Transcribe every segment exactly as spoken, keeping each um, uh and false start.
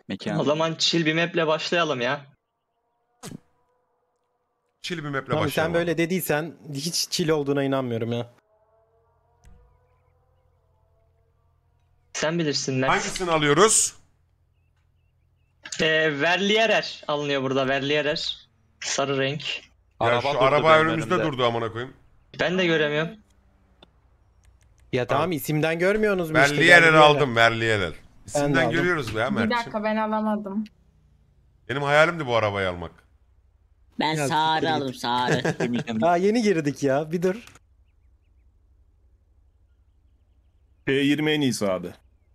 Mekan. O zaman chill bir map'le başlayalım ya. Chill bir map'le Abi başlayalım. sen böyle dediysen hiç chill olduğuna inanmıyorum ya. Sen bilirsin Mert. Hangisini alıyoruz? Ee, Verlierer alınıyor burada, Verlierer. Sarı renk. Ya Araba şu durdu araba benim önümüzde önümde. durdu amına koyayım. Ben de göremiyorum. Ya tamam isimden görmüyorsunuz mu işte? Verlierer Verlierer. aldım, Verlierer. Ben de İsimden aldım. görüyoruz be ya Bir Mert'ciğim. dakika ben alamadım. Benim hayalimdi bu arabayı almak. Ben Ya, sarı siktir aldım sarı. Demeyeceğim. Aa yeni girdik ya bir dur. P yirmi en iyisi abi.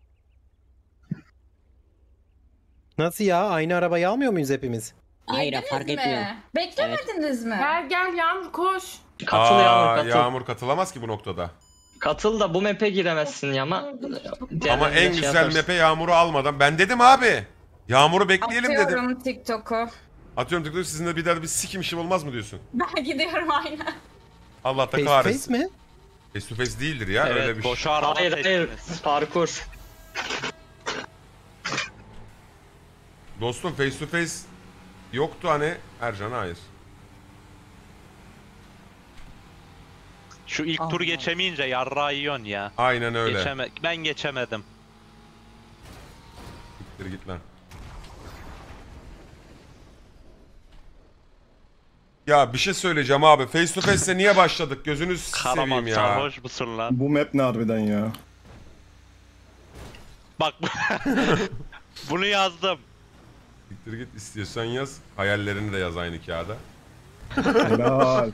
Nasıl ya? Aynı arabayı almıyor muyuz hepimiz? Hayır Yediniz fark mi? etmiyor. Beklemediniz mi? Gel gel Yağmur koş. Katıl Aa, Yağmur, katıl. Yağmur katılamaz ki bu noktada. Katıl da bu map'e giremezsin ya ama... Ama en Şey güzel yaparız. map'e Yağmur'u almadan. Ben dedim abi. Yağmur'u bekleyelim dedim. Atıyorum TikTok'u. Atıyorum TikTok'u sizinle bir daha bir sikim işim olmaz mı diyorsun? Ben gidiyorum aynen. Allah da Face to kahretsin. face mi? Face to face değildir ya öyle Evet bir şey. boşa araba Hayır hayır, seçtiniz. parkur. Dostum face to face yoktu hani. Ercan hayır. Şu ilk turu geçemeyince yarrağı yiyorsun ya. Aynen öyle. Geçeme ben geçemedim. Gittir git lan. Ya bir şey söyleyeceğim abi. Face to face'e niye başladık? Gözünüz seveyim Karaman ya. sarhoş musun lan? Bu map ne harbiden ya? Bak bunu yazdım. Gittir git istiyorsan yaz. Hayallerini de yaz aynı kağıda. Helal.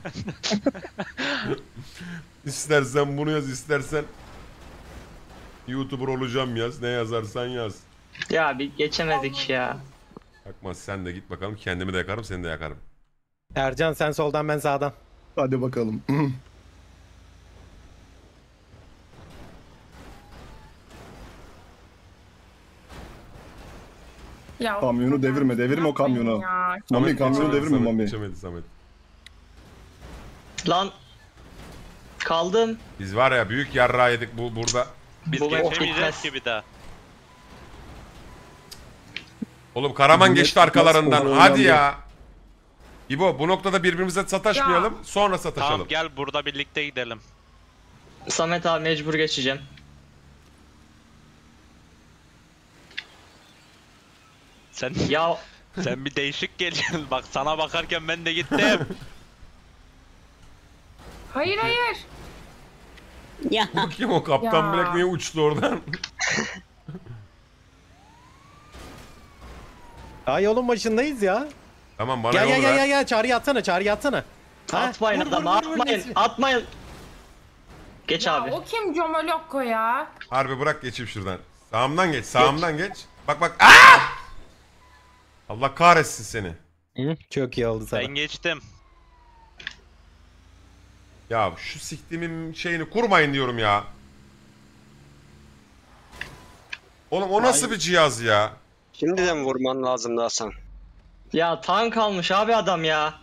İstersen bunu yaz, istersen YouTuber olacağım yaz. Ne yazarsan yaz. Ya bir geçemedik ya. Bakmaz sen de git bakalım. Kendimi de yakarım, seni de yakarım. Ercan sen soldan ben sağdan. Hadi bakalım. Ya, Kamyonu devirme, devirme o kamyonu. Ya. Mami kamyonu geçemedi, devirme Samet, Mami. Geçemedi Samet. Lan kaldım. Biz var ya büyük yarra yedik bu burada. Biz Bu map geçemeyeceğiz bitmez. ki bir daha. Oğlum Karaman Millet geçti arkalarından. nasıl Hadi oynandı? ya. İbo bu noktada birbirimize sataşmayalım. Sonra sataşalım. Tamam gel burada birlikte gidelim. Samet abi mecbur geçeceğim. Sen Ya sen bir değişik geliyorsun. Bak sana bakarken ben de gittim. Hayır hayır. Ya Kim o Kaptan Ya. Black niye uçtu oradan? Aa yolun başındayız ya. Tamam bana Gel yol gel gel ver. gel gel çağrıya atsana çağrıya atsana. Ha? atmayın Vur, vur, adamı, vur, vur, atmayın, Nesrin. atmayın. Geç Ya, abi. o kim Comolokko ya? Harbi bırak geçeyim şuradan. Sağımdan geç, sağımdan geç. Bak bak. Aa! Allah kahretsin seni. Hı, çok iyi oldu sana. Ben geçtim. Ya şu siktiğimin şeyini kurmayın diyorum ya. Oğlum o nasıl bir cihaz ya? Şimdiden vurman lazım Hasan. Ya tank almış abi adam ya.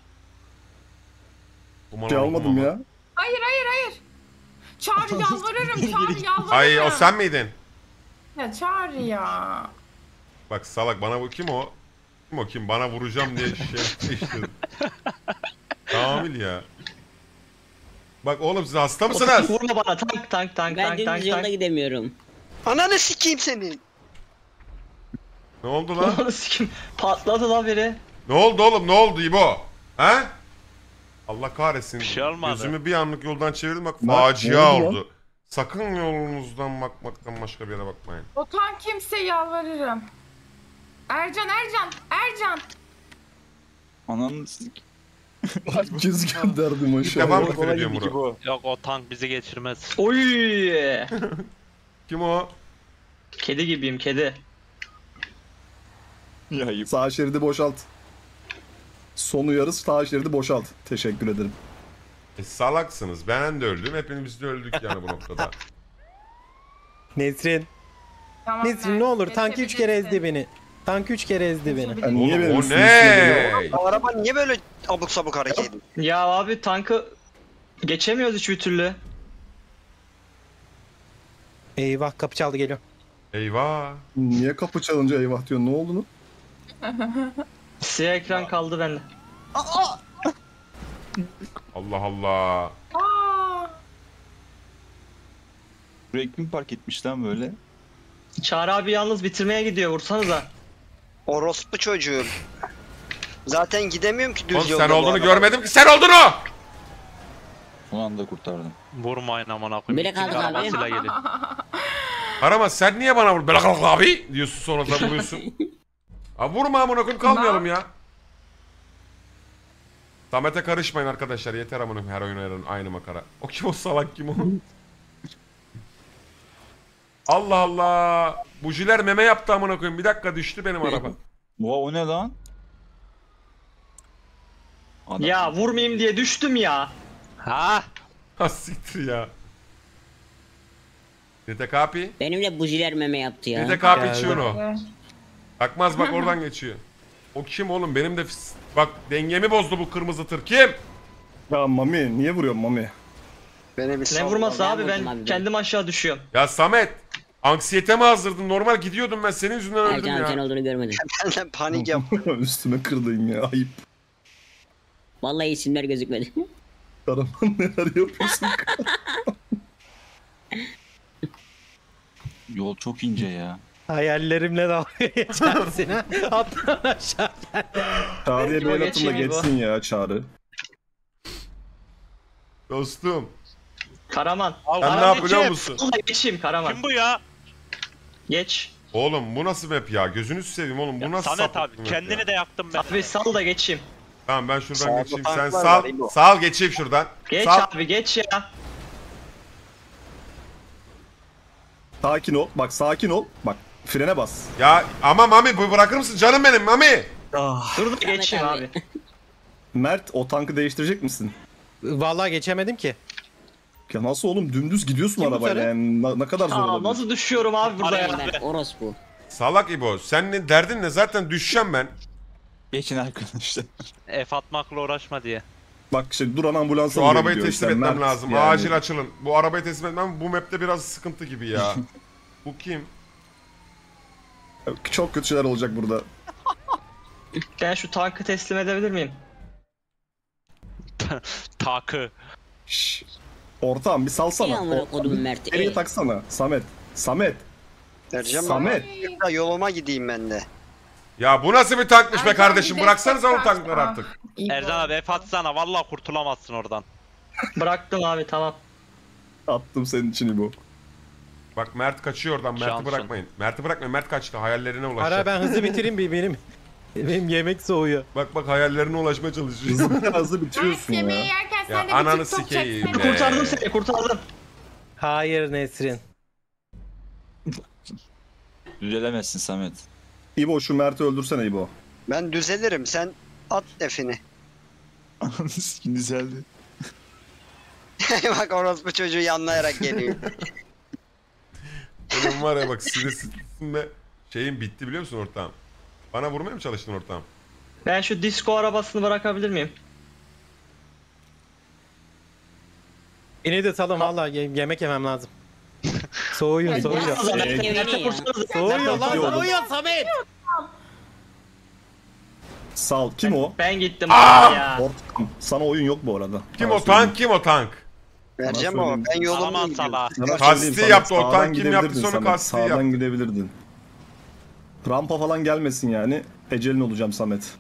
Aman Şey Allah'ım, almadım aman. ya. Hayır hayır hayır. Çağrı yalvarırım Çağrı yalvarırım. Ay o sen miydin? Ya Çağrı ya. Bak salak bana bu kim o? Kim o kim? Bana vuracağım diye şey işte. Kamil ya. Bak oğlum siz hasta mısınız? Vurma bana, tank tank tank ben tank dümdüz tank yolda tank. gidemiyorum. Ananı sikeyim senin. Ne oldu lan? Onu sikim. Patladı lan biri. Ne oldu oğlum? Ne oldu İbo? He? Allah kahretsin. Bir şey olmadı. Gözümü bir anlık yoldan çevirdim bak Ne- facia ne oldu lan? oldu. Sakın yolunuzdan bakmaktan başka bir yere bakmayın. O tank kimse yalvarırım. Ercan Ercan Ercan. Ananı sik. Herkes gönderdi İlk maşallah. defa mı Kolay küfür ediyorum gibi ki bunu? bu. Yok o tank bizi geçirmez. Oy! Kim o? Kedi gibiyim, kedi. Ya ayıp. Sağ şeridi boşalt. Son uyarı sağ şeridi boşalt. Teşekkür ederim. E, salaksınız. Ben de öldüm. Hepimiz de öldük yani bu noktada. Nesrin. Tamam, Nesrin ben ne olur tank üç kere geçebilirsin. ezdi beni. Tank üç kere ezdi beni. Yani niye Oğlum benim o üstüme üstüme ne? geliyor? Bu araba niye böyle abuk sabuk hareket ediyor? Ya abi tankı geçemiyoruz hiçbir türlü. Eyvah kapı çaldı geliyor. Eyvah. Niye kapı çalınca eyvah diyor? Ne oldu lan? Siyah ekran kaldı bende. Allah Allah. Aa, Buraya kim park etmiş lan böyle? Çağrı abi yalnız bitirmeye gidiyor, vursanıza. Orospu çocuğum. Zaten gidemiyorum ki düz Oğlum yolda. sen bu olduğunu arada. görmedim ki sen olduğunu. Son anda kurtardım. Vurmayın amına koyayım. Bire kaldık İki abi. arabasıyla gelin. Karamaz sen niye bana vur? Belakal abi diyorsun sonra da vuruyorsun. Abi vurma amına koyayım kalmayalım ya. Samet'e karışmayın arkadaşlar yeter amına koyayım her oyun ayarın aynı makara. O kim o salak kim o? Allah Allah. Bujiler meme yaptı amına koyayım. Bir dakika düştü benim araba. Oha o ne lan? Adam- Ya vurmayayım diye düştüm ya. Ha? Ha siktir ya. Nete kapi? Benim de bujiler meme yaptı ya. Nete kapi Geldi. içiyor o. Bakmaz bak oradan geçiyor. O kim oğlum benim de fis- bak dengemi bozdu bu kırmızı tır kim? Ya Mami niye vuruyorsun Mami? Beni bir Ne sal. vurması ben abi, vurdum ben abi, ben. kendim aşağı düşüyorum. Ya Samet anksiyeteme azdırdın normal gidiyordum ben senin yüzünden öldüm Ercan abi sen ya. olduğunu görmedim. Benden panik yap. Üstüme kırdın ya ayıp. Vallahi isimler gözükmedi. Karaman neler yapıyorsun? Yol çok ince ya. Hayallerimle dalga geçersin ha. Atlan aşağı. Çağrı'ya bir İbo el atın da geçeyim, İbo. geçsin ya Çağrı. Dostum Karaman. Al, sen ne Karaman yap biliyor kim? musun? Vallahi geçeyim Karaman. Kim bu ya? Geç. Oğlum bu nasıl map ya gözünüzü seveyim oğlum bu nasıl Samet sapık abi bir map kendini ya? de yaktım ben. Abi sal da geçeyim. Tamam ben şuradan Sağda geçeyim sen tanklar sal var, İbo. sal geçeyim şuradan. Geç Sal. abi geç ya. Sakin ol. Bak sakin ol. Bak frene bas. Ya ama Mami bu bırakır mısın canım benim Mami? Dur da geçeyim abi. abi. Mert o tankı değiştirecek misin? Vallahi geçemedim ki. Ya nasıl oğlum dümdüz gidiyorsun Kim bu arabayla sarı? yani ne, ne kadar zor Aa, olabilir? nasıl düşüyorum abi burada ya. Ben orospu. Salak İbo sen ne derdin ne zaten düşeceğim ben. Geçin arkadaşlar. F atmakla uğraşma diye. Bak işte duran ambulansa Şu bile arabayı gidiyor teslim işte, etmem Mert lazım. yani. Acil açılın. Bu arabayı teslim etmem bu map'te biraz sıkıntı gibi ya. Bu kim? Çok kötü şeyler olacak burada. Ben şu tankı teslim edebilir miyim? Takı. Şşş. Ortağım bir İyi salsana. amına O- kodumun Mert'i. Nereye ey. taksana. Samet. Samet. Vereceğim Samet. ama yoluma gideyim ben de. Ya bu nasıl bir tankmış be Ercan kardeşim? bir Bıraksanıza o destek tankları versin. artık. İbo. Ercan abi F atsana vallahi kurtulamazsın oradan. Bıraktım abi tamam. Attım senin için İbo. Bak Mert kaçıyor oradan. Mert'i Şansın. bırakmayın. Mert'i bırakmayın. Mert kaçtı. Hayallerine Ara ulaşacak. ben hızlı bitireyim bir benim. Benim yemek soğuyor. Bak bak hayallerine ulaşmaya çalışıyor. Hızlı hızlı Mert bitiriyorsun yemeği ya. yerken Ya sen de ananı bir TikTok sikeyim çeksene. be. Kurtardım seni kurtardım. Hayır Nesrin. Düzelemezsin Samet. İbo şu Mert'i öldürsene İbo. Ben düzelirim. Sen at F'ini. Ananı sikin düzeldi. Bak orospu çocuğu yanlayarak geliyor. Benim var ya bak sinir sitesinde şeyim bitti biliyor musun ortağım? Bana vurmaya mı çalıştın ortağım? Ben şu disco arabasını bırakabilir miyim? Beni de salın vallahi ye- yemek yemem lazım. Soğuyor soğuyor. Kurtarsanıza, Ee, Mert'e- yemeği Mert'e ya. kurtarsanıza. Soğuyor lan Yok. soğuyor Samet. Sal. Kim o? Ben gittim Aa! abi ya. Ortağım. Sana oyun yok bu arada. Kim Sana o tank kim o tank? Vereceğim Sana ama söyleyeyim. ben yoluma Salaman gidiyorum. sala. Sana Kasti söyleyeyim Samet, yaptı, o sağdan tank kim gidebilirdin yaptıysa onu Samet, kasti Sağdan yaptı. gidebilirdin. Rampa falan gelmesin yani. Ecelin olacağım Samet.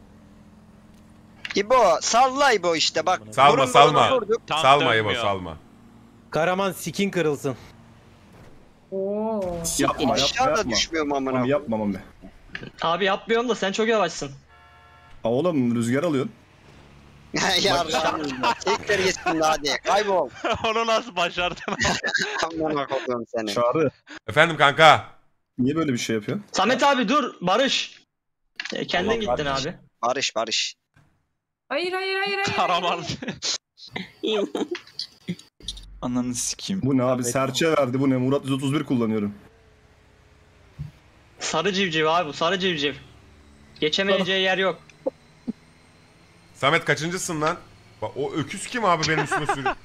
İbo salla İbo işte bak. Salma Burun salma. buruna vurduk. Tank Salma İbo dönmüyor. salma. Karaman sikin kırılsın. Oo. Yapma yapma Aşağıda yapma. düşmüyorum amına. Mami yapma Mami. Abi yapmıyorum da sen çok yavaşsın. Aa, oğlum rüzgar alıyorsun. Yardım. İlkler gitsin de hadi. Kaybol. Onu nasıl başardın? Amına koyduğum seni. Çağrı. Efendim kanka. Niye böyle bir şey yapıyorsun? Samet abi dur Barış. E, kendin Allah gittin Barış. abi. Barış barış. Hayır hayır hayır hayır. Karaman. İyi. Ananı sikeyim. Bu ne abi? Serçe verdi bu ne? Murat yüz otuz bir kullanıyorum. Sarı civciv abi bu sarı civciv. Geçemeyeceği yer yok. Samet kaçıncısın lan? Bak o öküz kim abi benim üstüme sürüyor?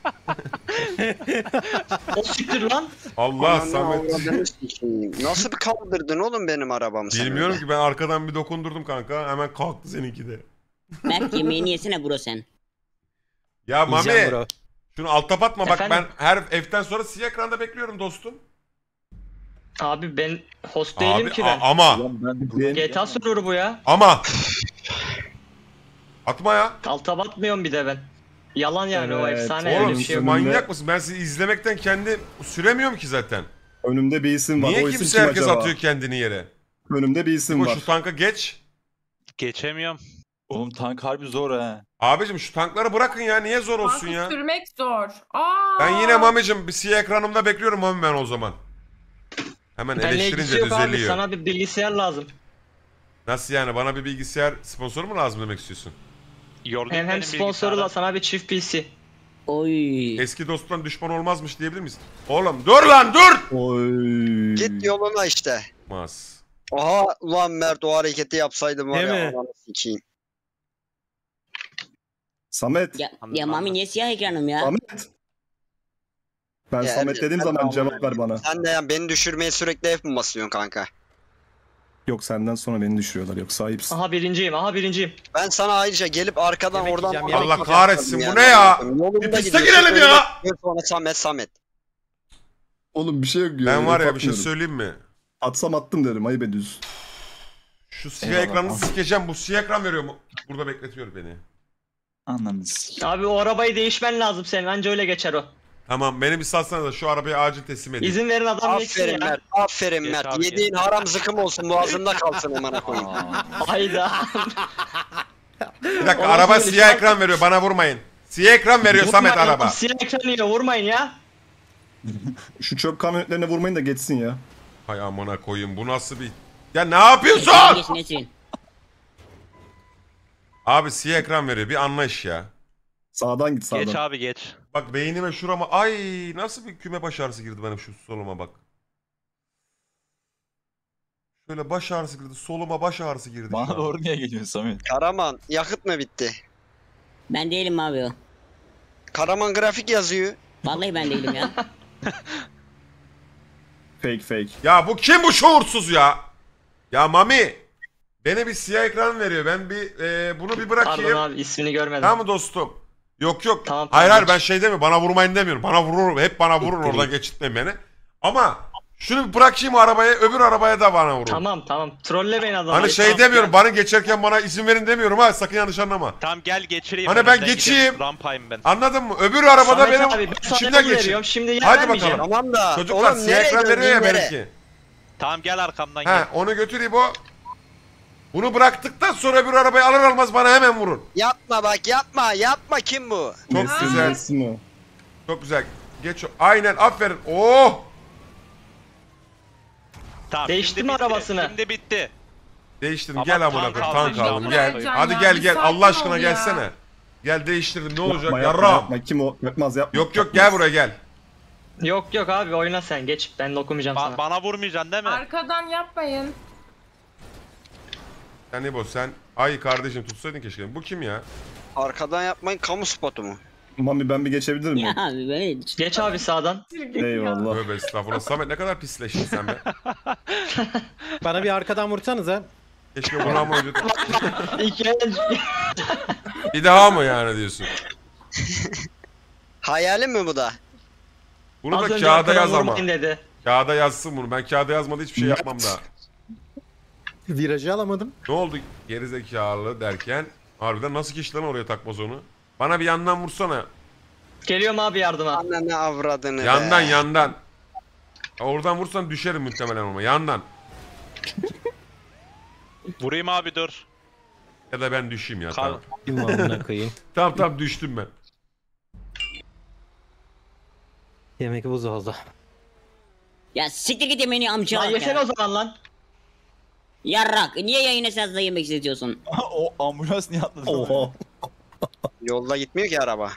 O siktir lan. Allah Ananı Samet. avradını sikeyim. Nasıl bir kaldırdın oğlum benim arabamı sen Bilmiyorum öyle? ki ben arkadan bir dokundurdum kanka. Hemen kalktı seninki de. Mert yemeğini yesene bro sen. Ya Mami Yiyeceğim bro. şunu alta batma bak Efendim? ben her F'ten sonra siyah ekranda bekliyorum dostum. Abi ben host değilim Abi ki a- ben. ama Ben- G T A server'ı bu ya. ama atma ya. Alta batmıyorum bir de ben. Yalan yani o Evet, efsane Oğlum öyle bir siz şey yok. önümde- manyak mısın? Ben sizi izlemekten kendi süremiyorum ki zaten. Önümde bir isim var. Niye o isim kimse kim herkes acaba? atıyor kendini yere? Önümde bir isim Bu var. şu tanka geç. Geçemiyorum. Oğlum tank harbi zor ha. Abicim şu tankları bırakın ya. Niye zor olsun Tankı ya? sürmek zor. Aa. Ben yine Mami'cim bir siyah ekranımda bekliyorum Mami ben o zaman. Hemen Benle ilgisi eleştirince yok abi. düzeliyor. Sana bir bilgisayar lazım. Nasıl yani? Bana bir bilgisayar sponsoru mu lazım demek istiyorsun? Yollayayım Hem hem benim sponsoru da bilgisayara. sana bir çift P C. Oy. Eski dosttan düşman olmazmış diyebilir miyiz? Oğlum dur lan dur! Oy. Git yoluna işte. Mas. Aha ulan Mert o hareketi yapsaydım var Değil ya mi? ananı sikeyim. Samet. Ya, Anladım, ya Mami anladım. niye siyah ekranım ya? Samet. Ben Ya, Samet dediğim ben zaman de cevap anladım. ver bana. Sen de yani beni düşürmeye sürekli F mi basıyorsun kanka? Yok senden sonra beni düşürüyorlar. Yok sahipsin. Aha birinciyim, aha birinciyim. Ben sana ayrıca gelip arkadan Yemek oradan... yiyeceğim, yemek Allah yiyeceğim kahretsin, bu yani. ne ya? Yolunda Bir piste gidiyorsun, girelim öyle ya! bakıyorsun, Sonra Samet Samet. Oğlum bir şey yok. Ben var ya bir şey Atmıyorum. söyleyeyim mi? Atsam attım derim. Ayıp ediyorsun. Şu siyah Eyvallah. ekranını sikeceğim. Bu siyah ekran veriyor mu? Burada bekletiyor beni. Ananı sikeyim. Abi o arabayı değişmen lazım senin, anca öyle geçer o. Tamam beni bir salsana da şu arabayı acil teslim edin. İzin verin adam geçsin Aferin ya. Mert, aferin Geç Mert. abi, Yediğin geç. haram zıkım olsun boğazında kalsın amına koyayım. Aa, Hayda. Bir dakika Olmaz araba böyle siyah şey. ekran veriyor bana vurmayın. Siyah ekran veriyor Samet Vurmayın, araba. Siyah ekran yiyor, vurmayın ya. Şu çöp kamyonetlerine vurmayın da geçsin ya. Hay amına koyayım bu nasıl bir... Ya ne yapıyorsun? Geç Nesrin. Abi siyah ekran veriyor bir anlayış ya. Sağdan git sağdan. Geç abi geç. Bak beynime şurama ay nasıl bir küme baş ağrısı girdi benim şu soluma bak. Şöyle baş ağrısı girdi soluma baş ağrısı girdi. şu bana an. doğru niye geliyorsun Samet? Karaman yakıt mı bitti? Ben değilim abi o. Karaman grafik yazıyor. Vallahi ben değilim ya. Fake fake. Ya bu kim bu şuursuz ya? Ya Mami bana bir siyah ekran veriyor ben bir e, bunu bir bırakayım. Pardon abi, ismini görmedim. Tamam mı dostum? Yok yok. Tamam, hayır tamam, hayır geç. ben şey demiyorum. Bana vurmayın demiyorum. Bana vurur. Hep bana vurun İttirin. oradan geçitmeyin beni. Ama şunu bir bırakayım arabaya öbür arabaya da bana vurun. Tamam tamam, trollemeyin adamı. Hani şey Tamam, demiyorum. gel. Bana geçerken bana izin verin demiyorum ha. Sakın yanlış anlama. Tamam gel geçireyim. Hani ben önünden geçeyim. gideyim. Rampayım ben. Anladın mı? Öbür arabada Samet benim abi, ben sana içimden yol geçin. veriyorum, şimdi yer Hadi vermeyeceğim. bakalım. Tamam da Çocuklar oğlum siyah nereye ekran veriyor ya döndün nereye? belki. Tamam gel arkamdan He gel. onu götür İbo. Bunu bıraktıktan sonra öbür arabayı alır almaz bana hemen vurun. Yapma bak yapma yapma kim bu? Çok Nesin, güzel. nesin o? Çok güzel. Geç o. Aynen aferin. Oh! Tamam, Değiştirme şimdi bitti. arabasını. Şimdi bitti. Değiştirdim Ama gel amına tank koyayım aldım tank işte, aldım amına gel. koyayım. Hadi Ya, gel bir gel sakin Allah aşkına ol ya. gelsene. Gel değiştirdim ne olacak Yapma, yapma, yarram. yapma. Kim o? Yapmaz yapma. Yok yok Yapmaz. gel buraya gel. Yok yok abi, oyna sen, geç. Ben dokumayacağım Ba- sana. bana vurmayacaksın değil mi? Arkadan yapmayın. Sen İbo sen ay kardeşim tutsaydın keşke. Bu kim ya? Arkadan yapmayın kamu spotu mu? Mami ben bir geçebilir miyim? Ya abi böyle. Geç abi sağdan. Eyvallah. Tövbe estağfurullah. Samet ne kadar pisleştin sen be. Bana bir arkadan vursanıza. Keşke buna mı öldürdün? İki Bir daha mı yani diyorsun? Hayalin mi bu da? Bunu Az da önce kağıda arkadan yaz ama. vurmayın dedi. Kağıda yazsın bunu. Ben kağıda yazmadı hiçbir şey yapmam daha. Virajı alamadım. Ne oldu gerizekalı derken harbiden nasıl geçti lan oraya takmaz onu? Bana bir yandan vursana. Geliyorum abi yardıma. Ananı avradını Yandan be. yandan. Oradan vursan düşerim muhtemelen ama yandan. Vurayım abi dur. Ya da ben düşeyim ya Kal- tamam. İmamına koyayım. Tamam tamam düştüm ben. Yemek buz oldu. Ya siktir git yemeğini Ya amca yesene ya. o zaman lan. Yarrak. Niye yayın esasında yemek istetiyorsun? o ambulans niye atladı? Oha. Yolda gitmiyor ki araba.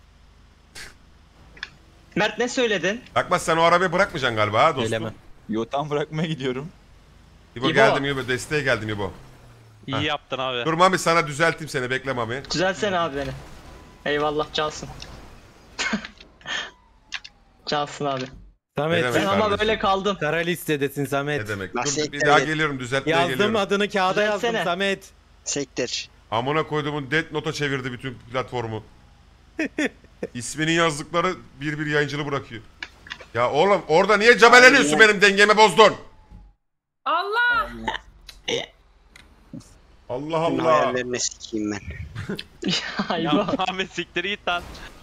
Mert ne söyledin? Bakma sen o arabayı bırakmayacaksın galiba ha dostum. Eyleme. Yo tam bırakmaya gidiyorum. İbo, İbo. geldim İbo desteğe geldim İbo. İyi Heh. yaptın abi. Dur Mami sana düzelteyim seni bekle Mami. Düzelsene abi beni. Eyvallah cansın. Cansın abi. Ne Samet demek? Ben ama kardeşim. böyle kaldım. kara listedesin Samet. Ne demek? Nasıl Dur, bir ekler daha yet- geliyorum düzeltmeye Yazdım geliyorum. adını kağıda yazdım Düzeltsene. Samet. Sektir. Amına koyduğumun Death Note'a çevirdi bütün platformu. İsminin yazdıkları bir bir yayıncılığı bırakıyor. Ya oğlum orada niye cabeleniyorsun Aynen. benim dengemi bozdun? Allah. Allah Bunun Allah. hayallerine sikeyim ben. Ya Ayva. Ahmet siktir git lan.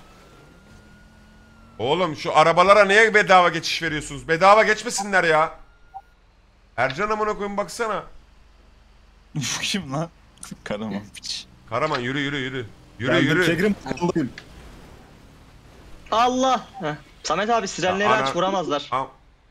Oğlum şu arabalara niye bedava geçiş veriyorsunuz? Bedava geçmesinler ya. Ercan amına koyayım baksana. Bu kim lan? Karaman piç. Karaman yürü yürü yürü. Yürü Geldim, yürü. Kegrim takıldayım. Allah. Heh. Samet abi sirenleri Ana- aç vuramazlar. Am-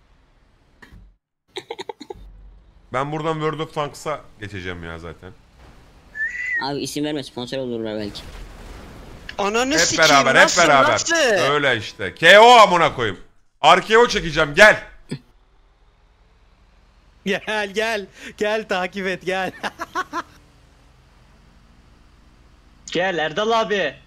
Ben buradan World of Tanks'a geçeceğim ya zaten. Abi isim verme, sponsor olurlar belki. Ananı Hep sikeyim. beraber hep nasıl, beraber. Nasıl? Öyle işte. K O amına koyayım. Arkeo çekeceğim gel. Gel gel. Gel takip et gel. Gel Erdal abi.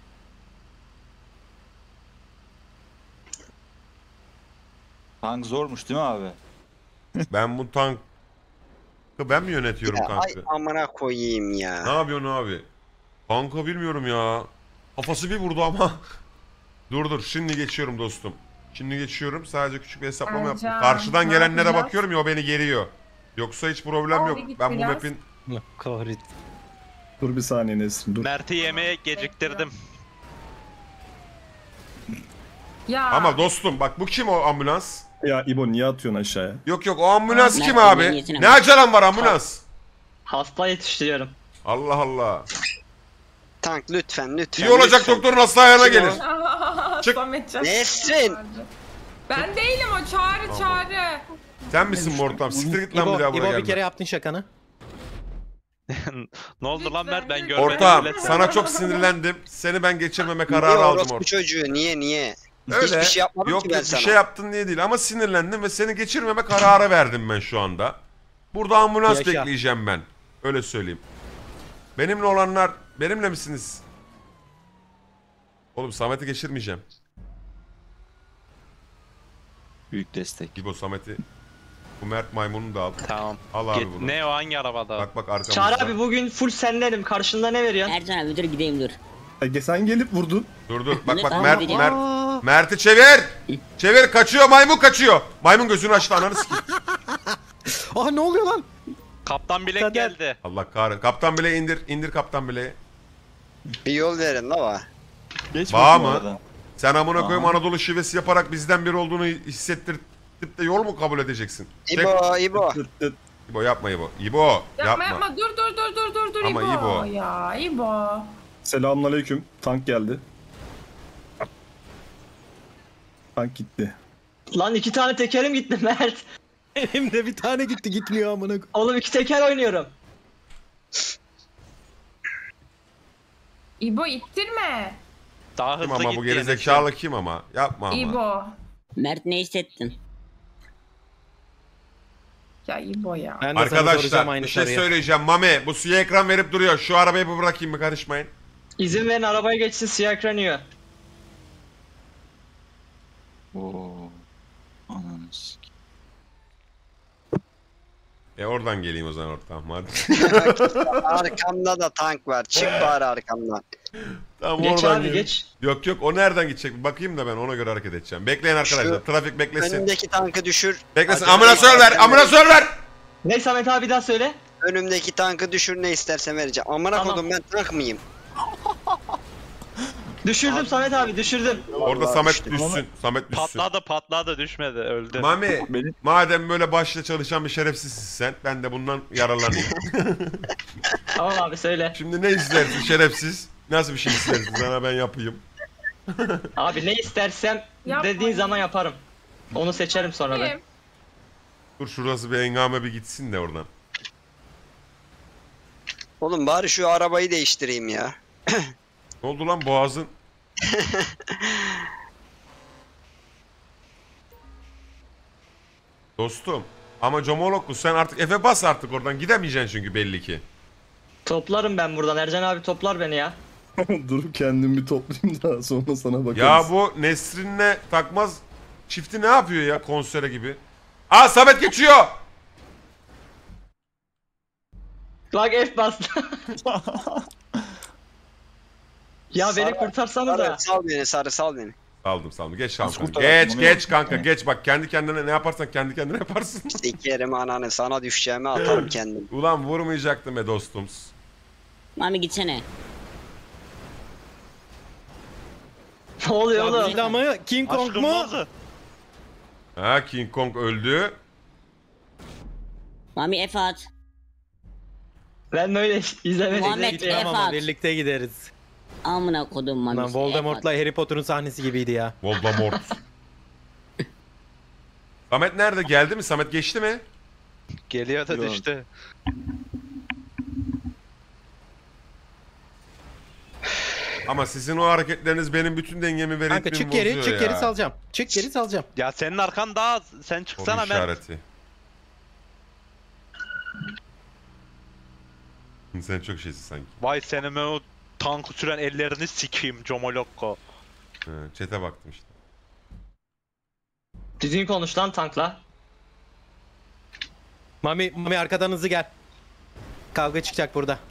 Tank zormuş değil mi abi? Ben bu tankı ben mi yönetiyorum Ya, ay tankı? amına koyayım Ne ya. yapıyorsun abi? Tankı bilmiyorum ya. Kafası bir vurdu ama. Dur dur şimdi geçiyorum dostum. Şimdi geçiyorum sadece küçük bir hesaplama yaptım. Ercan, Karşıdan ne gelenlere yapacağız? bakıyorum ya o beni geriyor. Yoksa hiç problem Abi yok. git Ben bu biraz. map'in Allah kahretsin. Dur bir saniye Nesrin dur. Mert'i yemeğe geciktirdim. Ya. ama dostum bak bu kim o ambulans? Ya İbo niye atıyorsun aşağıya? Yok yok o ambulans Mert kim Bey'in abi? niyetine Ne bak. acelem var ambulans? Hasta yetiştiriyorum. Allah Allah. Tank lütfen lütfen. İyi olacak lütfen. doktorun hasta ayağına Kim o? gelir. Çık. Sametcan. Nesrin. Ben değilim o, çağrı çağrı. Sen misin bu ortam? Siktir git lan İbo, bir daha İbo buraya bir kere gelme. yaptın şakanı. Ne oldu lan Mert, ben Lütfen, görmedim. Ortağım bile. sana çok sinirlendim. Seni ben geçirmeme Niye kararı aldım orospu ortam. çocuğu niye niye? Öyle. Hiçbir şey yapmadım yok ki ben yok bir sana. şey yaptın diye değil ama sinirlendim ve seni geçirmeme kararı verdim ben şu anda. Burada ambulans Yaşa. bekleyeceğim ben. Öyle söyleyeyim. Benimle olanlar benimle misiniz? Oğlum Samet'i geçirmeyeceğim. Büyük destek. İbo Samet'i. Bu Mert maymunu da al. Tamam. Al abi Git, bunu. ne o, hangi arabada? Bak bak arkamızda. Çağrı abi bugün full sendenim. Karşında ne veriyorsun? Ercan abi dur gideyim dur. E, sen gelip vurdun. Dur dur bak Ne bak tamam Mert diyeceğim. Mert. Mert'i çevir. Çevir kaçıyor maymun kaçıyor. Maymun gözünü açtı ananı sikeyim. Ah ne oluyor lan? Kaptan bilek Kader. geldi. Allah kahretsin. Kaptan bile indir. İndir kaptan bile. Bir yol verin la va. Geç Bağ bakayım mı? oradan. Sen amına koyayım Aa. Anadolu şivesi yaparak bizden biri olduğunu hissettirip de yol mu kabul edeceksin? Çek. İbo İbo. Tıt tıt. İbo yapma İbo. İbo Yapma yapma, dur dur dur dur dur dur Ama İbo. İbo. Ya İbo. Selamünaleyküm. Tank geldi. Tank gitti. Lan iki tane tekerim gitti Mert. Elimde bir tane gitti gitmiyor amına koyayım. Oğlum iki teker oynuyorum. İbo ittirme. Daha Kim hızlı ama gitti. bu yine. gerizekalı kim ama? Yapma ama. İbo. Mert ne hissettin? Ya İbo ya. Ben de sana soracağım Arkadaşlar aynı bir şey soruyu. söyleyeceğim. Mami bu suya ekran verip duruyor. Şu arabayı bir bırakayım mı karışmayın. İzin verin arabaya geçsin, siyah ekran yiyor. Oo. Ananı sikeyim. E oradan geleyim o zaman ortam hadi. Arkamda da tank var. Çık bari arkamdan. Tamam Geç oradan abi geleyim. geç. Yok yok o nereden gidecek? Bir bakayım da ben ona göre hareket edeceğim. Bekleyin arkadaşlar. Şu Trafik beklesin. Önümdeki tankı düşür. Beklesin. Acele Ambulansör et. ver. Ambulansör ver. Ne Samet abi bir daha söyle. Önümdeki tankı düşür, ne istersen vereceğim. Amına Tamam. kodum, ben tank mıyım? Düşürdüm Samet abi düşürdüm. Orada Vallahi Samet düştüm. düşsün. Samet düşsün. Patladı patladı, düşmedi, öldü. Mami Benim- madem böyle başta çalışan bir şerefsizsin sen, ben de bundan yararlanayım. Tamam abi söyle. Şimdi ne istersin şerefsiz? Nasıl bir şey istersin sana ben yapayım? Abi ne istersem Yapma dediğin ya. zaman yaparım. Onu seçerim sonra ben. Kim? Dur şurası bir engame bir gitsin de oradan. Oğlum bari şu arabayı değiştireyim ya. Ne oldu lan boğazın? Dostum ama Comoloklu sen artık F'e bas artık oradan gidemeyeceksin çünkü belli ki. Toplarım ben buradan. Ercan abi toplar beni ya. Dur kendim bir toplayayım daha sonra sana bakarız. Ya bu Nesrin'le takmaz çifti ne yapıyor ya konsere gibi? Aa Samet geçiyor. Bak F bastı. Ya beni kurtarsana da. Sarı sal beni, sarı sal beni. Saldım saldım. Geç Nasıl kanka. kurtaralım Geç onu? geç kanka geç bak kendi kendine ne yaparsan kendi kendine yaparsın. Sikerim ananı, sana düşeceğimi atarım kendim. Ulan vurmayacaktım be dostum. Mami gitsene. Ne oluyor Ya oğlum? Godzilla mı? King Kong Aşkım mu? ne oldu? Ha King Kong öldü. Mami F at. Ben böyle izlemedim. Muhammed Gidiyorum. F Tamam ama at. birlikte gideriz. Amına kodum Mami. Lan Voldemort'la Harry Potter'ın sahnesi gibiydi ya. Voldemort. Samet nerede? Geldi mi? Samet geçti mi? Geliyor da Yok. düştü. Ama sizin o hareketleriniz benim bütün dengemi ve Kanka ritmimi çık geri, bozuyor çık ya. geri salacağım. Çık geri salacağım. Ya senin arkan daha az. Sen Soru çıksana ben. işareti. Sen çok şeysin sanki. Vay senin o tankı süren ellerini sikeyim Comolokko. He, chat'e baktım işte. Düzgün konuş lan tankla. Mami, Mami arkadan hızlı gel. Kavga çıkacak burada.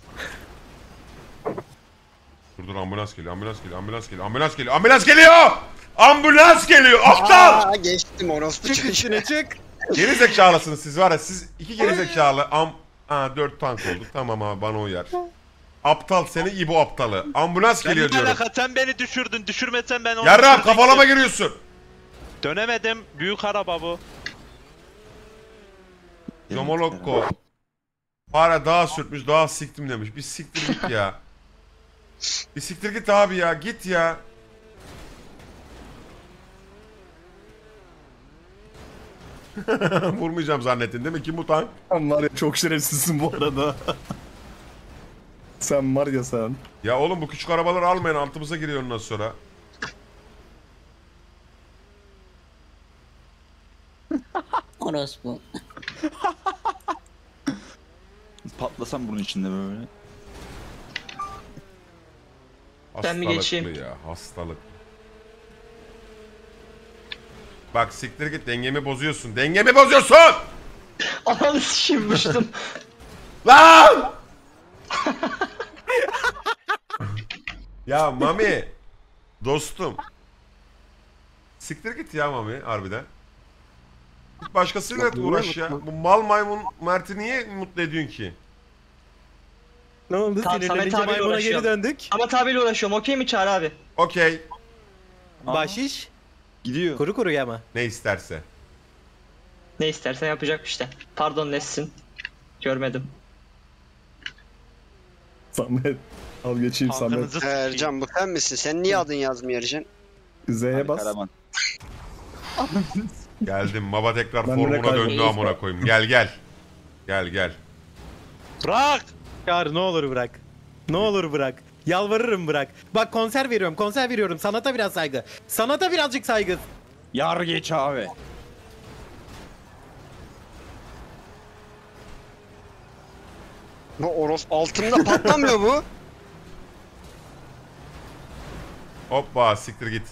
Dur dur ambulans geliyor, ambulans geliyor, ambulans geliyor, ambulans geliyor, ambulans geliyor! Ambulans geliyor, aptal! Aa, geçtim orospu Çık çocuğu. üstüne çık. Geri zekalısınız siz var ya, siz iki geri zekalı am... Aa dört tank olduk, tamam abi bana uyar. Aptal seni İbo aptalı. Ambulans geliyor Senin diyorum. alaka, sen beni düşürdün. Düşürmesen ben onu Yarrağım düşürecektim. kafalama giriyorsun. Dönemedim. Büyük araba bu. Yomolokko. Para daha sürtmüş, daha siktim demiş. Bir siktir git ya. Bir siktir git abi ya, git ya. Vurmayacağım zannettin değil mi? Kim bu tank? Sen var ya çok şerefsizsin bu arada. Sen var ya sen. Ya oğlum bu küçük arabaları almayın, altımıza giriyor ondan sonra. Orospu. Patlasam bunun içinde böyle. Ben mi geçeyim? Hastalıklı ya, hastalık. Bak siktir git, dengemi bozuyorsun. Dengemi bozuyorsun! Ananı sikeyim uçtum. Lan! Ya Mami, dostum. Siktir git ya Mami, harbiden. Git başkasıyla uğraş ya. Bu mal maymun Mert'i niye mutlu ediyorsun ki? Ne oldu? Tamam, Sinirlenince Samet abiyle maymuna geri uğraşıyorum. döndük. Ama tabiyle uğraşıyorum. Okey mi Çağrı abi? Okey, Bahşiş. Gidiyor. Kuru kuru ama. ne isterse. Ne istersen yapacak işte. Pardon Nessin. Görmedim. Samet. Al geçeyim Samet. Tankınızı sikeyim. Ercan bu sen misin? Sen niye adın yazmıyor Ercan? Z'ye bas. Karaman. Geldim, baba tekrar Ben de formuna kayboldum. döndü amına koyayım. Gel gel. Gel gel. Bırak! Çağrı ne olur bırak. Ne olur bırak. Yalvarırım bırak. Bak konser veriyorum, konser veriyorum. Sanata biraz saygı. Sanata birazcık saygı. Yar geç abi. Bu oros altımda patlamıyor bu. Hoppa siktir git.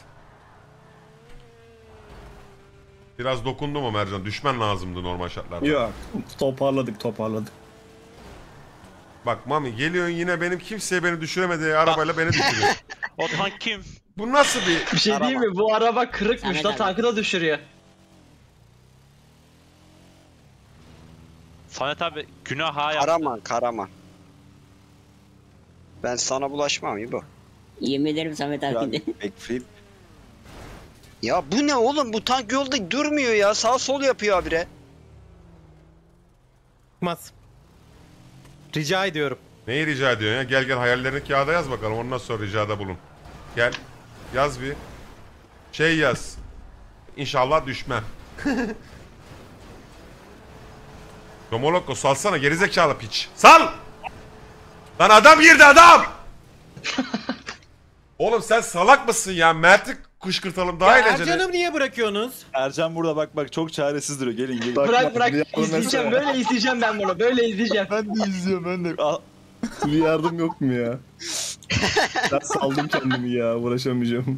Biraz dokundu mu Mercan? Düşmen lazımdı normal şartlarda. Yok. Toparladık toparladık. Bak Mami geliyorsun yine benim kimseye beni düşüremediği arabayla beni düşürüyor. O tank kim? Bu nasıl bir... Bir şey değil mi? Bu araba kırıkmış Samet da abi. tankı da düşürüyor. Samet abi günah ha yaptı. Karaman, Karaman. Ben sana bulaşmam İbo. Yemin ederim Samet Ya, abi de. backflip. Ya bu ne oğlum? Bu tank yolda durmuyor ya. Sağ sol yapıyor habire. Çıkmaz. Rica ediyorum. Neyi rica ediyorsun ya? Gel gel hayallerini kağıda yaz bakalım. Ondan sonra ricada bulun. Gel. Yaz bir. Şey yaz. İnşallah düşmem. Domolokko salsana gerizekalı piç. Sal! Lan adam girdi adam! Oğlum sen salak mısın ya? Mert'i kışkırtalım daha Ya eğlenceli. Ercan'ım niye bırakıyorsunuz? Ercan burada bak bak çok çaresiz duruyor. Gelin gelin. Bak, Bırak bak, bırak bir yardım izleyeceğim. etsene. Böyle izleyeceğim ben bunu. Böyle izleyeceğim. Ben de izliyorum ben de. Al. Bir yardım yok mu ya? Ben saldım kendimi ya. Uğraşamayacağım.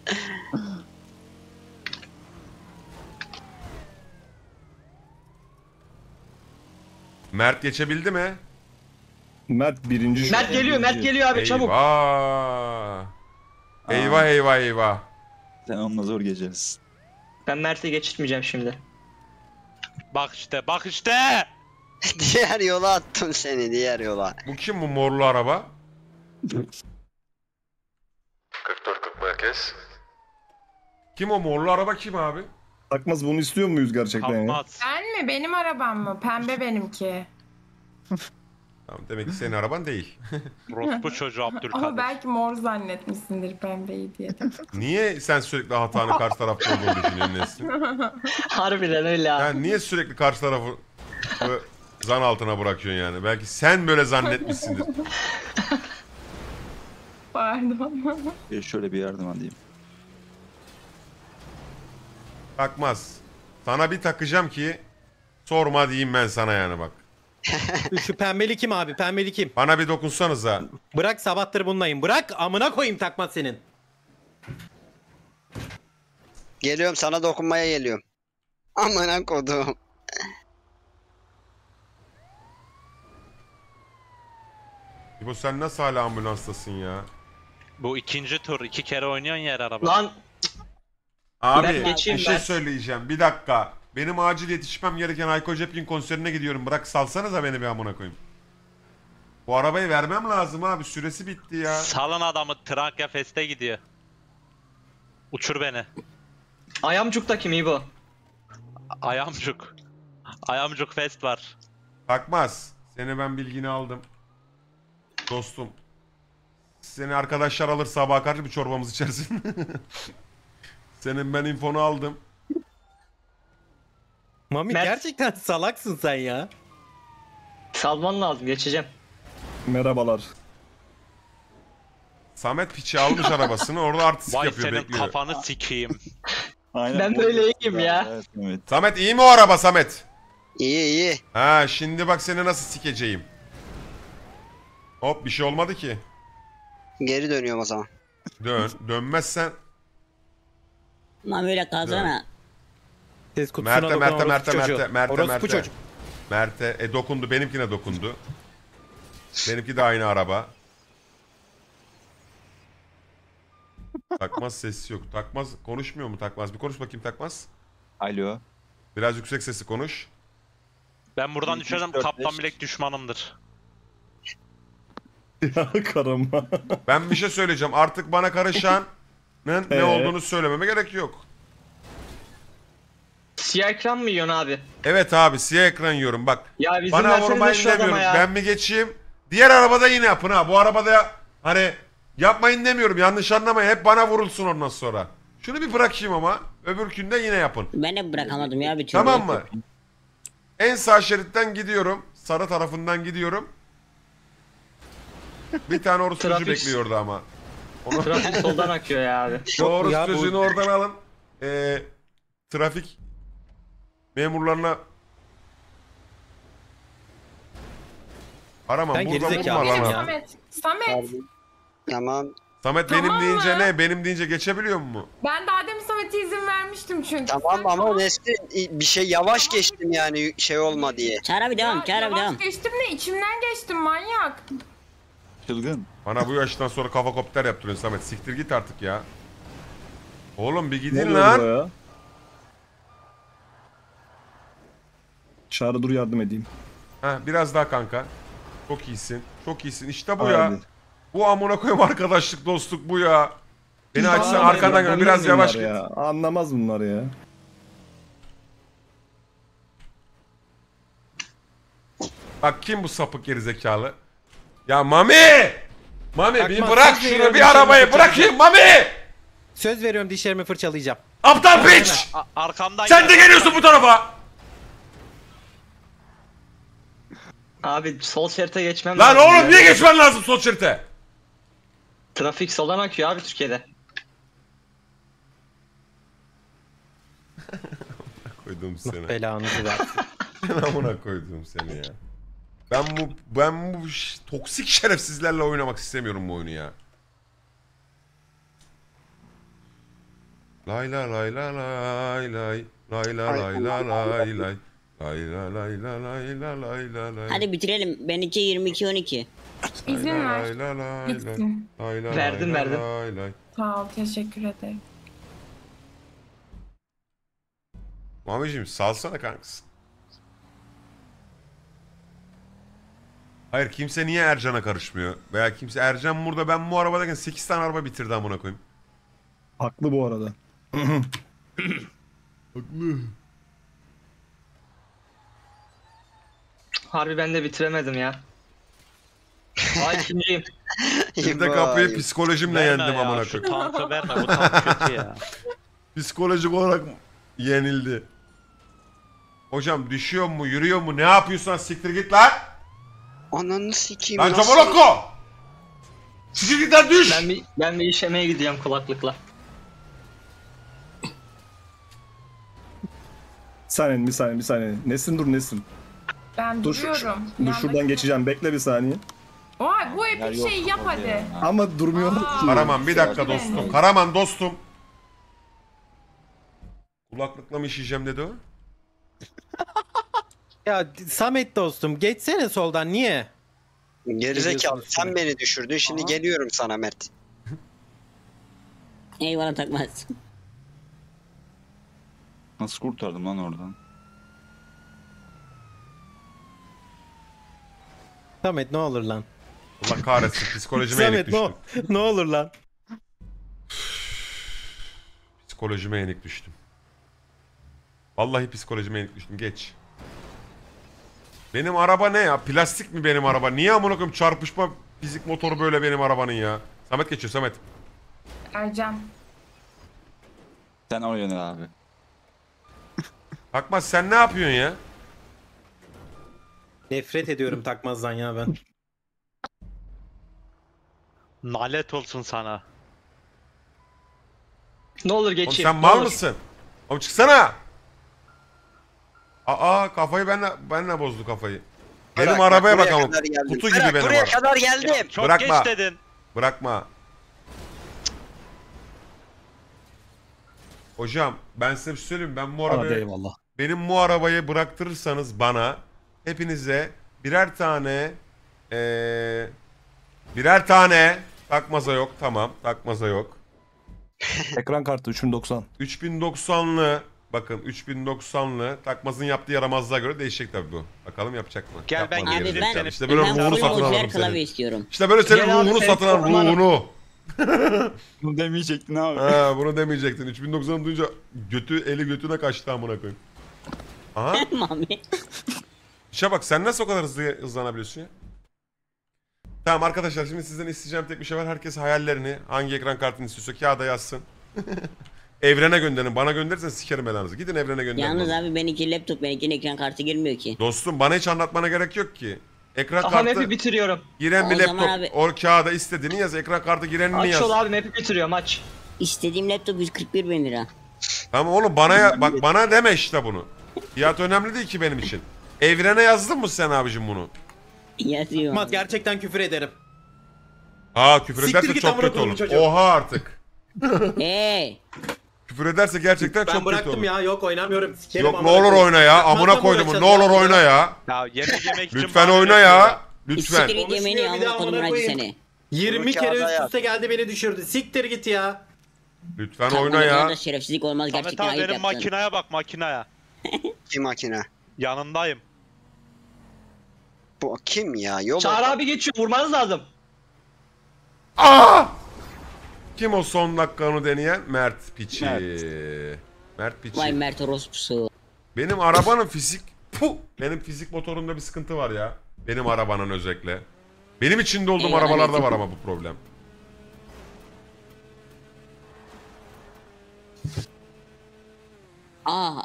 Mert geçebildi mi? Mert birinci şu Mert an. geliyor, Mert geliyor abi çabuk. Eyvah. Eyvah eyvah eyvah. Sen onunla zor geçeriz. Ben Mert'i geçirtmeyeceğim şimdi. Bak işte bak işte. Diğer yola attım seni diğer yola. Bu kim bu morlu araba? kırk dört kırk merkez. Kim o morlu araba kim abi? Takmaz bunu istiyor muyuz gerçekten ya? Kalmaz. Ben mi? Benim arabam mı? Pembe benimki. Tamam, demek ki senin araban değil. Orospu çocuğu Ama Abdülkadir. belki mor zannetmişsindir pembeyi diye. Niye sen sürekli hatanın karşı tarafta olduğunu düşünüyorsun Nesrin? Harbiden öyle abi. Yani niye sürekli karşı tarafı böyle zan altına bırakıyorsun yani? Belki sen böyle zannetmişsindir. Pardon. E şöyle bir yardım alayım. Takmaz. Sana bir takacağım ki sorma diyeyim ben sana yani bak. Şu pembeli kim abi? Pembeli kim? Bana bir dokunsanıza. Bırak sabahtır bunlayım. Bırak amına koyayım takmaz senin. Geliyorum sana dokunmaya geliyorum. Amına kodum. Bu sen nasıl hala ambulanstasın ya? Bu ikinci tur iki kere oynuyorsun yer araba. Lan Abi Ben geçeyim bir şey ben. söyleyeceğim. Bir dakika. Benim acil yetişmem gereken Hayko Cepkin konserine gidiyorum. Bırak salsanıza beni bir amına koyayım. Bu arabayı vermem lazım abi. Süresi bitti ya. Salın adamı Trakya Fest'e gidiyor. Uçur beni. Ayamcuk'ta kim iyi bu? Ayamcuk. Ayamcuk Fest var. Takmaz. Seni ben bilgini aldım. Dostum. Seni arkadaşlar alır sabaha karşı bir çorbamız içersin. Senin ben infonu aldım. Mami Mert- gerçekten salaksın sen ya. Salman lazım geçeceğim. Merhabalar. Samet piçi almış arabasını orada artistik Vay yapıyor senin bekliyor. kafanı sikeyim. Aynen. Ben bu- böyle iyiyim ya. Evet, evet. Samet iyi mi o araba Samet? İyi iyi. Ha şimdi bak seni nasıl sikeceğim. Hop bir şey olmadı ki. Geri dönüyorum o zaman. Dön. Dönmezsen Ama böyle kalsana. Ses kutusuna Mert'e dokunan Mert'e orospu Mert'e çocuğu. Mert'e Mert'e Orospu Mert'e çocuk. Mert'e e dokundu benimkine dokundu. Benimki de aynı araba. Takmaz sesi yok. Takmaz konuşmuyor mu Takmaz? Bir konuş bakayım Takmaz. Alo. Biraz yüksek sesi konuş. Ben buradan Bir, iki, düşersem dört, Kaptan beş. Bilek düşmanımdır. Ya karama. Ben bir şey söyleyeceğim. Artık bana karışanın ne Ee? olduğunu söylememe gerek yok. Siyah ekran mı yiyorsun abi? Evet abi siyah ekran yiyorum bak. Ya bizim Bana versenize vurmayın şu adama demiyorum. ya. Ben mi geçeyim? Diğer arabada yine yapın ha. Bu arabada hani yapmayın demiyorum. Yanlış anlamayın. Hep bana vurulsun ondan sonra. Şunu bir bırakayım ama. Öbürkünde yine yapın. Ben de bırakamadım ya bir türlü. Tamam mı? En sağ şeritten gidiyorum. Sarı tarafından gidiyorum. Bir tane orospu çocuğu Trafik- bekliyordu ama. Onu Trafik soldan akıyor ya abi. o Ya orospu bu- çocuğunu oradan alın. Ee, trafik memurlarına Aramam. Sen Burada gerizekalı vurma lan. Benim ha. Samet. Samet. Tamam. Samet Tamam benim mı? deyince ne? Benim deyince geçebiliyor mu? Ben daha demin Samet'e izin vermiştim çünkü. Tamam Sen ama Nesrin bir şey yavaş geçtim yani şey olma diye. Çağır abi devam, Ya, çağır abi yavaş devam. geçtim de içimden geçtim manyak. Çılgın. Bana bu yaştan sonra kafa kopter yaptırıyorsun Samet. Siktir git artık ya. Oğlum bir Ne gidin oluyor lan. burada ya? Çağrı dur yardım edeyim. Ha biraz daha kanka. Çok iyisin. Çok iyisin. İşte bu Hadi. ya. Bu amına koyayım arkadaşlık, dostluk bu ya. Beni açsan Anlamaz arkadan gel. bunlar Biraz yavaş git. ya. Anlamaz bunlar ya. Bak kim bu sapık gerizekalı? Ya Mami! Mami bir Takmaz, bırak söz şunu veriyorum, bir dişlerimi arabayı bırakayım fırçalayacağım. Mami! Söz veriyorum dişlerimi fırçalayacağım. Aptal piç! A- arkamdan Sen de gel. geliyorsun bu tarafa! Abi sol şerite geçmem Lan lazım oğlum ya. niye geçmen lazım sol şerite? Trafik soldan akıyor abi Türkiye'de. Koydum seni. Belanızı versin. Amına koydum seni ya. Ben bu ben bu ş- toksik şerefsizlerle oynamak istemiyorum bu oyunu ya. Lay la lay la lay lay. Lay la lay la lay lay. Lay la lay la lay la lay la lay. Hadi bitirelim. Benimki yirmi iki on iki. İzin ver. Lay la lay lay. Gitsin. Lay la Verdim, lay verdim. lay lay. Sağ ol, teşekkür ederim. Mamicim salsana kankası. Hayır kimse niye Ercan'a karışmıyor? Veya kimse Ercan burada ben bu arabadayken sekiz tane araba bitirdi amına koyayım. Haklı bu arada. Haklı. Harbi ben de bitiremedim ya. Ay ikinciyim. Şimdi de Vay. kapıyı psikolojimle Verme yendim ya, amına şu koyayım. tankı verme, bu tank kötü ya. Psikolojik olarak yenildi. Hocam düşüyor mu, yürüyor mu, ne yapıyorsan siktir git lan. Ananı sikeyim. Lan nasıl- Caboloko! Siktir git lan düş! Ben bir, ben bir işemeye gidiyorum kulaklıkla. Bir saniye bir saniye bir saniye. Nesrin dur Nesrin. Ben Dur, şu- duruyorum. Dur şuradan geçeceğim. Bekle bir saniye. Oha bu Yer epik yok şeyi yap orada hadi. ya. Ama durmuyor Aa. ki. Karaman bir dakika Evet. dostum. Karaman dostum. Kulaklıkla mı işeyeceğim dedi o? Ya Samet dostum geçsene soldan niye? Gerizekalı sen beni düşürdün. Şimdi geliyorum sana Mert. Eyvallah takmaz. Nasıl kurtardım lan oradan? Samet ne olur lan. Allah kahretsin psikolojime yenik Samet ne, düştüm. ol- ne olur lan. Psikolojime yenik düştüm. Vallahi psikolojime yenik düştüm. Geç. Benim araba ne ya? Plastik mi benim araba? Niye amına koyayım çarpışma fizik motoru böyle benim arabanın ya? Samet geçiyor Samet. Ercan. Sen oraya yönel abi. Bakmaz sen ne yapıyorsun ya? Nefret ediyorum takmazdan ya ben. Nalet olsun sana. Ne olur Oğlum geçeyim. sen ne mal olur. mısın? Oğlum çıksana. Aa kafayı benle benle bozdu kafayı. Benim Bırak, arabaya buraya bakalım. kadar geldim. Kutu Bırak, gibi benim buraya araba. kadar geldim. Çok Bırakma. geç dedin. Bırakma. Hocam ben size bir şey söyleyeyim mi? Ben bu Hadi arabayı, eyvallah. benim bu arabayı bıraktırırsanız bana hepinize birer tane eee birer tane takmaza yok tamam takmaza yok. Ekran kartı üç bin doksan. üç bin doksanlı bakın üç bin doksanlı takmazın yaptığı yaramazlığa göre değişecek tabii bu. Bakalım yapacak mı? Gel ben Yapmadı Abi gerizekalı. ben, İşte böyle ben ruhunu full satın orijinal alırım klavye senin. istiyorum. İşte böyle senin Gel abi, ruhunu seni satın alırım korumanım. ruhunu. Bunu demeyecektin abi. Ha bunu demeyecektin. üç bin doksanı duyunca götü eli götüne kaçtı amına koyayım. Aha. Mami. İşe bak sen nasıl o kadar hızlı hızlanabiliyorsun ya? Tamam arkadaşlar şimdi sizden isteyeceğim tek bir şey var. Herkes hayallerini hangi ekran kartını istiyorsa kağıda yazsın. Evrene gönderin. Bana gönderirsen sikerim belanızı. Gidin evrene gönderin. Yalnız bana. abi benimki laptop, benimkinin ekran kartı girmiyor ki. Dostum bana hiç anlatmana gerek yok ki. Ekran Aha kartı map'i bitiriyorum. giren bir O zaman laptop. abi- O kağıda istediğini yaz. Ekran kartı girenini Aç yaz. ol abi map'i bitiriyorum aç. İstediğim laptop yüz kırk bir bin lira. Tamam oğlum bana ya, bak bana deme işte bunu. Fiyat önemli değil ki benim için. Evrene yazdın mı sen abicim bunu? Yazıyor. Takmaz gerçekten küfür ederim. Ha küfür Siktir ederse git çok amına kötü koyayım olur. çocuğu. Oha artık. Hey. Küfür ederse gerçekten Ben çok kötü bıraktım olur. ya yok oynamıyorum. Sikerim Yok ne amına olur koyayım. oyna ya. Takmazla Amına mı koydum. Ne uğraşacağız olur ya? oyna ya. Ya yemek yemek için Lütfen bahane oyna üretiyor ya. Lütfen. Siktir git yemeğini Konuşmuyor, bir de amına kodum amına hacı koyayım. seni. yirmi Bunu kere kağıda üst yaz. üste geldi beni düşürdü. Siktir git ya. Lütfen Takma oyna ne kadar ya. da şerefsizlik olmaz Samet gerçekten abi ayıp benim yaptın. makineye bak makineye. Kim makine? Yanındayım. Bu kim ya? Yol Çağrı abi geçiyor vurmanız lazım. Aa! Kim o son dakika onu deneyen? Mert Piçi. Mert. Mert Piçi. Vay Mert orospusu. Benim arabanın fizik... Puh! Benim fizik motorunda bir sıkıntı var ya. Benim arabanın özellikle. Benim içinde olduğum Eyvallah arabalarda Metin. var ama bu problem. Aa.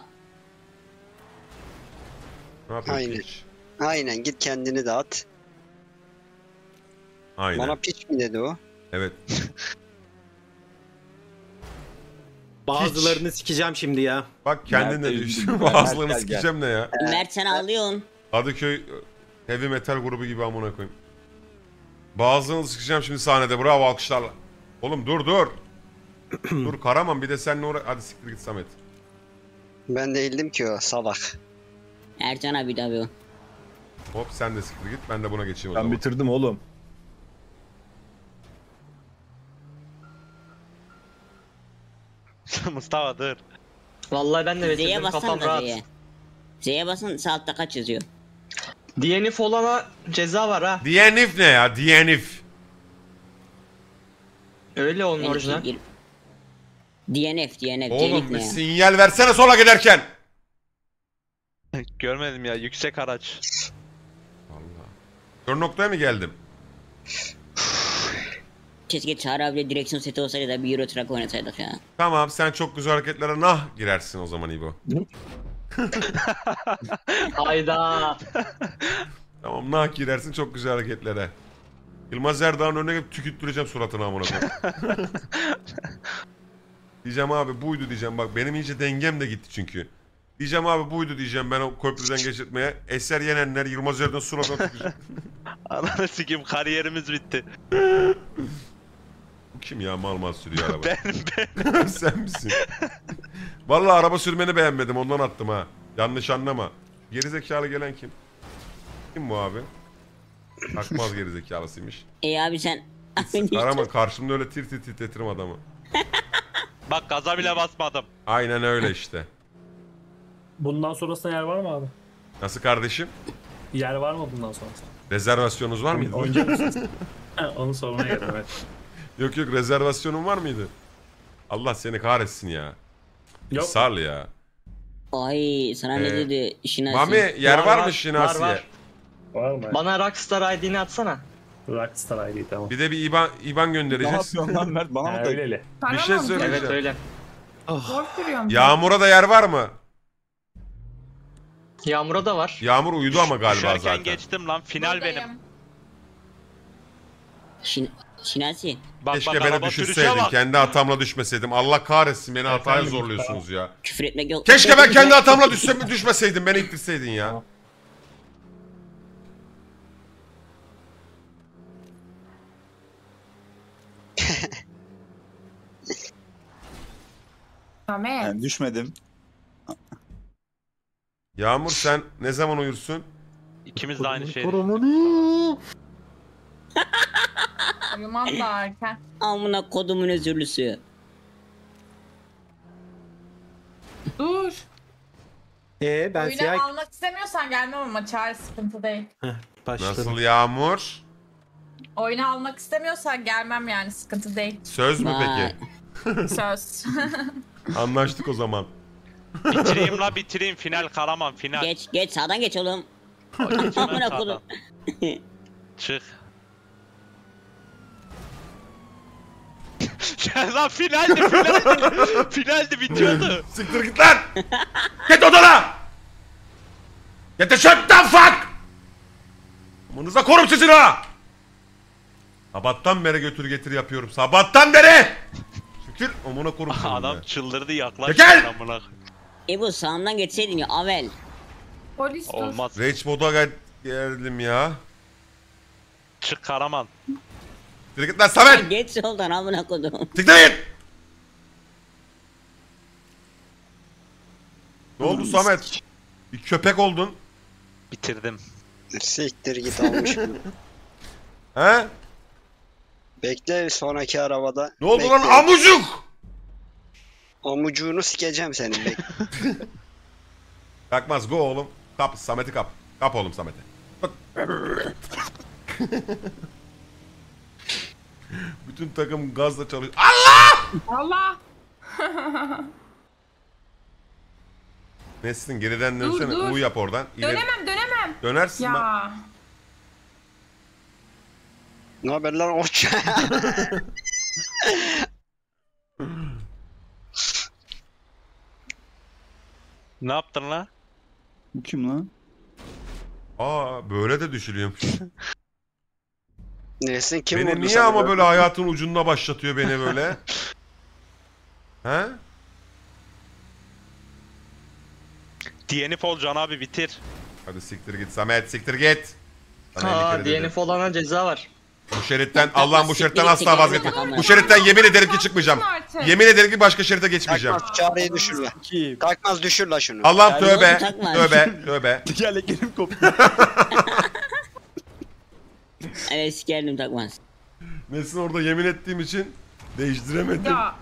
Ne yapıyorsun Aynen. piç? Aynen git kendini dağıt. Aynen. Bana piç mi dedi o? Evet. Bazılarını sikeceğim şimdi ya. Bak kendin de Mert de düştün. üzüldüm. Bazılarını Mert gel, gel. sikeceğim ne ya? Mert sen ağlıyorsun. Kadıköy heavy metal grubu gibi amına koyayım. Bazılarını sikeceğim şimdi sahnede. Bravo alkışlarla. Oğlum dur dur. Dur Karaman bir de seninle uğra... Hadi siktir git Samet. Ben değildim ki o salak. Ercan abi de abi o. Hop sen de siktir git ben de buna geçeyim o Ben zaman. bitirdim oğlum. Mustafa dur. Vallahi ben de Z'ye bitirdim, basın kafam da rahat. Z'ye. Z'ye basın sağ altta kaç yazıyor. D N F olana ceza var ha. D N F ne ya? D N F. Öyle onun orijinal. D N F, D N F, Oğlum D N F bir ne ya? sinyal versene sola giderken. Görmedim ya yüksek araç. Allah. Kör noktaya mı geldim? Keşke Çağrı abiyle direksiyon seti olsaydı da bir Euro Truck oynasaydık ya. Tamam sen çok güzel hareketlere nah girersin o zaman İbo. Hayda. Tamam nah girersin çok güzel hareketlere. Yılmaz Erdoğan'ın önüne gelip tükürttüreceğim suratına amına koyayım. Diyeceğim abi buydu diyeceğim bak benim iyice dengem de gitti çünkü. Diyeceğim abi buydu diyeceğim ben o köprüden geçirtmeye. Eser yenenler Yılmaz Erdoğan suratına tüküreceğim. Ananı sikeyim kariyerimiz bitti. Bu kim ya mal mal sürüyor araba. Ben ben. Sen misin? Vallahi araba sürmeni beğenmedim ondan attım ha. Yanlış anlama. Gerizekalı gelen kim? Kim bu abi? Takmaz gerizekalısıymış. E abi sen... Arama karşımda öyle tir tir titretirim adamı. Bak gaza bile basmadım. Aynen öyle işte. Bundan sonrasında yer var mı abi? Nasıl kardeşim? Yer var mı bundan sonrasında? Rezervasyonunuz var mıydı? Oynayacak mısınız? Ha, onu sormaya geldim evet. Yok yok rezervasyonun var mıydı? Allah seni kahretsin ya. Yok. Sal ya. Ay sana ne Ee, dedi Şinasi? Mami yer var, Var, mı var, Şinasi'ye? var, var. Var mı? Bana Rockstar I D'ni atsana. Rockstar I D tamam. Bir de bir IBAN, IBAN Ne göndereceğiz. yapıyorsun lan Mert? Bana Ha, mı da? öyleli. Bir şey Paramam, söyleyeceğim. Evet öyle. Zor sürüyorum. Yağmur'a da yer var mı? Yağmur'a da var. Yağmur uyudu ama galiba Düşerken zaten. geçtim lan final Buradayım. benim. Şin Şinasi. Bak Keşke bak beni araba düşürseydim. sürüşe bak. Kendi hatamla düşmeseydim. Allah kahretsin beni hataya Efendim, zorluyorsunuz ya. Küfür etmek yok. Keşke ben kendi hatamla düşse, düşmeseydim. Beni ittirseydin ya. Samet. Yani düşmedim. Yağmur sen ne zaman uyursun? İkimiz de aynı şey. Uyumam da erken. Amına kodumun özürlüsü. Dur. Ee ben Oyunu siyah... almak istemiyorsan gelmem ama çağrı sıkıntı değil. Başladım. Nasıl Yağmur? Oyunu almak istemiyorsan gelmem yani sıkıntı değil. Söz mü Vay. peki? Söz. Anlaştık o zaman. Bitireyim la bitireyim final Karaman final. Geç geç sağdan geç oğlum. Geçeyim ben Amına sağdan. kodum. Çık. Ya lan finaldi finaldi. Finaldi bitiyordu. Siktir git lan! Git odana! Get the shut the fuck! Amanıza korum sizin ha! Sabahtan beri götür getir yapıyorum. Sabahtan beri! Şükür amına korum seni Adam be. çıldırdı yaklaştı. Çekil! amına. Ebu sağımdan geçseydin ya Avel. Polis dur. Olmaz. Rage moda gel- geldim ya. Çık Karaman. Siktir git lan Samet! Geç soldan amına kodum. Siktir git! Ne oldu Samet? Bir köpek oldun. Bitirdim. Siktir git almış bunu. He? Bekle sonraki arabada. Ne oldu Bekle. lan amucuk? Amucuğunu sikeceğim senin bekle. Kalkmaz go oğlum. Kap Samet'i kap. Kap oğlum Samet'i. Bütün takım gazla çalışıyor. Allah! Allah. Nesin geriden Dur, dönsene. dur. U yap oradan. İleri- Dönemem dönemem. Dönersin bak. Ya. Ne haber lan oç? Ne yaptın lan? Bu kim lan? Aa böyle de düşürüyormuş. Nesin kim beni vurdu niye sana ama böyle? böyle hayatın ucunda başlatıyor beni böyle? He? D N F ol Can abi bitir. Hadi siktir git Samet siktir git. Sana elli Aa kere dedim. D N F olana ceza var. Bu şeritten Allah'ım bu şeritten Siktir asla git, vazgeçme. siktir git. Bu şeritten yemin ederim ki çıkmayacağım. Yemin ederim ki başka şerite geçmeyeceğim. Takmaz çağrıyı düşür la. Takmaz düşür la şunu. Allah'ım Yani tövbe, onu takma. tövbe, tövbe. Tekerleklerim koptu. Evet sikerdim takmaz. Nesin orada yemin ettiğim için değiştiremedim. Ya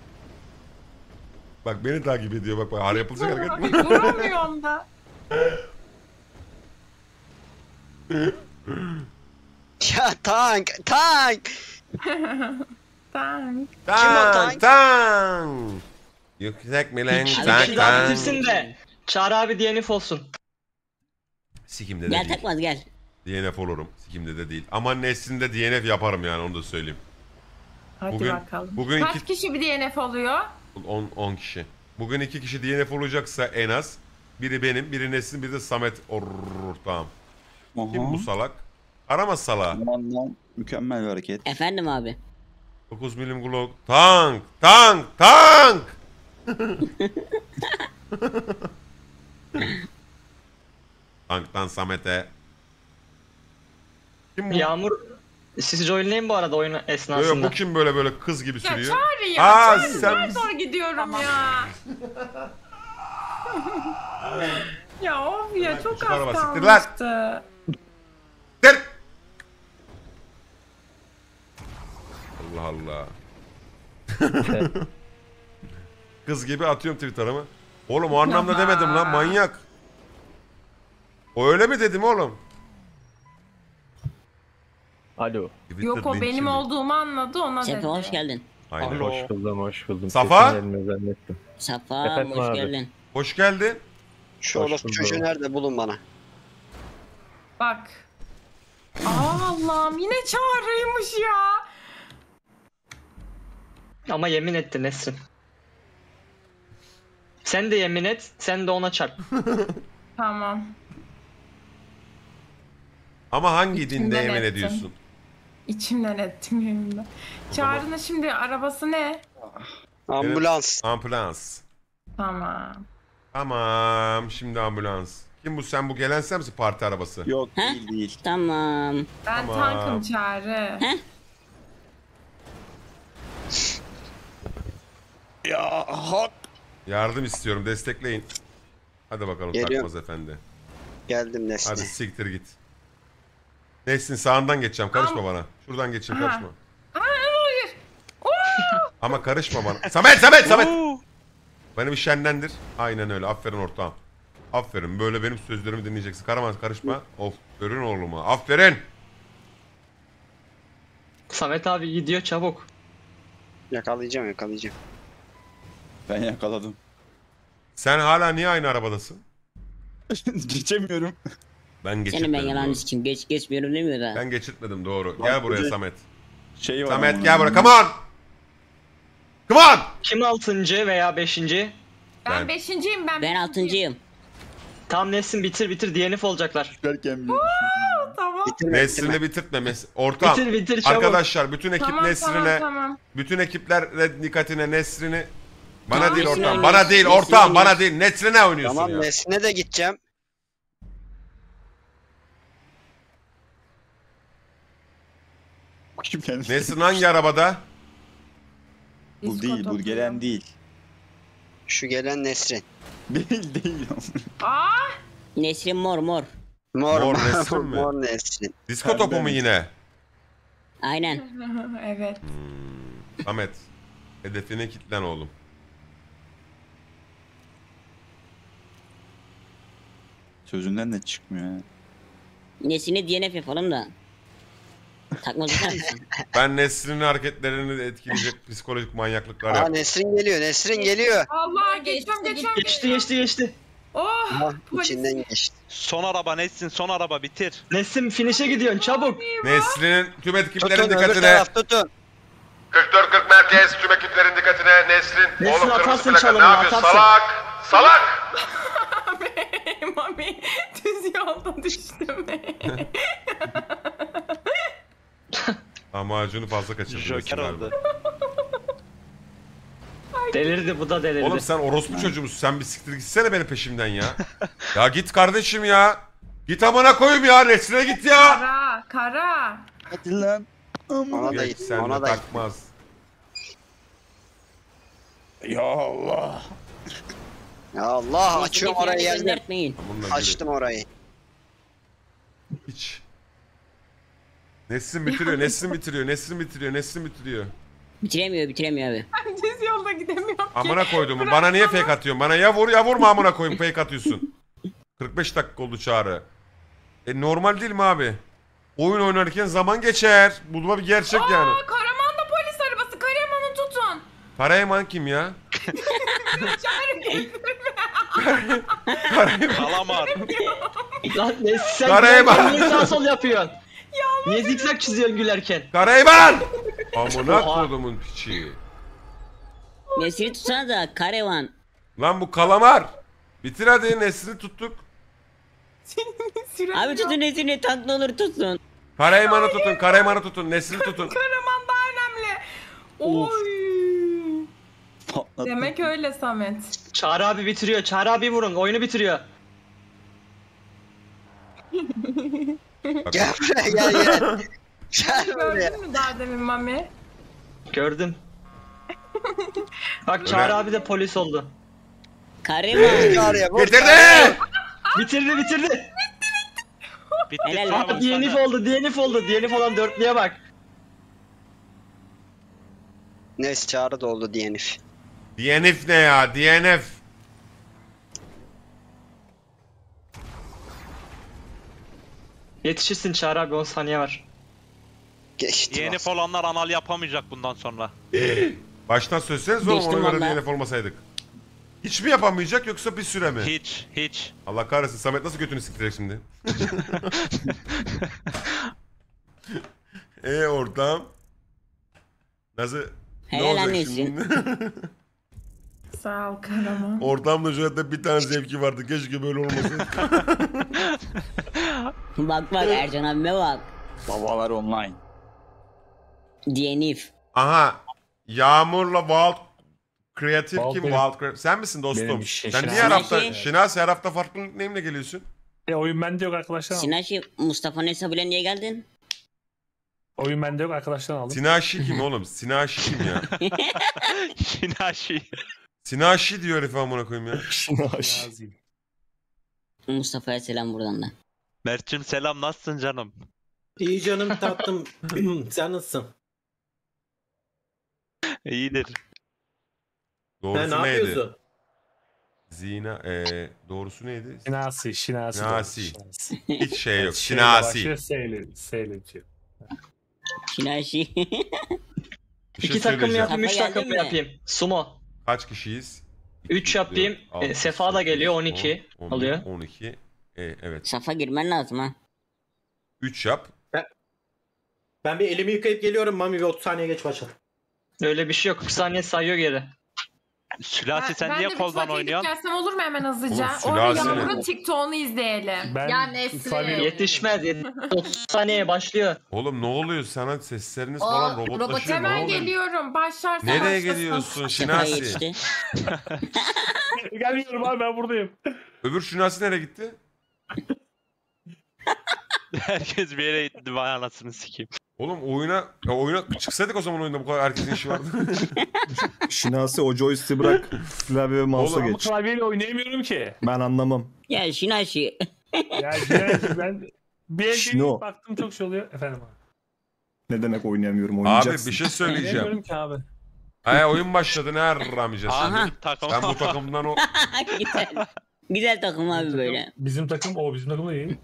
Bak beni takip ediyor bak bak. Har yapılacak hareket mi? vuramıyorum da. Ya tank tank. Tank. Kim o Tank, tank? tank. Yüksek mi lan Bir tank, kişi daha tank. bitirsin de. Çağrı abi D N F olsun. Sikimde de Gel değil. takmaz gel. D N F olurum. Sikimde de değil. Ama Nesrin'de D N F yaparım yani onu da söyleyeyim. Hadi Bugün- bakalım. bugün Kaç iki- kişi bir D N F oluyor? on kişi. Bugün iki kişi D N F olacaksa en az. Biri benim, biri Nesrin, biri de Samet ortağım. Kim bu salak? Arama salağı. Vallahi mükemmel bir hareket. Efendim abi. dokuz milim Glock. Tank! Tank! Tank! Tanktan Samet'e. Kim bu? Yağmur siz oynayın bu arada oyun Yo, yo, esnasında. bu kim böyle böyle kız gibi Ya sürüyor? Çağrı ya. Aa, Çağrı sen- zor zor gidiyorum ya. Ya of ya çok Şu araba, az siktir lan. kalmıştı. Dur! Allah Allah. Kız gibi atıyorum Twitter'ımı. Oğlum o anlamda Ya. demedim lan manyak. O öyle mi dedim oğlum? Alo. Twitter Yok o linç benim yedi. olduğumu anladı ona Sefa dedi. hoş geldin. Aynen. Hoş buldum, hoş buldum. Safa? Sesin gelmez zannettim. Safa Efendim hoş abi. geldin. Hoş geldin. Şu Hoş orospu bulduk. çocuğu nerede bulun bana. Bak. Aa Allah'ım yine Çağrı'ymış ya. Ama yemin etti Nesrin. Sen de yemin et, sen de ona çarp. Tamam. Ama hangi İçimden dinde emin ettim. ediyorsun? İçimden ettim yeminle. Çağrı'nın şimdi arabası ne? Ambulans. Ambulans. Tamam. Tamam şimdi ambulans. Kim bu sen bu gelen sen misin parti arabası? Yok He? değil değil. Tamam. Ben Tamam. tankım Çağrı. He? Ya hak. Yardım istiyorum destekleyin. Hadi bakalım Geliyorum. Takmaz efendi. Geldim Nesli. Hadi siktir git. Nesin sağından geçeceğim karışma bana. Şuradan geçeyim Aha. karışma. Hayır. Ama karışma bana. Samet Samet Samet. Beni bir şenlendir. Aynen öyle aferin ortağım. Aferin böyle benim sözlerimi dinleyeceksin. Karaman karışma. Aferin oğluma aferin. Samet abi gidiyor çabuk. Yakalayacağım yakalayacağım. Ben yakaladım. Sen hala niye aynı arabadasın? Geçemiyorum. Ben Seni ben geçirtmedim. yalan doğru. için geç geçmiyorum demiyor da. Ben geçirtmedim doğru. Gel buraya bir- Samet. Şey var Samet ama gel onun. buraya. Come on. Come on. Kim altıncı veya beşinci? Ben, Ben- beşinciyim ben. Ben altıncıyım. Tam Nesrin bitir bitir D N F olacaklar. Derken bir Tamam. Bitirme Nesrin'i bitirme. bitirtme. Mes- Ortam. Bitir bitir çabuk. Arkadaşlar bütün ekip Tamam Nesrin'e, tamam tamam. bütün ekipler dikkatine Nesrin'i bana Tamam, değil Nesrin ortam. oynuyor. Bana değil Nesrin ortam. oynuyor. Bana değil. Nesrin'e oynuyorsun Tamam ya. Nesli'ne de gideceğim. kim kendisi? Nesrin hangi arabada? Bu Disko değil, bu topluyor. gelen değil. Şu gelen Nesrin. Değil değil. Aa! Nesrin mor mor. Mor, Mor mor, Nesrin mi? mor Nesrin. Disko topu mu yine? Aynen. Evet. Samet. Hedefine kilitlen oğlum. Sözünden de çıkmıyor ha. Nesrini D N F yapalım da. Takmaz tutar mısın? Ben Nesrin'in hareketlerini de etkileyecek psikolojik manyaklıklar Aa yap. Nesrin geliyor Nesrin geliyor. Allah geçiyorum geçiyorum. Geçti geçti geçti. Oh! Ha, polis. içinden geçti. Son araba Nesrin, son araba bitir. Nesrin finish'e gidiyorsun çabuk. Nesrin'in tüm ekiplerin Tutun öbür dikkatine. taraf tutun. kırk dört kırk merkez tüm ekiplerin dikkatine. Nesrin. Nesrin, Oğlum kırmızı atarsın plaka ne çalımını, yapıyorsun atarsın. salak? Salak! Mami düz yolda düştüm. Amacını fazla kaçırdın. Joker Nesrin abi. oldu. Delirdi bu da delirdi. Oğlum sen orospu çocuğu musun? Sen bir siktir gitsene benim peşimden ya. Ya git kardeşim ya. Git amına koyayım ya. Nesrin'e git ya. Kara, kara. Hadi lan. Ona da Geç sen ona de da takmaz. Ya Allah. Ya Allah açıyorum orayı yazdım. Göndertmeyin. Bununla Açtım orayı. Hiç. Nesrin bitiriyor, Nesrin bitiriyor, Nesrin bitiriyor, Nesrin bitiriyor. Bitiremiyor bitiremiyor abi. Ben düz yolda gidemiyorum ki. Amına koydum. Bana niye fake atıyorsun? Bana ya vur ya vurma amına koyayım fake atıyorsun. kırk beş dakika oldu Çağrı. E normal değil mi abi? Oyun oynarken zaman geçer. Bu da bir gerçek yani. Aa, Karaman'da polis arabası. Karaman'ı tutun. Karayaman kim ya? Kalamar. Lan ne sen Karayaman. gülerken niye sağ sol yapıyorsun? Niye zikzak çiziyorsun gülerken? Karayaman! Amına kodumun piçi. Nesini tutsana da Karevan. Lan bu kalamar. Bitir hadi Nesrin'i tuttuk. Abi tutun Nesini tatlı olur tutsun. Karayaman'ı tutun, Karayaman'ı tutun, Nesrin'i tutun. Karaman daha önemli. Oy. Patlattı. Demek öyle Samet. Çağrı abi bitiriyor. Çağrı abi vurun. Oyunu bitiriyor. Gel buraya gel gel. Gel buraya. Gördün mü daha demin Mami? Gördüm. Bak Çağrı abi de polis oldu. Karevan. Çağrı'ya vur. Getirdi! Bitirdi bitirdi. Bitti. Helal tamam lan. D N F sana. oldu. D N F oldu. D N F olan dörtlüye bak. Neyse Çağrı da oldu D N F. D N F ne ya? D N F. Yetişirsin Çağrı abi on saniye var. Geçti. D N F olanlar anal yapamayacak bundan sonra. Baştan söyleseniz oğlum Geçtim ona göre valla. D N F olmasaydık. Hiç mi yapamayacak yoksa bir süre mi? Hiç, hiç. Allah kahretsin Samet nasıl götünü siktirecek şimdi? Eee ortam? Nasıl? Ne Helal olacak annesi. şimdi? Sağ ol Karaman. Ortamda şöyle bir tane zevki vardı. Keşke böyle olmasaydı. Bak bak Ercan abime bak. Babalar online. D N F. Aha. Yağmur'la Wild Kreatif Wild kim? benim. Wild Kreatif. Sen misin dostum? Benim şey- Sen Şinasi. niye her hafta Şinasi. Şinasi her hafta farklı nickname'le geliyorsun? E, oyun bende yok arkadaşlar. Sinaşi Mustafa'nın hesabıyla niye geldin? Oyun bende yok arkadaşlar aldım. Sinaşi kim oğlum? Sinaşi kim ya? Şinaşi. Sinaşi diyor herif amına koyayım ya. Yazayım. Mustafa'ya selam buradan da. Mert'cim selam, nasılsın canım? İyi canım tatlım. Sen nasılsın? İyidir. Doğrusu Ha, ne neydi? yapıyorsun? Zina, eee doğrusu neydi? Şinasi, Şinasi. Şinasi. Şinasi. Hiç şey yok. Şeyle Şinasi. başlıyor, S'yle, S'yle bitiyor. Şinaşi. Bir şey İki takım söyleyeceğim. yapayım, üç Kafa takım geldin mi? yapayım. Sumo. Kaç kişiyiz? üç yapayım. Altı, E, Sefa da geliyor, on sekiz, iki on, on, alıyor. on iki. E, evet. Safa girmen lazım ha. üç yap. Ben bir elimi yıkayıp geliyorum Mami, bir otuz saniye geç başla. Öyle bir şey yok. kırk saniye sayıyor geri. Sülasi sen ben niye de bir koldan tuvalete oynuyorsun? gidip gelsem olur mu hemen hızlıca? Oğlum, Orada Sülasi ne? Yağmur'un TikTok'unu izleyelim. Ben Ya Nesrin. Tabii. Yetişmez. yet- otuz saniye başlıyor. Oğlum ne oluyor sana sesleriniz O, falan robot robotlaşıyor. Ne Hemen oluyor? geliyorum. Başlarsa Nereye başlasın. geliyorsun Safa Şinasi? geçti. Gelmiyorum abi, ben buradayım. Öbür Şinasi nereye gitti? Herkes bir yere gitti, vay anasını sikeyim. Oğlum oyuna ya oyuna çıksaydık o zaman oyunda bu kadar herkesin işi vardı. Şinasi o joystick'i bırak. Klavye ve mouse'a Oğlum, Ama geç. klavyeyle oynayamıyorum ki. Ben anlamam. Ya Şinaşi. Ya Şinasi ben bir el Şino. deneyip baktım çok şey oluyor. Efendim abi. Ne demek oynayamıyorum, Abi oynayacaksın. bir şey söyleyeceğim. Oynayamıyorum ki abi. Ay oyun başladı ne aramayacağız Aha. şimdi. Takım. Ben bu takımdan o... Güzel. Güzel takım abi böyle. Bizim takım o, bizim takım da iyi.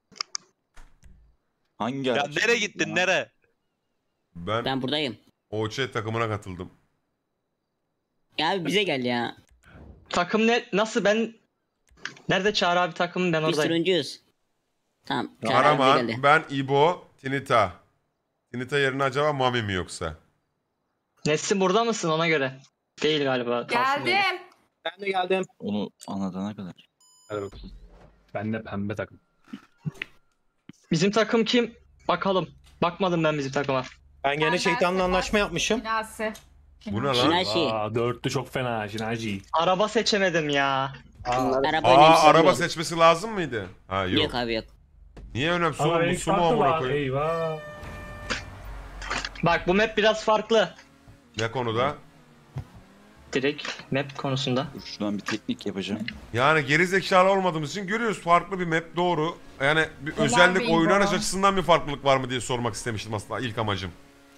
Hangi Ya araç? nereye gittin, nere? Ben Ben buradayım. O Ç takımına katıldım. Ya abi bize gel ya. Takım ne? Nasıl ben? Nerede Çağrı abi takımım, ben Biz oradayım. turuncuyuz. Tamam. Çağrı abi bize Karaman, geldi. ben İbo, Tinita. Tinita yerine acaba Mami mi yoksa? Nesin burada mısın ona göre? Değil galiba. kalsın böyle. Geldim. Ben de geldim. Onu anladığına kadar. Hadi bakalım. Ben de pembe takım. Bizim takım kim? Bakalım. Bakmadım ben bizim takıma. Ben gene Ben şeytanla Sefa- anlaşma yapmışım. Şinasi. Bu ne lan? Şinaşi. Aa, dörtlü çok fena Şinasi. Araba seçemedim ya. Araba Aa önemsiz araba yok. seçmesi lazım mıydı? Ha yok. Yok abi yok. Niye önemsiz Ama oğlum bu renk sumo farklı amına var. koyayım. Eyvah. Bak bu map biraz farklı. Ne konuda? Direkt map konusunda. Dur şuradan bir teknik yapacağım. Yani geri zekalı olmadığımız için görüyoruz farklı bir map, doğru. Yani bir Helal özellik be oynanış İbo. açısından bir farklılık var mı diye sormak istemiştim aslında ilk amacım.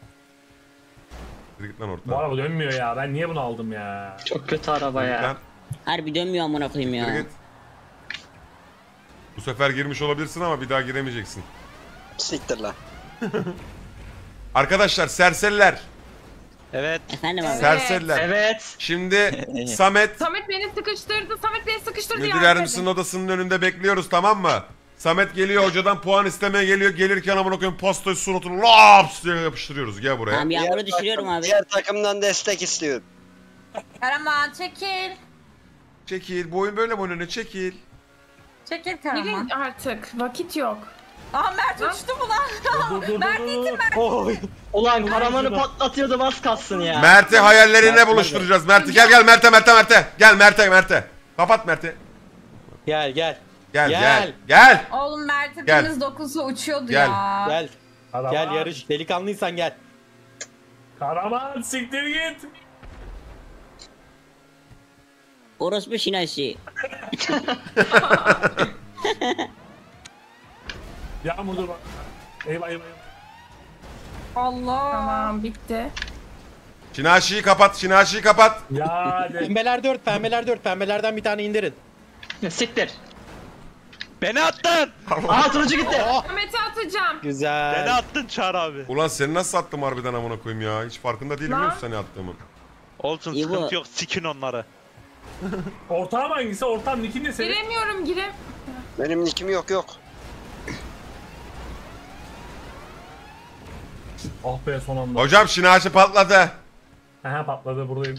Yürü git lan Bu orta. araba dönmüyor ya. Ben niye bunu aldım ya? Çok kötü araba Yürü git ya. lan. Harbi dönmüyor amına koyayım Yürü ya. git. Bu sefer girmiş olabilirsin ama bir daha giremeyeceksin. Siktir lan. Arkadaşlar serseriler. Evet. Efendim abi. Serseriler. Evet. Şimdi Samet Samet beni sıkıştırdı. Samet beni sıkıştırdı müdür ya. yardımcısının odasının önünde bekliyoruz, tamam mı? Samet geliyor, hocadan puan istemeye geliyor. Gelirken amına koyayım pastayı suratını laps diye yapıştırıyoruz. Gel buraya. Tamam yağmuru düşürüyorum abi. Diğer takımdan destek istiyorum. Karaman çekil. Çekil. Bu oyun böyle mi oynanıyor? Çekil. Çekil Karaman. Girin artık. Vakit yok. Aa Mert uçtu mu lan? Dur dur dur dur. Oy. Ulan Karaman'ı patlatıyordum az kalsın ya. Mert'i hayallerine buluşturacağız. Mert'i gel gel Mert'e Mert'e Mert'e. Gel Mert'e Mert'e. Kapat Mert'i. Gel gel. Gel Gel. gel. Gel. Oğlum Mert'in Gel. deniz dokusu uçuyordu Gel. ya. Gel. Karaman. Gel yarış. Delikanlıysan gel. Karaman siktir git. Orospu şinasi. Yağmur dur bak. Eyvah eyvah eyvah. Allah. Tamam bitti. Şinaşi'yi kapat. Şinaşi'yi kapat. Ya de. Pembeler dört, pembeler dört. Pembelerden bir tane indirin. Siktir. Beni attın. Aa turuncu gitti. Samet'i atacağım. Güzel. Beni attın Çağrı abi. Ulan seni nasıl attım harbiden amına koyayım ya. Hiç farkında değilim Lan. yok seni attığımın. Olsun İyi bu. sıkıntı yok. Sikin onları. Ortağım hangisi? Ortağım nikin ne senin? Giremiyorum girem. Benim nikim yok yok. Ah be son anda. Hocam Şinaşi patladı. Aha patladı buradayım.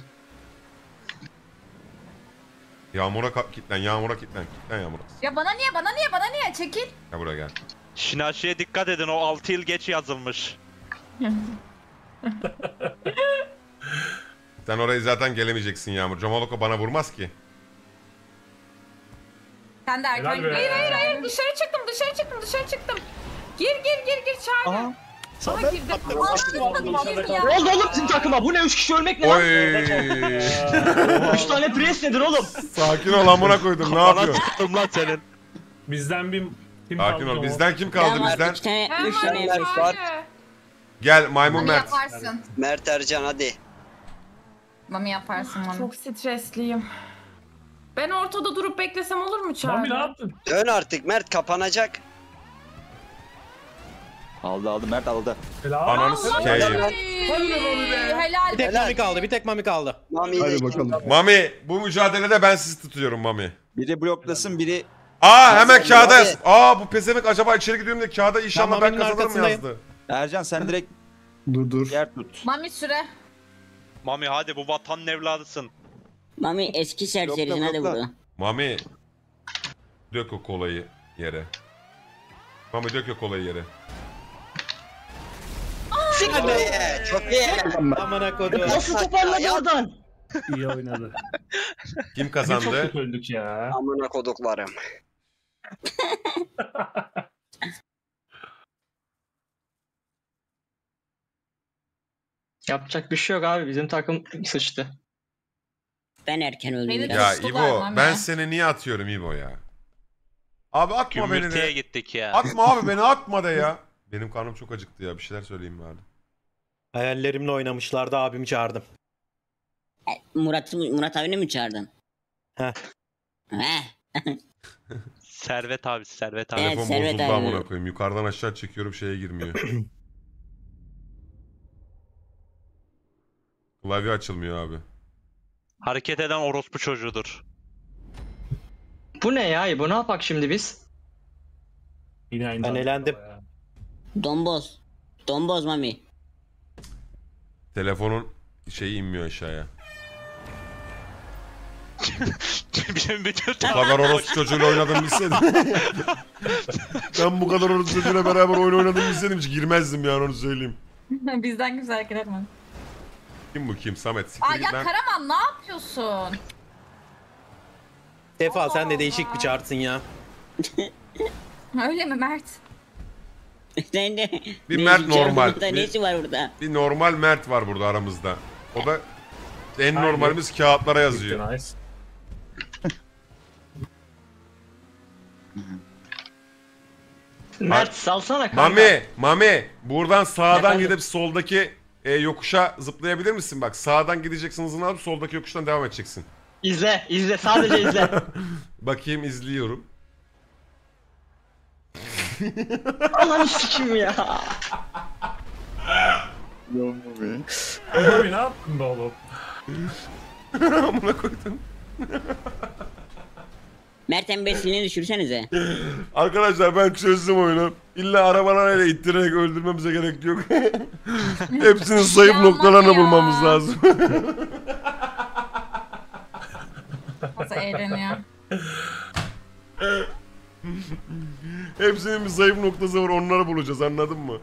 Yağmura ka- kitlen, yağmura kitlen, kitlen yağmura. Ya bana niye bana niye bana niye çekil. Gel buraya gel. Şinaşi'ye dikkat edin, o altı yıl geç yazılmış. Sen oraya zaten gelemeyeceksin Yağmur. Comaloko bana vurmaz ki. Sen de erken Helal be. gir. Hayır hayır hayır dışarı çıktım dışarı çıktım dışarı çıktım. Gir gir gir gir çağır. Aha. Aha girdim. Ne oldu oğlum sizin takıma? Bu ne? Üç kişi ölmek ne lan? Oy. Üç tane pres nedir oğlum? Sakin ol amına koydum. Ne Bana yapıyorsun? tuttum lan senin. Bizden bir kim Sakin kaldı ol. o? Bizden kim Ben kaldı var bizden? iki tane, Ben üç tane varım var. çağır. Gel maymun Mami Mert. yaparsın. Mert Ercan hadi. Mami yaparsın Mami. Çok stresliyim. Ben ortada durup beklesem olur mu çağır? Mami ne yaptın? Dön artık Mert kapanacak. Aldı aldı Mert aldı. Helal. Ananı sikeyim. Helal. Bir tek Helal. mami kaldı. Bir tek mami kaldı. Mami Hadi bakalım. Mami bu mücadelede ben sizi tutuyorum Mami. Biri bloklasın biri Aa hemen Hadi. kağıda yaz. Aa bu pezemek acaba içeri gidiyorum diye kağıda inşallah Ben ben Mami'nin kazanırım arkasındayım. yazdı. Ercan sen direkt Dur dur. yer tut. Mami süre. Mami hadi, bu vatanın evladısın. Mami eski serserisin Blokla, hadi blokla. burada. Mami dök o kolayı yere. Mami dök o kolayı yere. Hadi. Çok iyi. Amına kodum. Nasıl toparladı Ya. oradan? İyi oynadı. Kim Çok kazandı? kötü öldük ya. Amına koduklarım. Yapacak bir şey yok abi. Bizim takım sıçtı. Ben erken öldüm. Beni de- biraz. Ya Sustular İbo Mami. ben seni niye atıyorum İbo ya? Abi atma beni Gümürtüye de. gittik ya. Atma abi beni atma de ya. Benim karnım çok acıktı ya bir şeyler söyleyeyim bari. Hayallerimle oynamışlardı, abimi çağırdım. E, Murat, Murat abini mi çağırdın? Heh. Heh. Servet abi, Servet abi. Evet, Telefon Servet bozuldu abi. amına koyayım. Yukarıdan aşağı çekiyorum şeye girmiyor. Klavye açılmıyor abi. Hareket eden orospu çocuğudur. Bu ne ya? Bu ne yapak şimdi biz? Yine aynı Ben anda elendim. ya. Domboz. Domboz Mami. Telefonun şeyi inmiyor aşağıya. Bizim bütün Bu kadar orospu çocuğuyla oynadım bilseydim. Ben bu kadar orospu çocuğuyla beraber oyun oynadım bilseydim hiç girmezdim yani onu söyleyeyim. Bizden kimse hareket etmez. Kim bu kim? Samet. Aa Siktir ya git lan. Karaman ne yapıyorsun? Defa sen de değişik bir çağırsın ya. Öyle mi Mert? Sen de Bir ne Mert işin var normal. burada, Ne Bir- işi var burada? Bir normal Mert var burada aramızda. O da en Aynen. normalimiz kağıtlara yazıyor. Nice. Mert salsana kanka. Mami, Mami buradan sağdan Efendim? gidip soldaki e, yokuşa zıplayabilir misin? Bak sağdan gideceksin hızını alıp soldaki yokuştan devam edeceksin. İzle, izle, sadece izle. Bakayım izliyorum. Allah'ını sikim ya. Abi ne yaptın be oğlum? Amına koydum. Mert embesiliğini düşürsenize. Arkadaşlar ben çözdüm oyunu. İlla arabalarıyla ittirerek öldürmemize gerek yok. Hepsinin zayıf Ya noktalarını Mami ya. bulmamız lazım. Nasıl eğleniyor. Hepsinin bir zayıf noktası var, onları bulacağız, anladın mı?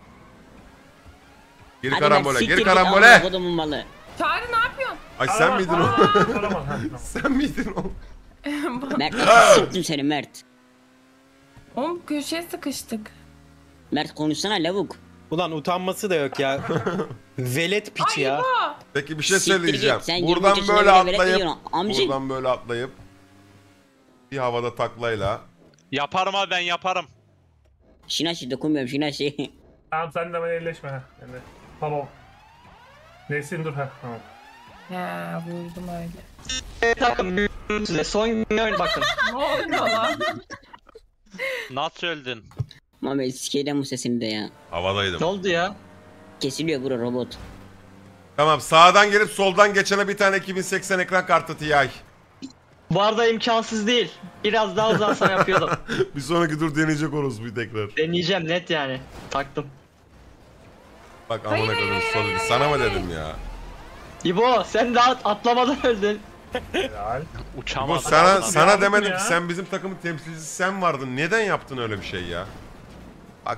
Geri Hadi Mert, karambole, siktir geri git, amına karambole. kodumun malı. Çağrı ne yapıyorsun? Ay sen miydin o? Karaman, ha, tamam. Sen miydin o? Mert nasıl siktim seni Mert? Oğlum köşeye sıkıştık. Mert konuşsana lavuk. Ulan utanması da yok ya. Velet piç ya. Aa, Peki bir şey Siktir söyleyeceğim. git, sen Buradan yirmi üç böyle yaşında bile velet atlayıp, diyorsun. Amcık. buradan böyle atlayıp bir havada taklayla. Yaparım abi ben yaparım. Şinaşi dokunmuyorum Şinaşi. Tamam sen de bana elleşme ha. Yani, tamam. Nesin dur ha. Tamam. he vurdum öyle. Evet takım size son gün oyun bakın. Ne oluyor lan? Nasıl öldün? Mami sikeyden bu sesini de ya. Havadaydım. Ne oldu ya? Kesiliyor bura robot. Tamam, sağdan gelip soldan geçene bir tane iki bin seksen ekran kartı Ti. Bu arada imkansız değil. Biraz daha uzansam yapıyordum. Bir sonraki tur deneyecek oluruz bir tekrar. Deneyeceğim net yani. Taktım. Bak amına koydum soru. Sana mı dedim ya? İbo sen daha atlamadan öldün. Helal. Bu Uçamaz. sana Adam sana yaptın demedim ya. ki, sen bizim takımın temsilcisi sen vardın. Neden yaptın öyle bir şey ya? Bak.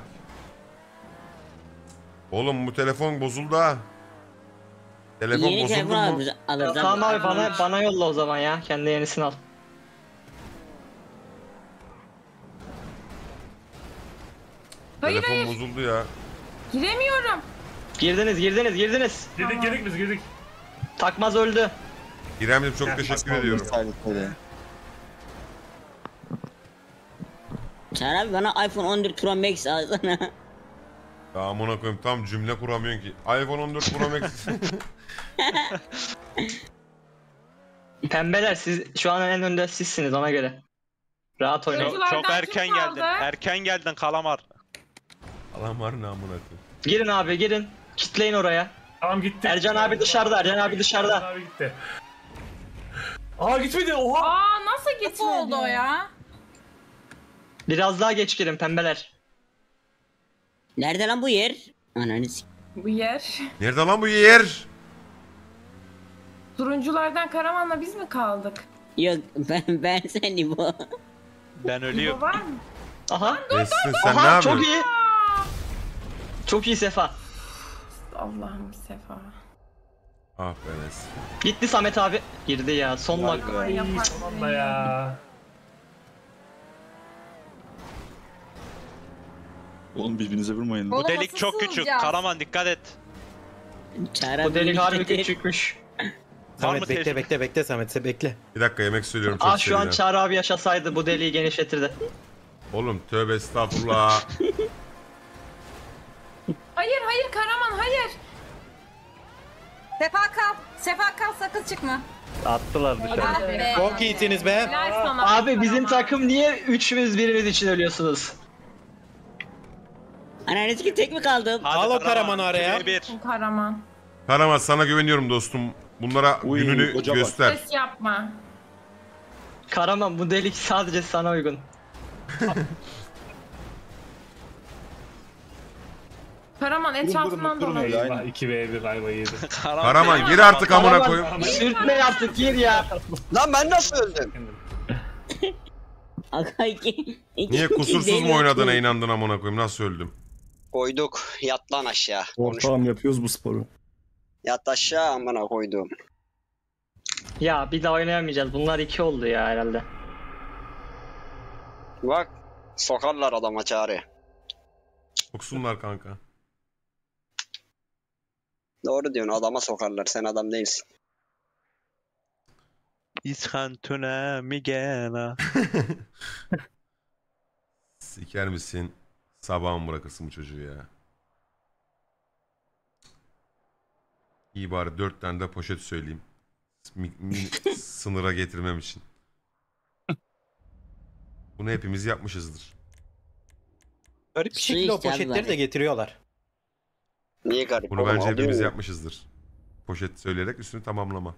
Oğlum bu telefon bozuldu ha. Telefon Yeni bozuldu telefon mu? alırız. alırız Tamam abi bana, bana yolla o zaman ya. Kendi yenisini al. Hayır Telefon hayır bozuldu ya. giremiyorum. Girdiniz girdiniz girdiniz. Girdik girdik biz girdik. Takmaz öldü. İremciğim çok Ya, teşekkür ediyorum. Çağrı abi bana iPhone on dört Pro Max alsana. Ya amına koyayım, tam cümle kuramıyorsun ki. iPhone on dört Pro Max. Pembeler siz şu an en önde sizsiniz ona göre. Rahat oynayın. Çok, çok Oyunculardan erken kim kaldı? geldin. Erken geldin kalamar. Alan var ne amına koyayım. Girin abi girin. Kitleyin oraya. Tamam gitti. Ercan abi dışarıda. Ercan abi dışarıda. Ercan abi gitti. Aa gitmedi oha. Aa nasıl gitmedi? Nasıl oldu o ya? Biraz daha geç girin pembeler. Nerede lan bu yer? Ananı sik. Bu yer. Nerede lan bu yer? Turunculardan Karaman'la biz mi kaldık? Yok ben ben sen İbo. Ben İbo ölüyorum. var mı? Aha. Nesin sen ne Aha yapıyorsun? çok iyi. Çok iyi Sefa. Allah'ım Sefa. Ah be Nesin. Gitti Samet abi. Girdi ya son dakika. Ay yaparsın Sonunda ya. Oğlum birbirinize vurmayın. Bu Oğlum, delik nasıl çok küçük. sığacağız? Karaman dikkat et. Çağrı Bu abi delik harbi dikkat et. küçükmüş. Var mı Samet bekle teşvik? bekle bekle Samet sen bekle. Bir dakika yemek söylüyorum çok Aa şu an seveceğim. Çağrı abi yaşasaydı bu deliği genişletirdi. Oğlum tövbe estağfurullah. Hayır hayır Karaman hayır. Sefa kal. Sefa kal sakın çıkma. Attılar Ah be. Çok iyisiniz be. Helal sana. Abi bizim Karaman. takım niye üçümüz birimiz için ölüyorsunuz? Ananı sikeyim tek mi kaldım? Hadi Al o Karaman'ı araya. ikide bir. Karaman. Karaman sana güveniyorum dostum. Bunlara Uy, gününü hoca bak. göster. Ses yapma. Karaman bu delik sadece sana uygun. Karaman etrafından durun, dolayı. öyle. Eyvah iki ve bir ayva yedi. Karaman gir artık amına koyayım. Sürtme yaptık gir ya. Lan ben nasıl öldüm? Aga iki. iki- Niye iki kusursuz deli mu oynadığına yaptın. inandın amına koyayım? Nasıl öldüm? Koyduk. Yat lan aşağı. Konuş. Ortağım yapıyoruz bu sporu. Yat aşağı amına koydum. Ya bir daha oynayamayacağız. Bunlar iki oldu ya herhalde. Bak. Sokarlar adama Çağrı. Soksunlar kanka. Doğru diyorsun, adama sokarlar, sen adam değilsin. İskantuna Migena. Siker misin? Sabah mı bırakırsın bu çocuğu ya? İyi bari dört tane de poşet söyleyeyim. Mi- mi- sınıra getirmem için. Bunu hepimiz yapmışızdır. Garip bir Su şekilde o ihtiyacı poşetleri var. de getiriyorlar. Niye garip? Bunu oğlum, bence alıyor hepimiz mu? yapmışızdır. Poşet söyleyerek üstünü tamamlama.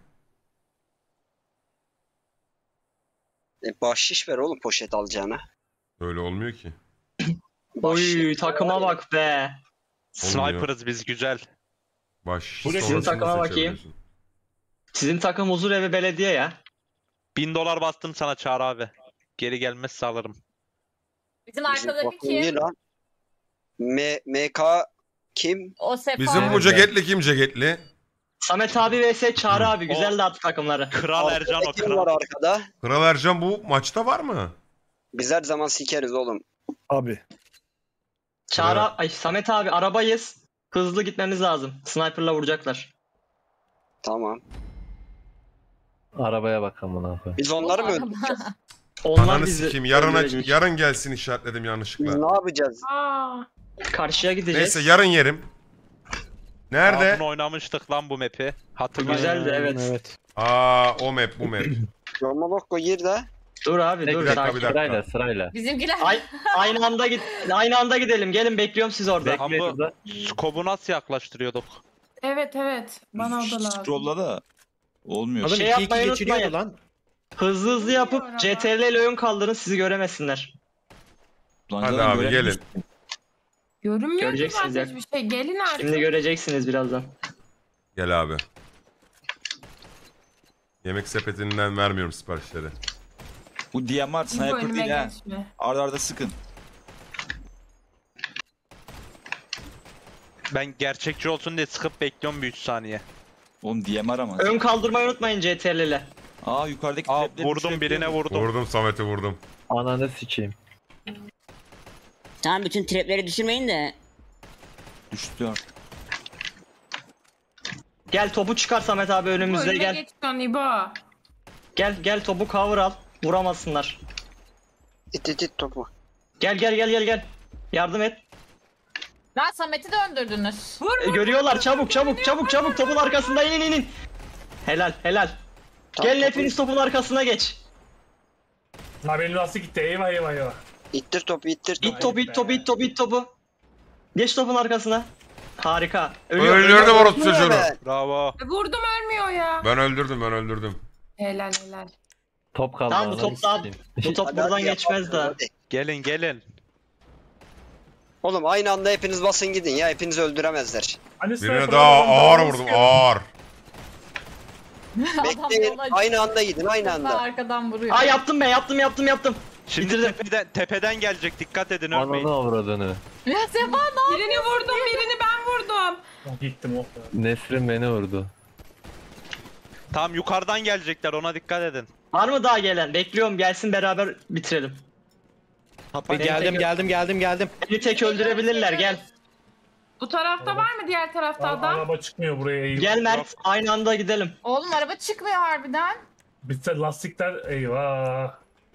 E, bahşiş ver oğlum poşet alacağına. Öyle olmuyor ki. Oy takıma bak be. Sniper'ız biz güzel. Baş Bu ne? Sizin sonrasında takıma bakayım. seçebiliyorsun. Sizin takım Huzurevi Belediye ya. Bin dolar bastım sana Çağrı abi. Geri gelmezse alırım. Bizim Bizim arkadaki bakın ne kim? lan? M MK kim? O Sefa. Bizim bu ceketli kim ceketli? Samet abi vs Çağrı abi güzel dağıttı takımları. Kral Ercan o Arkada kim var kral. arkada? Kral Ercan bu maçta var mı? Biz her zaman sikeriz oğlum. Abi. Çağrı ay Samet abi arabayız. Hızlı gitmemiz lazım. Sniper'la vuracaklar. Tamam. Arabaya bak amına koyayım. Biz onları mı öldüreceğiz? Onlar Ananı bizi sikeyim. Yarın, öldürecek. yarın gelsin işaretledim Biz yanlışlıkla. ne yapacağız? Aa. Karşıya gideceğiz. Neyse yarın yerim. Nerede? Aa, bunu oynamıştık lan bu map'i. Hatırlıyorum. Güzeldi evet. Evet. Aa o map bu map. Romolokko gir de. Dur abi dur. Bir dakika sakin. bir dakika. Sırayla sırayla. Bizimkiler. Ay, aynı anda git. Aynı anda gidelim. Gelin bekliyorum siz orada. Tam bu skobu nasıl yaklaştırıyorduk? Evet evet. Bana o da lazım. Scroll'la da olmuyor. Adam Şey iki iki yapmayı geçiriyordu unutmayın. lan. Hızlı hızlı yapıp C T R L ile oyun kaldırın sizi göremesinler. Lan Hadi zaten abi gören- gelin. Görünmüyor ki Göreceksiniz zaten ya. hiçbir şey. Gelin artık. Şimdi göreceksiniz birazdan. Gel abi. Yemek sepetinden vermiyorum siparişleri. Bu D M R Bu sniper önüme değil ha. geçme. Arda arda sıkın. Ben gerçekçi olsun diye sıkıp bekliyorum bir üç saniye. Oğlum D M R ama. Ön kaldırmayı unutmayın C T R L ile. Aa yukarıdaki Aa trapleri vurdum düşürebiliyor birine muyum? vurdum. Vurdum Samet'i vurdum. Ananı sikeyim. Tamam bütün trapleri düşürmeyin de. Düştü artık. Gel topu çıkar Samet abi Bu önümüzde önüme gel. geçiyorsun İbo. Gel gel topu cover al. Vuramazsınlar. İt it it topu. Gel gel gel gel gel. Yardım et. Lan Samet'i döndürdünüz. Vur E, vur. görüyorlar çabuk çabuk çabuk çabuk topun arkasında in in in. Helal helal. Tamam, Gelin topu- hepiniz topun arkasına geç. Ha benim lastik gitti. Eyvah eyvah eyvah. İttir topu ittir topu. İt topu it topu it topu it topu. Geç topun arkasına. Harika. Öldürdüm orospu Ölüyor çocuğunu. be. Bravo. E, Vurdum ölmüyor ya. Ben öldürdüm ben öldürdüm. Helal helal. Top kaldı. Tamam bu ananı top daha sikeyim. bu top Hadi, buradan hadi geçmez yapalım, daha. hadi. Gelin gelin. Oğlum aynı anda hepiniz basın gidin ya. Hepinizi öldüremezler. Hani Birine sniper daha adam ağır daha vurdum sıkıyor. ağır. Bekleyin. yola Aynı anda gidin aynı Daha anda. arkadan vuruyor. Aa yaptım ben yaptım yaptım yaptım. Şimdi Bitirdim. tepeden, tepeden gelecek dikkat edin ölmeyin. Ananı avradını. Ya Sefa ne Birini vurdum birini ben vurdum. Oh, gittim oh. be. Nesrin beni vurdu. Tam yukarıdan gelecekler ona dikkat edin. Var mı daha gelen? Bekliyorum gelsin beraber bitirelim. Bir geldim geldim geldim geldim. Beni tek öldürebilirler gel. Bu tarafta var mı diğer tarafta Aa, adam? Araba çıkmıyor buraya eğil. Gel Mert aynı anda gidelim. Oğlum araba çıkmıyor harbiden. Bitti lastikler eyvah.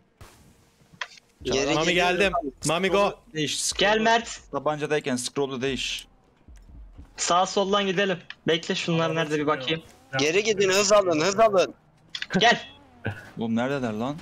Geri Mami gidiyorum. geldim. Mami go. Değiş. Gel Mert. Tabancadayken scroll'da değiş. Sağ soldan gidelim. Bekle şunlar Araba nerede bir çıkmıyor. bakayım. Geri gidin hız alın hız alın. Gel. Oğlum neredeler lan?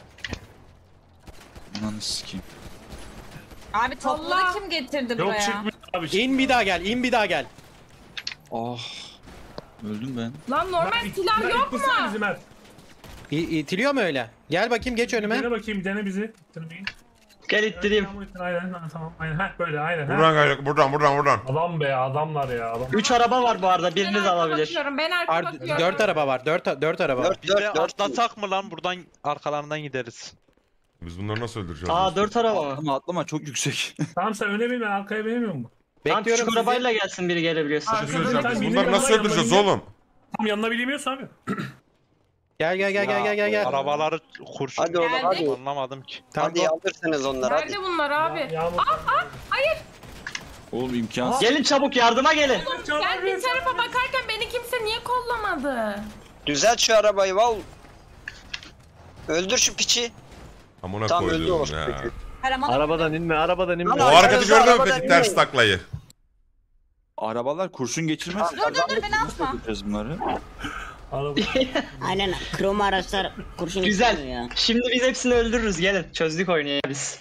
Ananı sikeyim. Abi topları Allah. kim getirdi Yok buraya? çıkmıyor abi. çık- İn bir daha gel. In bir daha gel. Ah. Öldüm ben. Lan normal Mert, silah Mert, yok mu? ittirsene bizi Mert. İ itiliyor mu öyle? Gel bakayım geç önüme. Dene bakayım dene bizi. İttirmeyin. Gel ittireyim. Tamam, ittir, Aynen ha, tamam aynen. Heh böyle aynen. ha. Buradan gelecek buradan buradan buradan. Adam be adamlar ya adam. Üç araba var bu arada Ben biriniz arka alabilir. bakıyorum ben arka Ar bakıyorum. dört araba var. Dört, dört araba var. Dört Biz de dört dört. atlasak mı lan buradan arkalarından gideriz. Biz bunları nasıl öldüreceğiz? Aa dört araba mı? Atlama atlama çok yüksek. Tamam sen öne bin ben arkaya binemiyor mu? Tamam Bekliyorum küçük sizi. arabayla gelsin biri gelebiliyorsa. Bir şey Arkada söyleyeceğim. bir Biz tane bunları biniyor, nasıl yanına öldüreceğiz biniyor. oğlum? Tam yanına bilemiyorsa abi. Gel gel gel gel gel gel gel. Arabaları kurşun. Hadi oğlum hadi. Anlamadım ki. Tamam, Hadi go. alırsınız onları hadi. Nerede bunlar abi? Yağmur. Oğlum imkansız. Gelin çabuk yardıma gelin. Ben bir tarafa bakarken beni kimse niye kollamadı? Düzelt şu arabayı val. Öldür şu piçi. Amına Tam öldü koydum o ya. peki. Arabadan inme, arabadan inme. O Lan hareketi gördün mü arabadan peki ters inmeyin. taklayı? Arabalar kurşun geçirmez. Dur dur dur beni atma. Yapacağız bunları. Araba. Aynen krom araçlar kurşun Güzel. geçirmiyor ya. Şimdi biz hepsini öldürürüz. Gelin. Çözdük oyunu ya biz.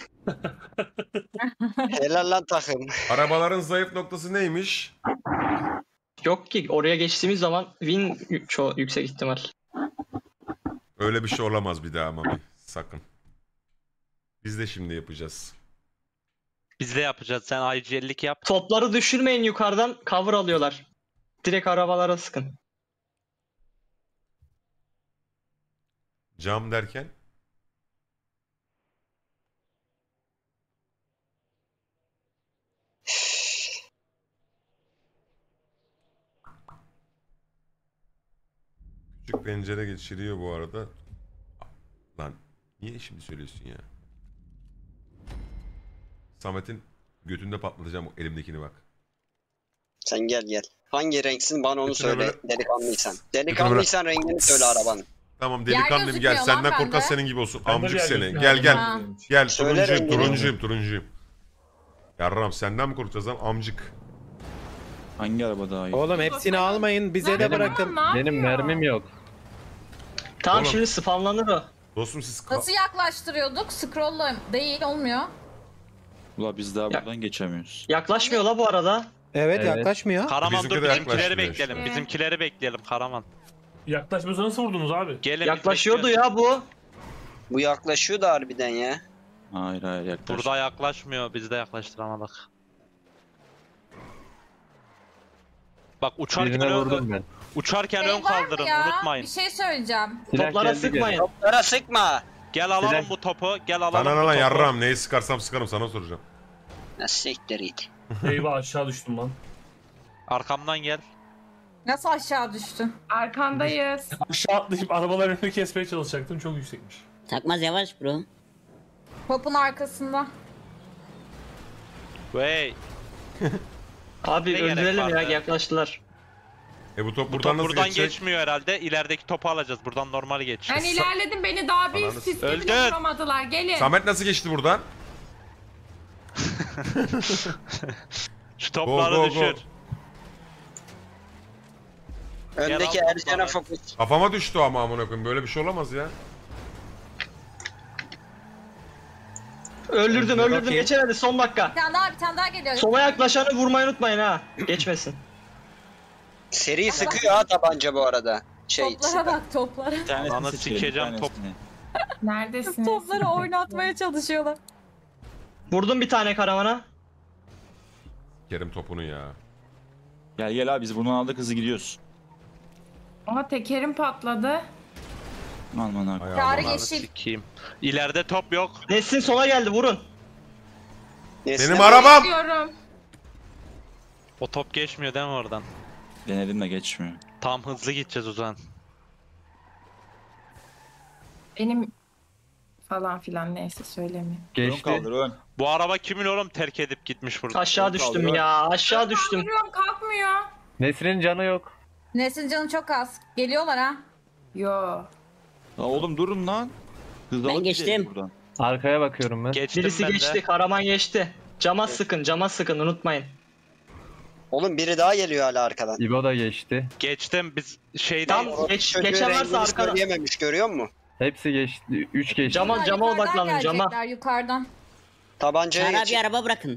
Helal lan takım. Arabaların zayıf noktası neymiş? Yok ki oraya geçtiğimiz zaman win çok yüksek ihtimal. Öyle bir şey olamaz bir daha Mami. Sakın. Biz de şimdi yapacağız. Biz de yapacağız. Sen I G ellik yap. Topları düşürmeyin yukarıdan. Cover alıyorlar. Direkt arabalara sıkın. Cam derken? Küçük pencere geçiriyor bu arada. Lan niye şimdi söylüyorsun ya? Samet'in götünde patlatacağım o elimdekini bak. Sen gel gel. Hangi renksin bana onu Götüne söyle böyle- delikanlıysan. Delikanlıysan rengini söyle arabanın. Tamam Yer delikanlıyım gel gözükmüyor lan senden korkan bende. senin gibi olsun. Ben de Amcık bir seni. yer Gel gel. Ha. Gel Söyle turuncuyum rengini. turuncuyum turuncuyum. Yarram senden mi korkacağız lan amcık? Hangi araba daha iyi? Oğlum hepsini almayın bize de Nerede bırakın. lan, ne Benim yapıyor? mermim yok. Tamam Oğlum. şimdi spamlanır o. Dostum siz ka- Nasıl yaklaştırıyorduk? Scroll'la değil olmuyor. Ula biz daha buradan geçemiyoruz. Yaklaşmıyor la bu arada. Evet, Evet. yaklaşmıyor. Karaman Bizimki dur de bizimkileri yaklaşmıyor bekleyelim. işte. Bizimkileri bekleyelim Karaman. Yaklaşmıyorsa nasıl vurdunuz abi? Gelin biz Yaklaşıyordu bekliyoruz. ya bu. Bu yaklaşıyor da harbiden ya. Hayır hayır yaklaş. Burada yaklaşmıyor. Biz de yaklaştıramadık. Bak uçarken Birine ön, vurdum ben. uçarken Şey ön var mı kaldırın ya? unutmayın. Bir şey söyleyeceğim. Silah Toplara geldi sıkmayın. gene. Toplara sıkma. Gel alalım Silah- bu topu. Gel alalım Bana ne bu lan topu. yarram neyi sıkarsam sıkarım sana soracağım. Nasıl siktir it. Eyvah aşağı düştüm lan. Arkamdan gel. Nasıl aşağı düştün? Arkandayız. Aşağı atlayıp arabaların önünü kesmeye çalışacaktım. Çok yüksekmiş. Takmaz yavaş bro. Popun arkasında. Wey. Abi Ne gerek öldürelim var ya be? yaklaştılar. E bu top Bu buradan top nasıl buradan geçecek? geçmiyor herhalde. İlerideki topu alacağız. Buradan normal geç. Ben ilerledim beni daha bir Ananı- sisle Öldün. bile vuramadılar. Gelin. Samet nasıl geçti buradan? Şu topları Go, go, düşür. go. Öndeki al, Ercan'a bana. fokus. Kafama düştü ama amına koyayım böyle bir şey olamaz ya. Öldürdüm öldürdüm Okey. geçer hadi son dakika. Bir tane daha bir tane daha geliyor. Sona yaklaşanı vurmayı unutmayın ha. Geçmesin. Seri sıkıyor ha tabanca bu arada. Şey, Toplara bak toplara. Bir tanesini Ananı seçelim, bir sikeceğim, top. tanesini. Neredesiniz? Topları oynatmaya çalışıyorlar. Vurdum bir tane karavana. Kerim topunu ya. Gel gel abi biz buradan aldık hızlı gidiyoruz. Aha tekerim patladı. Aman abi. Ay Kârı aman. Ananı yeşil. sikeyim. İleride top yok. Nesin sona geldi vurun. Nesne Benim bu- arabam. Diyorum. O top geçmiyor değil mi oradan? Denedim de geçmiyor. Tam hızlı gideceğiz o zaman. Benim falan filan neyse söylemeyeyim. Ön Geçti. kaldır ön. Bu araba kimin oğlum terk edip gitmiş burada? Aşağı düştüm Kaldırıyor. ya. Aşağı düştüm. Kaldırıyorum kalkmıyor. Nesrin'in canı yok. Nesin canı çok az. Geliyorlar ha. Yo. La oğlum durun lan. Hızlı Ben alıp geçtim. gidelim buradan. Arkaya bakıyorum ben. Geçtim Birisi ben geçti. de. Karaman geçti. Cama sıkın cama sıkın unutmayın. Oğlum biri daha geliyor hala arkadan. İbo da geçti. Geçtim biz şeyde. Tam O geç, çocuğun geçen varsa rengini arkada. söyleyememiş görüyor musun? Hepsi geçti. Üç geçti. Cama Bunlar cama yukarıdan odaklanın cama. gelecekler, yukarıdan. Tabancaya Çağrı abi geçin. araba bırakın.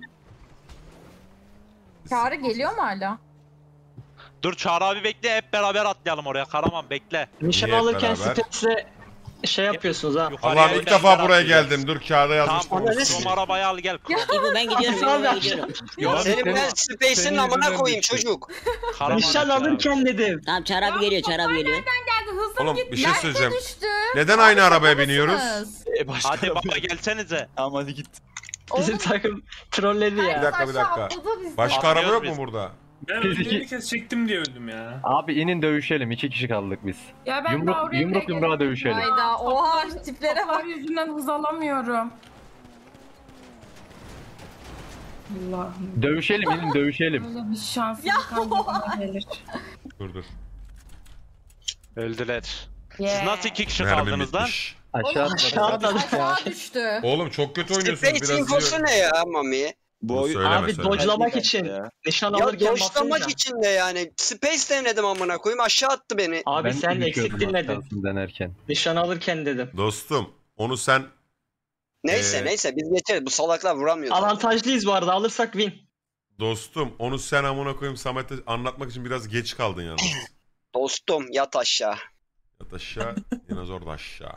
Çağrı geliyor mu hala? Dur Çağrı abi bekle hep beraber atlayalım oraya. Karaman bekle. Nişan Niye alırken beraber? Space'le şey yapıyorsunuz ha. Yukarıya Allah'ım ilk hep defa beraber buraya atlayacağız. geldim. Dur kağıda yazmıştım. Tamam. Ananı Tom arabayı al gel. İbo ben gidiyorum. Sağ ol İbo ben be. gidiyorum. Yok. Senin ben Space'in senin amına yüzünden koyayım düştü. çocuk. Karaman Nişan düşer abi. alırken dedim. Tamam Çağrı abi geliyor. Çağrı abi geliyor. Geldi hızlı Oğlum git. bir şey söyleyeceğim. Düştü. Neden aynı arabaya biniyoruz? Mısınız? E başka Hadi araba- baba gelsenize. Tamam hadi git. Bizim takım trolledi Bir ya. dakika bir dakika. Aşağı atladı bizi. Başka araba yok mu biz. burada? Ben Biz öldüğümü iki- kez çektim diye öldüm ya. Abi inin dövüşelim. İki kişi kaldık biz. Ya ben Yumruk- daha oraya yumruk bile yumruğa gelemedim dövüşelim. ya. Hayda oha Toplar- tiplere toplar bak. yüzünden hız alamıyorum. Allah'ım. Dövüşelim inin dövüşelim. Böyle bir şanssızlık hangi bana gelir? Dur dur. Öldüler. Siz Yeah. nasıl iki kişi Mermim kaldınız lan? bitmiş. Aşağı Aşağı atladım. atladık. Aşağı düştü. Oğlum çok kötü oynuyorsunuz. Space Biraz infosu iyi- ne ya Mami? Bu Dur, oyun... söyleme, Abi söyleme. dodge'lamak Belki için. ya. Nişan Ya alırken doşlamak basınca. için de yani. Space denedim amına koyayım aşağı attı beni. Abi Ben sen de eksik düşüyordum dinledin. hatasını denerken. Nişan alırken dedim. Dostum onu sen Neyse Ee, neyse biz geçeriz. Bu salaklar vuramıyor. Avantajlıyız bu arada, alırsak win. dostum onu sen amına koyayım Samet'e anlatmak için biraz geç kaldın yalnız. Dostum yat aşağı. Yat aşağı, dinozor da aşağı.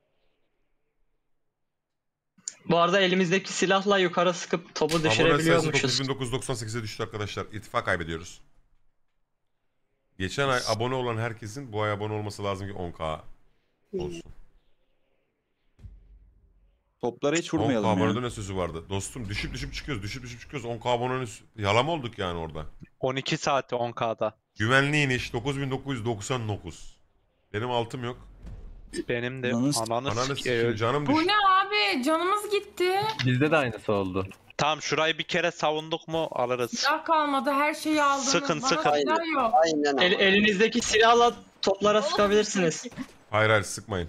Bu arada elimizdeki silahla yukarı sıkıp topu Abone sayısı düşürebiliyormuşuz. dokuz bin dokuz yüz doksan sekize düştü arkadaşlar. İttifak kaybediyoruz. Geçen ay abone olan herkesin bu ay abone olması lazım ki on k olsun. Toplara hiç on k vurmayalım abonede ya. ne sözü vardı? Dostum düşüp düşüp çıkıyoruz, düşüp düşüp çıkıyoruz. on k abonenin yalan mı olduk yani orada? on iki saati on K'da. Güvenli iniş dokuz bin dokuz yüz doksan dokuz. Benim altım yok. Benim de Ananı s- ananı Ananı s- sikeyim canım Bu düştü. ne abi? Canımız gitti. Bizde de aynısı oldu. Tamam şurayı bir kere savunduk mu alırız. Silah kalmadı. Her şeyi aldınız. Sıkın, Bana sıkın. silah yok. Aynen ama. El, elinizdeki silahla toplara sıkabilirsiniz. Hayır hayır sıkmayın.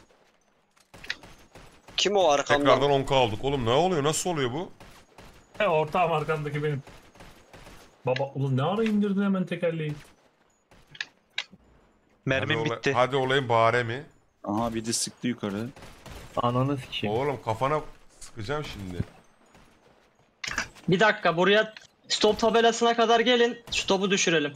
Kim o arkamdan? Tekrardan on k aldık. Oğlum ne oluyor? Nasıl oluyor bu? He ortağım arkandaki benim. Baba ulan ne ara indirdin hemen tekerleği? Mermim hadi ola- bitti. Hadi olayım bare mi? Aha bir de sıktı yukarı. Ananı sikeyim. Oğlum kafana sıkacağım şimdi. Bir dakika, buraya stop tabelasına kadar gelin. Şu topu düşürelim.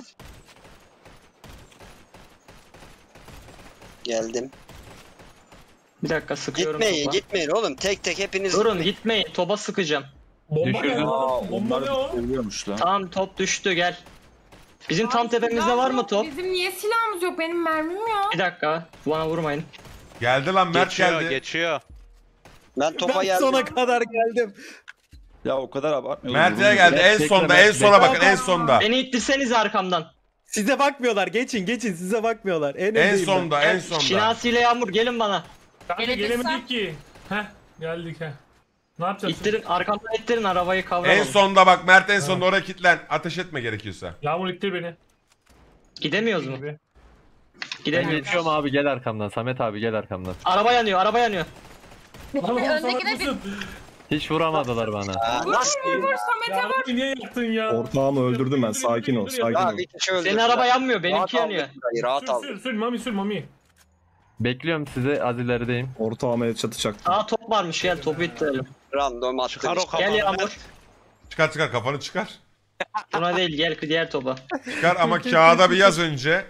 Geldim. Bir dakika, sıkıyorum Gitmeyin topa. gitmeyin oğlum. Tek tek hepiniz. Durun, gitmeyin. Topa sıkacağım. Bomba ne Düşürdüm. oğlum? Bomba ne o? Ölüyormuş lan. Tamam, top düştü, gel. Bizim tam Abi, tepemizde silah var mı yok. top? Bizim niye silahımız yok? Benim mermim yok. Bir dakika, bana vurmayın. Geldi lan Mert Geçiyor geldi. geçiyor. Ben topa Ben geldim. sona kadar geldim. Ya o kadar abartmayalım. Mert Vurmayın. geldi en Bekle, sonda Mert, en sona bekle. bakın en sonda. Beni ittirseniz arkamdan. Size bakmıyorlar. Geçin geçin. Size bakmıyorlar. En, En öndeyim ben. sonda en sonda. Şinasi ile Yağmur gelin bana. Kanka Gelebilsem. gelemedik ki. Heh geldik heh. Ne yapacağız? İttirin, arkamdan ittirin, arabayı kavramam. En sonda bak Mert en sonda oraya kilitlen. Ateş etme gerekiyorsa. Yağmur ittir beni. Gidemiyoruz mu? Gibi. Ben Gidemiyoruz. geçiyorum abi gel arkamdan. Samet abi gel arkamdan. Araba yanıyor, araba yanıyor. Lan oğlum salak Öndekine bir... mısın? Hiç vuramadılar bana. Aa, nasıl? Vur Samet'e Ya vur. Rabbim niye yaktın ya? Ortağımı öldürdüm ben. Sakin ol, sakin Ya ol. bir kişi öldü. Senin araba yanmıyor, benimki Rahat yanıyor. aldık burayı, rahat Sür aldık. sür sür mami sür mami. Bekliyorum size az ilerideyim. Ortağıma çatacaktım. Aa, top varmış, gel topu ittirelim. Random attı. Çıkar o Gel kafanı. Yağmur. Çıkar çıkar kafanı çıkar. Buna değil, gel diğer topa. Çıkar ama kağıda bir yaz önce.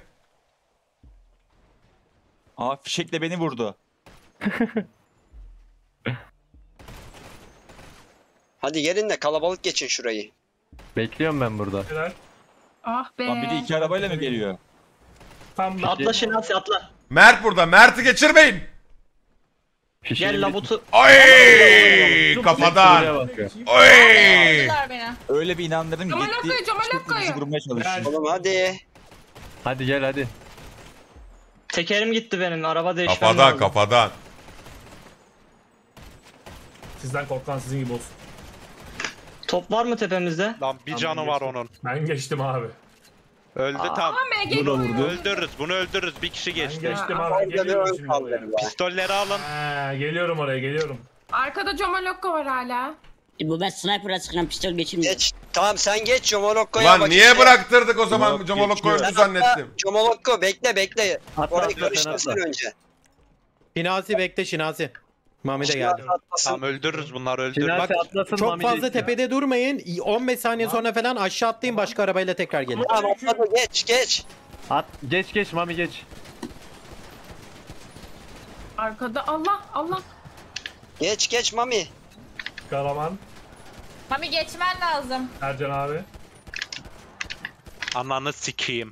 Aa fişekle beni vurdu. Hadi gelin de kalabalık geçin şurayı. Bekliyorum ben burada. Helal. Ah be. Lan bir de iki arabayla mı geliyor? Tam da. Atla Şinasi, atla. Mert burada. Mert'i geçirmeyin. Fişeği Gel labutu. Ay buraya kafadan. bakıyor. Oy. Aldılar beni. Öyle bir inandırdım ki Cemal gitti. Akkaya, Cemal Çıktı Akkaya. bizi vurmaya çalışıyor. Oğlum hadi. Hadi gel hadi. Tekerim gitti benim, araba değişmem Kafadan lazım. kafadan. Sizden korkan sizin gibi olsun. Top var mı tepemizde? Lan bir canı var onun. Ben geçtim abi. Öldü tam. Ama M G Bu da vurdu. Öldürürüz bunu öldürürüz. Bir kişi Ben geçti. geçtim Aa, abi. Orada bir Geliyorum ön şimdi oraya. kaldı. Pistolleri alın. Ha, geliyorum oraya geliyorum. Arkada Comalokko var hala. E bu ben sniper'a sıkan pistol geçirmiyorum. Geç. Tamam sen geç Jomolokko'ya Lan bak niye işte. bıraktırdık o zaman Yok, Camolokko öldü geçiyor. zannettim. Jomolokko bekle bekle. Atla Orayı atla sen karıştırsın atla. önce. Şinasi bekle Şinasi. Mami de geldi. Atlasın. Tamam öldürürüz bunları öldürürüz. Şinasi Bak, atlasın Çok Mami fazla değil. tepede durmayın. on beş saniye sonra falan aşağı atlayın, başka arabayla tekrar gelin. Tamam atladı geç geç. At geç geç Mami geç. Arkada Allah Allah. Geç geç Mami. Karaman. Mami geçmen lazım. Ercan abi. Ananı sikeyim.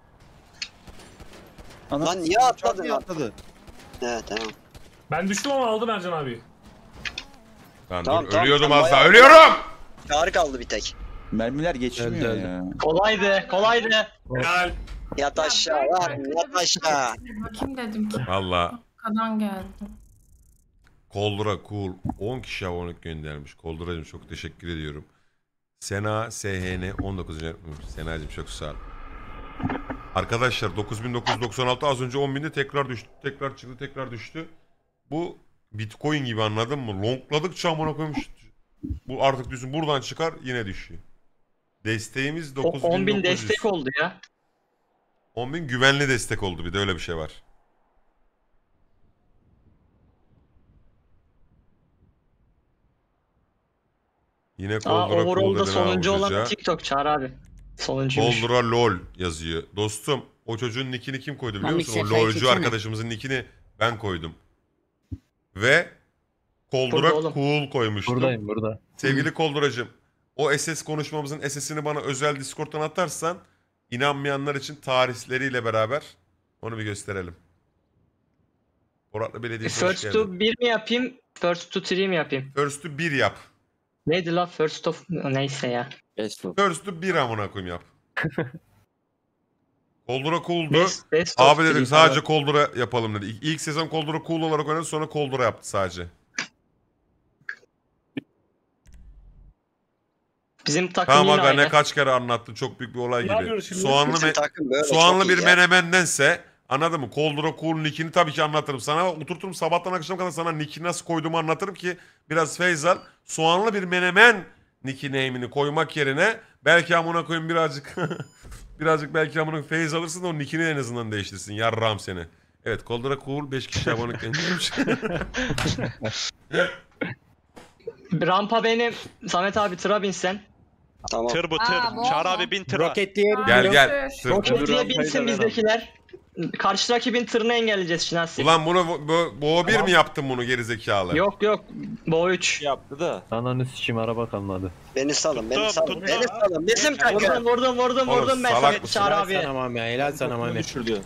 Ana, Lan niye atladın niye lan? atladı? He tamam. Ben düştüm ama aldım Ercan abi. Lan Tamam, dur tamam, ölüyordum tamam, az daha bayağı- ölüyorum. Çağrı kaldı bir tek. Mermiler geçmiyor Öldü, öldü. ya. Kolaydı, kolaydı. Helal. Yat aşağı lan yat aşağı. Bakayım dedim ki. Valla Arkadan geldi. Koldura Cool on kişi abonelik göndermiş. Kolduracığım çok teşekkür ediyorum. Sena S H N on dokuz. Sena'cığım çok sağ ol. Arkadaşlar dokuz bin dokuz yüz doksan altı az önce on binde tekrar düştü. Tekrar çıktı, tekrar düştü. Bu Bitcoin gibi, anladın mı? Longladıkça amına koymuş. Bu artık düşün, buradan çıkar yine düşüyor. Desteğimiz dokuz bin dokuz yüz. on bin destek oldu ya. on bin güvenli destek oldu, bir de öyle bir şey var. Yine Aa, Koldura Cool overall'da dedin sonuncu ha olan Uğurca. TikTok Çağrı abi. Sonuncuymuş. Koldura LOL yazıyor. Dostum o çocuğun nickini kim koydu biliyor Mami, musun? O Sefa'yı LOL'cu çeksene. arkadaşımızın nickini ben koydum. Ve Burada Koldura oğlum. Cool koymuştum. Buradayım burada. Sevgili Kolduracığım, o S S konuşmamızın S S'ini bana özel Discord'dan atarsan, inanmayanlar için tarihleriyle beraber onu bir gösterelim. Poratlı Belediyesi hoş First geldin. to bir mi yapayım? First to three mi yapayım? First to bir yap. Neydi la first of neyse ya. First to bir amına koyayım yap. Koldura Cool'du. Best, best of Abi three dedim falan. sadece Koldura yapalım dedi. İlk, ilk sezon Koldura Cool olarak oynadı, sonra Koldura yaptı sadece. Bizim takım Tamam yine aga, aynı. ne kaç kere anlattın, çok büyük bir olay Ne gibi. yapıyoruz şimdi? Soğanlı, Bizim me- takım böyle soğanlı çok bir iyi ya. menemendense, anladın mı? Koldura Cool nickini tabii ki anlatırım sana. Oturturum sabahtan akşama kadar sana nickini nasıl koyduğumu anlatırım ki biraz feyz al. Soğanlı bir menemen nickname'ini koymak yerine belki amına koyayım birazcık birazcık belki amına koyayım feyz alırsın da o nickini en azından değiştirsin. Yarram seni. Evet, Koldura Cool beş kişi abonelik göndermiş. Rampa benim. Samet abi tıra binsen. Tamam. Tır bu Aa, tır. bu Çağrı oldu. abi bin tıra. Roketleyelim. Gel Aa, gel. dur. Tır. Roket diye rampayı da binsin ben bizdekiler. Karşı rakibin tırını engelleyeceğiz Şinasi. Ulan bunu bu, bu bir mi yaptın bunu gerizekalı? Yok yok. Bo üç. Yaptı da. Ananı sikeyim, araba kalmadı. Beni salın, beni Tuttum, salın. tuttum. Beni salın. Bizim Vurdum takım. vurdum vurdum Oğlum, vurdum ben salak Samet mısın? Çağrı Helal abiye. sana Mami. Helal sana Mami. Düşürdü.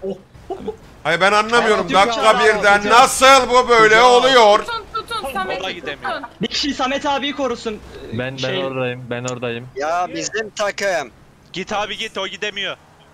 Hayır ben anlamıyorum. Tamam, Dakika Türk birden Türk nasıl bu böyle Türk oluyor? Tutun tutun Oraya Samet'i gidemiyor. tutun. Bir kişi Samet abiyi korusun. Ben ben Şey- oradayım. Ben oradayım. Ya bizim takım. Git abi git, o gidemiyor.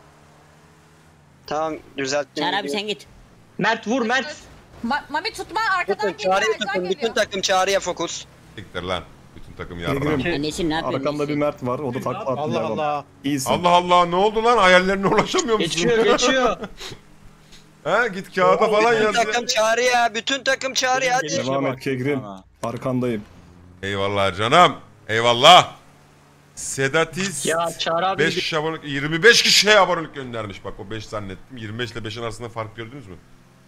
Tamam, düzelttim. Çağrı abi sen git. Mert vur Mert. Ma- Mami tutma arkadan Tutun, geliyor, Çağrı'ya arkadan tutun. Bütün geliyor. takım Çağrı'ya fokus. Siktir lan. Bütün takım Gelirim. yarram. Ki- Annesi ne yapıyor? Arkamda bir Mert var. O da takla attı. Allah devam. Allah. İyisin. Allah Allah, ne oldu lan? Hayallerine ulaşamıyor musun? Geçiyor geçiyor. He, git kağıda falan Bütün yaz ya. takım Çağrı'ya. Bütün takım Çağrı'ya. Hadi. Devam et Kegrim. Arkandayım. Eyvallah canım. Eyvallah. Sedatis Ya Çağrı abi beş kişi abonelik, yirmi beş kişiye abonelik göndermiş. Bak o beş zannettim. yirmi beş ile beşin arasında fark gördünüz mü?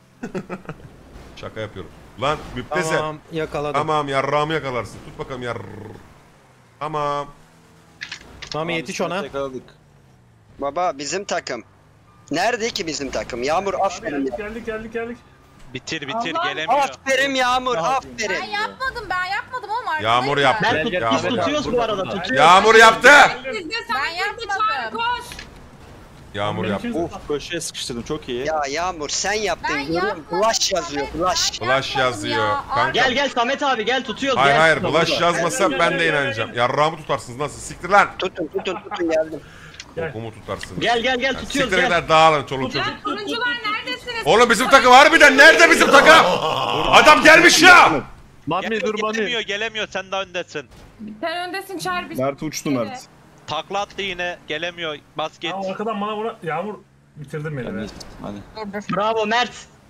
Şaka yapıyorum. Lan müptezel. Tamam, Tamam yakaladım. tamam yarrağımı yakalarsın. Tut bakalım yar. Tamam. Mami yetiş ona. Yakaladık. Baba bizim takım. Nerede ki bizim takım? Yağmur aferin. Geldik geldik geldik geldik. Bitir bitir, Allah. gelemiyor. Aferin Yağmur, Ben aferin. yapmadım ben yapmadım oğlum arkadayım Yağmur ben. yaptı. Mert Gel, tut, gel, biz Ahmet abi, tutuyoruz bu burada, arada burada. tutuyoruz. Yağmur yaptı. Bizde Ben Samet yapmadım. Çağrı koş. Yağmur Benim yaptı. için- Of, köşeye sıkıştırdım, çok iyi. Ya Yağmur sen yaptın. Ben Görüyorum. yapmadım. Flash yazıyor, Samet, flash. ben Flash yapmadım yazıyor. ya. Kanka. Gel gel Samet abi gel tutuyoruz Hayır gel. hayır, bulaş Burada. yazmasa Gel, ben gel, de gel, inanacağım. gel. Yarrağımı tutarsınız, nasıl? Siktir lan. Tutun, tutun, tutun geldim. Gel. Kokumu tutarsınız. Gel gel gel Yani tutuyoruz siktir gel. gider, dağılın çoluk çocuk. Ya turuncular neredesiniz? Oğlum bizim takım harbiden nerede bizim takım? Adam gelmiş ya. Mami Gel, dur Mami. gelemiyor gelemiyor, sen daha öndesin. Sen öndesin Çağrı bir Mert uçtu Mert. Takla attı yine, gelemiyor. Bas git. Aa, arkadan bana vura. Yağmur bitirdin beni be. Hadi. Dur dur. Bravo Mert.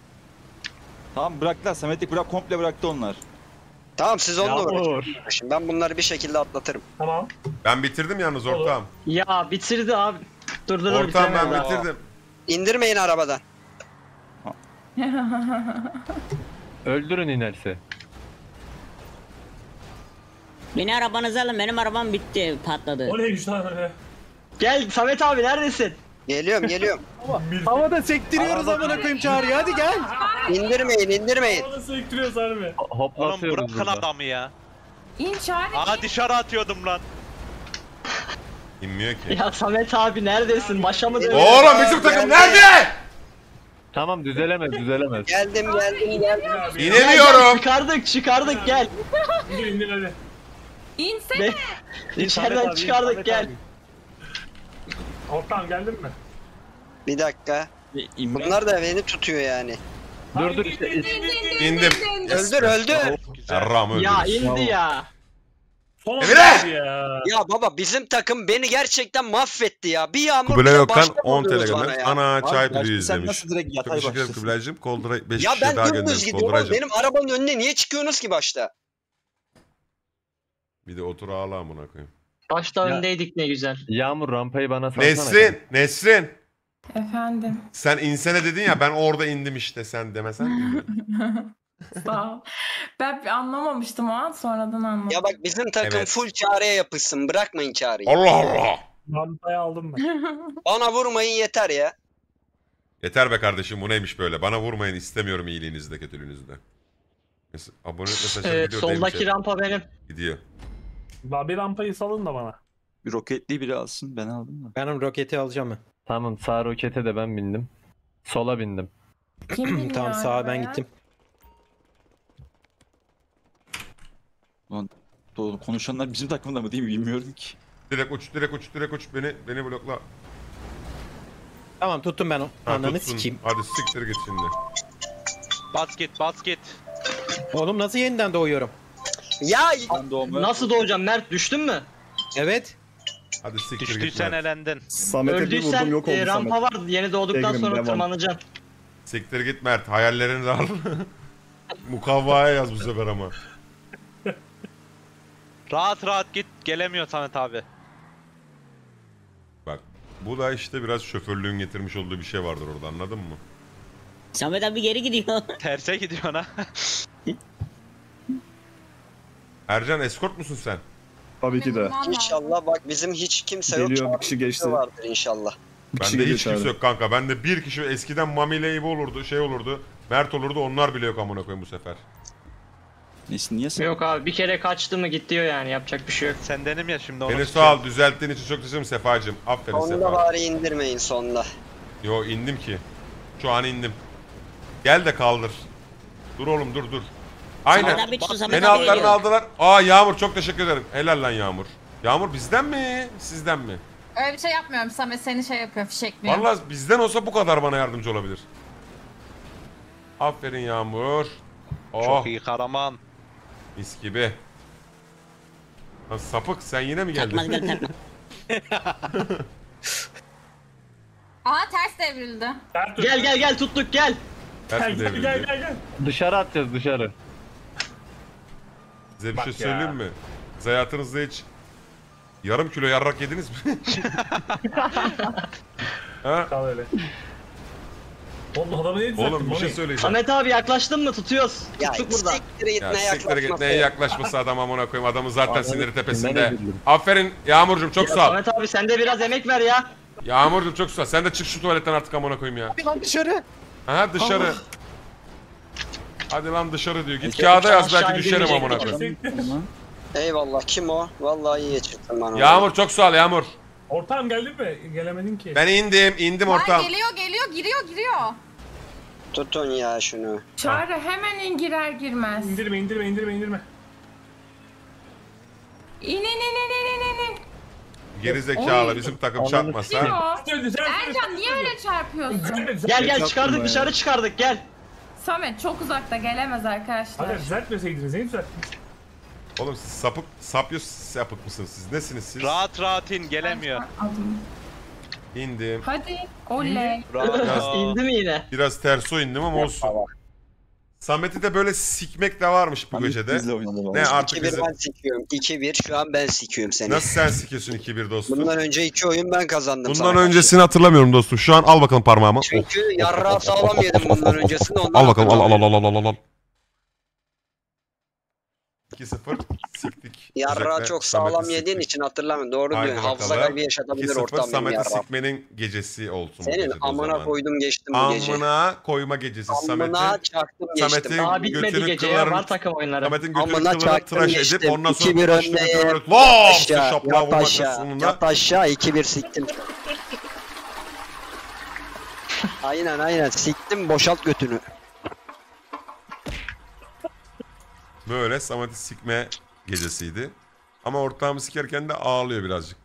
Tamam bıraktılar. Samet'i bırak, komple bıraktı onlar. Tamam siz onunla Yağmur. uğraşın. Şimdi ben bunları bir şekilde atlatırım. Tamam. Ben bitirdim yalnız ortağım. Ya bitirdi abi. Dur dur dur Ortağım ben bitiremedi daha. bitirdim. İndirmeyin arabadan. Öldürün inerse. Beni arabanıza alın. Benim arabam bitti. Patladı. O neymiş lan öyle? Gel Samet abi neredesin? Geliyorum, geliyorum. Havada sektiriyoruz amına koyayım Çağrı'yı. Hadi gel. İndirmeyin, indirmeyin. Bana sektiriyoruz harbi. Oğlum Hoplatıyoruz bırakın burada. adamı ya. İn Çağrı. Aa, dışarı atıyordum lan. İnmiyor ki. Ya Samet abi neredesin? Başa mı dönüyorsun? Oğlum bizim takım nerede? Tamam düzelemez düzelemez. Geldim, geldim, geldim. İnemiyorum. Çıkardık çıkardık gel. İndir indir hadi. İnsene. Ne? İçeriden abi, çıkardık Samet gel. abi. Ortam geldin mi? Bir dakika. İnme. Bunlar da beni tutuyor yani. Dur dur işte. İndim. Öldür öldür. Yarram öldür. Ya indi ya. Son Emre! oldu ya. Ya baba bizim takım beni gerçekten mahvetti ya. Bir yağmur Kubilay bile Ökten başta on T L buluyoruz bana göndermiş. ya. Ana çay Abi, pürüğü sen izlemiş. nasıl direkt Çok yatay teşekkür ederim başlıyorsun? Kubilay'cığım. Kolduray beş Ya kişi daha ben dümdüz göndermiş. gidiyorum. Kolduray'cığım. Benim arabanın önüne niye çıkıyorsunuz ki başta? Bir de otur ağla amına koyayım. Başta Ya. öndeydik ne güzel. Yağmur rampayı bana salsana. Nesrin, Nesrin. Efendim. Sen insene dedin ya ben orada indim işte sen demesen. Sağ ol. Ben bir anlamamıştım o an, sonradan anladım. Ya bak bizim takım Evet. full çareye yapışsın. Bırakmayın çareyi. Allah Allah. Rampayı aldım ben. Bana vurmayın yeter ya. Yeter be kardeşim bu neymiş böyle. Bana vurmayın istemiyorum iyiliğinizde kötülüğünüzde. Mes abonelik mesajları Evet, gidiyor soldaki demiş. rampa benim. Gidiyor. La bir rampayı salın da bana. Bir roketli biri alsın ben aldım da. Ben roketi alacağım ben. Tamam sağ rokete de ben bindim. Sola bindim. Kim biniyor Tamam sağa ben arabaya? gittim. Doğru, konuşanlar bizim takımda mı değil mi bilmiyorum ki. Direkt uç direkt uç direkt uç beni beni blokla. Tamam tuttum ben o. Ha, Ananı tutsun. sikeyim. Hadi siktir git şimdi. Bas git bas git. Oğlum nasıl yeniden doğuyorum? Ya Ben doğma. Nasıl doğacağım Mert, düştün mü? Evet. Hadi siktir git. Düştüysen Mert. elendin. Samet'e bir Öldüysen vurdum yok oldu e, rampa Samet. var, yeni doğduktan Tegrim, sonra devam. tırmanacaksın. Siktir git Mert. Hayallerini de al. Mukavvaya yaz bu sefer ama. Rahat rahat git. Gelemiyor Samet abi. Bak bu da işte biraz şoförlüğün getirmiş olduğu bir şey vardır orada anladın mı? Samet abi geri gidiyor. Terse gidiyorsun ha. Ercan eskort musun sen? Tabii ki de. İnşallah bak bizim hiç kimse yok. Geliyor, bir kişi geçti. Vardır inşallah. Bir kişi Bende geliyor hiç kimse içeride. yok kanka. Bende bir kişi eskiden Mami ile İbo olurdu, şey olurdu. Mert olurdu. Onlar bile yok amına koyayım bu sefer. Neyse niye sen? Yok abi, bir kere kaçtı mı gitti diyor yani, yapacak bir şey yok. Sendenim ya şimdi onu Beni tutuyorum. sağ ol düzelttiğin için çok teşekkür ederim Sefacığım. Aferin Sonunda Sefa. bari indirmeyin sonunda. Yo indim ki. Şu an indim. Gel de kaldır. Dur oğlum dur dur. Aynen. Samet abi tuttu, Samet Beni abi altlarına geliyor. aldılar. Aa Yağmur çok teşekkür ederim. Helal lan Yağmur. Yağmur bizden mi? Sizden mi? Öyle bir şey yapmıyorum. Samet seni şey yapıyor, fişekliyor. Vallahi bizden olsa bu kadar bana yardımcı olabilir. Aferin Yağmur. Oh Çok iyi Karaman. mis gibi. Lan sapık sen yine mi Takmaz geldin? gel takma. Aa ters devrildi. Gel gel gel, tuttuk gel. Ters mi Gel gel devrildi? gel gel. gel. Dışarı atacağız dışarı. Size bir Bak şey ya. söyleyeyim mi? Siz hayatınızda hiç yarım kilo yarrak yediniz mi? ha? Kal öyle. Oğlum adamı ne Oğlum bir şey söyleyeceğim. Samet abi yaklaştın mı? Tutuyoruz. Ya Tuttuk burada. siktir git Ya ne siktir git yaklaşması. neye yaklaşması adam amına koyayım adamı zaten Adamı siniri kimden tepesinde. üzüldüm? Aferin Yağmurcuğum çok Ya sağ ol. Samet abi sen de biraz emek ver ya. Yağmurcuğum çok sağ ol. Sen de çık şu tuvaletten artık amına koyayım ya. Lan dışarı. Ha dışarı. Hadi lan dışarı diyor. Git Peki, kağıda yaz aşağı belki düşerim amına indirecektik. koyayım. Eyvallah kim o? Vallahi iyi çıktın bana. Yağmur çok sağ ol Yağmur. Ortağım geldin mi? Gelemedin ki. Ben indim indim Lan ortam. geliyor geliyor giriyor giriyor. Tutun ya şunu. Çağrı hemen in girer girmez. İndirme indirme indirme indirme. İn in in in in in in. Geri zekalı bizim takım Ananı çarpmasa. Kim o? Söyle sen Ercan niye öyle çarpıyorsun? Gel gel, Yapma çıkardık ya. dışarı çıkardık gel. Samet çok uzakta, gelemez arkadaşlar. Hadi düzeltmeseydiniz neyi düzelttiniz? Oğlum siz sapık sapyos sapık mısınız siz? Nesiniz siz? Rahat rahat in gelemiyor. Adım. İndim. Hadi oley. Rahat. İndi mi yine? Biraz terso indim ama olsun. Samet'i de böyle sikmek de varmış bu gecede. Bizle oynadı Ne vallahi. artık iki bir bizi... ben sikiyorum. iki bir şu an ben sikiyorum seni. Nasıl sen sikiyorsun iki bir dostum? Bundan önce iki oyun ben kazandım. Bundan sana öncesini hatırlamıyorum dostum. Şu an al bakalım parmağımı. karşı. Oh. Çünkü yarrağı sağlam yedim bundan öncesinde. Ondan Al bakalım al al hatırlamıyorum. al al al al al. iki sıfır siktik. Yarrağı Özellikle çok Samet'i sağlam yediğin siktik. için hatırlamıyorum. Doğru Haydi diyorsun. Hafıza bakalım. kaybı yaşatabilir iki sıfır ortam benim Samet'i yarrağım. sikmenin gecesi olsun. bu Senin gecede o amına zaman. koydum geçtim bu gece. Amına koyma gecesi. Amına Samet'i çaktım geçtim. Samet'i Daha bitmedi götünü gece ya, kılların var takım oyunları. Samet'in götünü Amına kıllarını çaktım tıraş geçtim. edip ondan sonra iki bir başını önde. götürüp Yat LOOF aşağı. şaplığa Yat vurmak aşağı. sonunda. Yat aşağı. iki bir siktim. Aynen aynen. Siktim boşalt götünü. Böyle Samet'i sikme gecesiydi. Ama ortağımı sikerken de ağlıyor birazcık.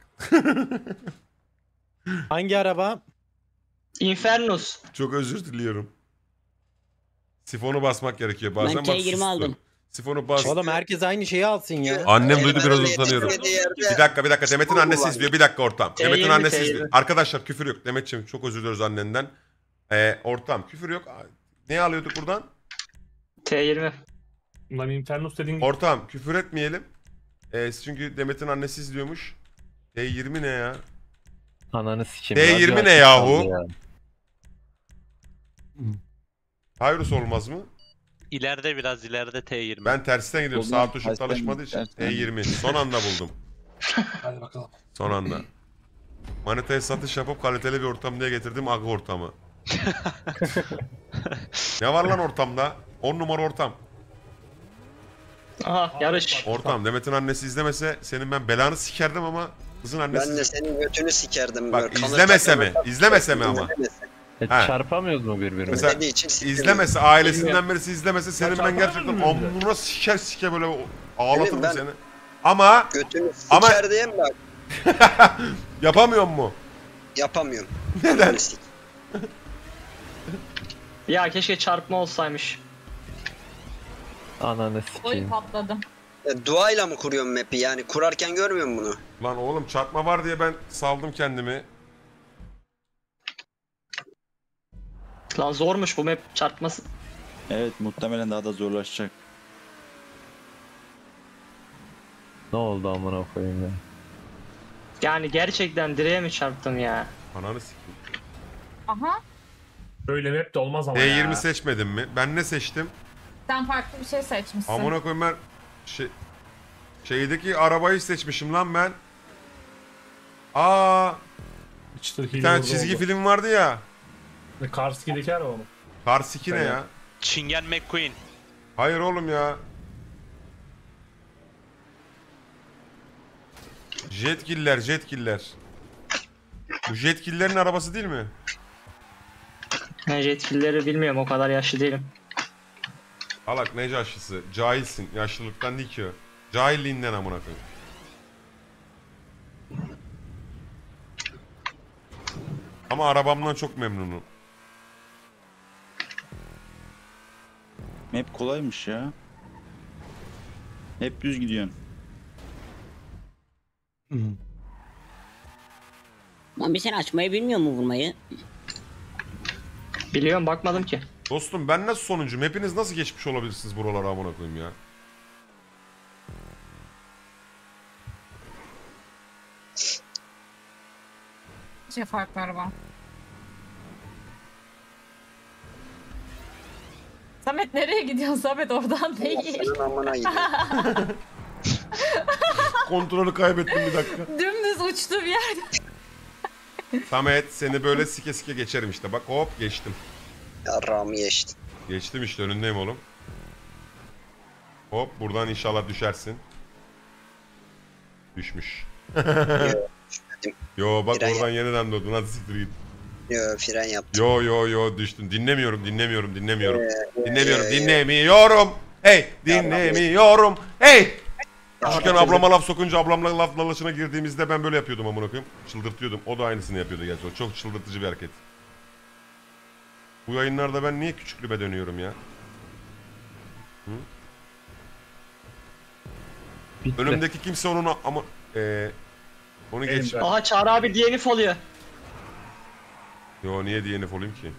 Hangi araba? Infernus. Çok özür diliyorum. Sifonu basmak gerekiyor bazen. Ben T yirmi sustum. aldım. Sifonu bas. Oğlum herkes aynı şeyi alsın ya. Annem duydu biraz Ezberle utanıyorum. yetmediği yerde Bir dakika bir dakika Demet'in annesi kullanıyor. izliyor. Bir dakika ortam. T Demet'in yirmi, annesi T yirmi. izliyor. Arkadaşlar küfür yok. Demet'ciğim çok özür diliyoruz annenden. Ee, ortam küfür yok. Ne alıyorduk buradan? T yirmi. Lan Infernus dediğin gibi. Ortam küfür etmeyelim. Ee, çünkü Demet'in annesi izliyormuş. T yirmi ne ya? Ananı sikeyim. T yirmi radyo ne açık yahu? kaldı ya. Hayrus olmaz mı? İleride biraz ileride T yirmi. Ben tersten gidiyorum. Oğlum, Sağ tuşum tersten çalışmadığı git, için. tersten T yirmi. Son anda buldum. Hadi bakalım. Son anda. Manitaya satış yapıp kaliteli bir ortam diye getirdim aga ortamı. Ne var lan ortamda? on numara ortam. Aha yarış. Ortam. Demet'in annesi izlemese senin ben belanı sikerdim ama kızın annesi... Ben de senin götünü sikerdim. Bak böyle. Kanı izlemese mi? takımı- İzlemese mi ama? İzlemese. E, Ha. çarpamıyoruz mu birbirimize? Mesela Dediği için siktirdim. İzlemese, ailesinden birisi izlemese senin ben çarpar gerçekten mısın birbirine? amına siker siker böyle ağlatırım Ben- seni. Ama Götünü Ama- siker diye mi bak? yapamıyor mu? Yapamıyorum. Neden? Ananı sik. Ya keşke çarpma olsaymış. Ananı Oy sikeyim. patladım. E, duayla mı kuruyorum map'i yani? Kurarken görmüyor musun bunu? Lan oğlum çarpma var diye ben saldım kendimi. Lan zormuş bu map çarpması. Evet muhtemelen daha da zorlaşacak. Ne oldu amına koyayım ya? Yani gerçekten direğe mi çarptım ya? Ananı sikeyim. Aha. Böyle map de olmaz ama T ya. yirmi seçmedin mi? Ben ne seçtim? Sen farklı bir şey seçmişsin. Amına koyayım ben şey, şeydeki arabayı seçmişim lan ben. Aa, Çıtır bir hile tane burada çizgi oldu. film vardı ya. Ne Karski'deki araba mı? Cars iki ne Evet. ya? Çingen McQueen. Hayır oğlum ya. Jetgiller, Jetgiller. Bu Jetgillerin arabası değil mi? Ben yetkilileri bilmiyorum, o kadar yaşlı değilim. Alak ne yaşlısı? Cahilsin. Yaşlılıktan değil ki o. Cahilliğinden amına koyayım. Ama arabamdan çok memnunum. Map kolaymış ya. Hep düz gidiyorsun. Ama bir sen açmayı bilmiyor mu vurmayı? Biliyorum, bakmadım ki. Dostum ben nasıl sonuncuyum? Hepiniz nasıl geçmiş olabilirsiniz buralara amına koyayım ya? Şey farklı araba. Samet nereye gidiyorsun? Samet oradan değil. Senin amına gidiyor. Kontrolü kaybettim bir dakika. Dümdüz uçtu bir yerde. Samet seni böyle sike sike geçerim işte. Bak hop geçtim. Yarrağımı geçtin. Geçtim işte önündeyim oğlum. Hop buradan inşallah düşersin. Düşmüş. Düşmedim. Yo bak Fren oradan yeniden doğdun hadi siktir git. Yo fren yaptım. Yo yo yo düştün. Dinlemiyorum dinlemiyorum dinlemiyorum. Ee, Dinlemiyorum ee, dinlemiyorum. Hey dinlemiyorum. Hey. Küçükken Tamam. ablama laf sokunca ablamla laf dalaşına girdiğimizde ben böyle yapıyordum amına koyayım. Çıldırtıyordum. O da aynısını yapıyordu gerçi. O çok çıldırtıcı bir hareket. Bu yayınlarda ben niye küçüklüğüme dönüyorum ya? Hı? Bitti. Önümdeki kimse onun ama eee onu Benim geç. ben. Aha Çağrı abi D N F oluyor. Yo niye D N F olayım ki?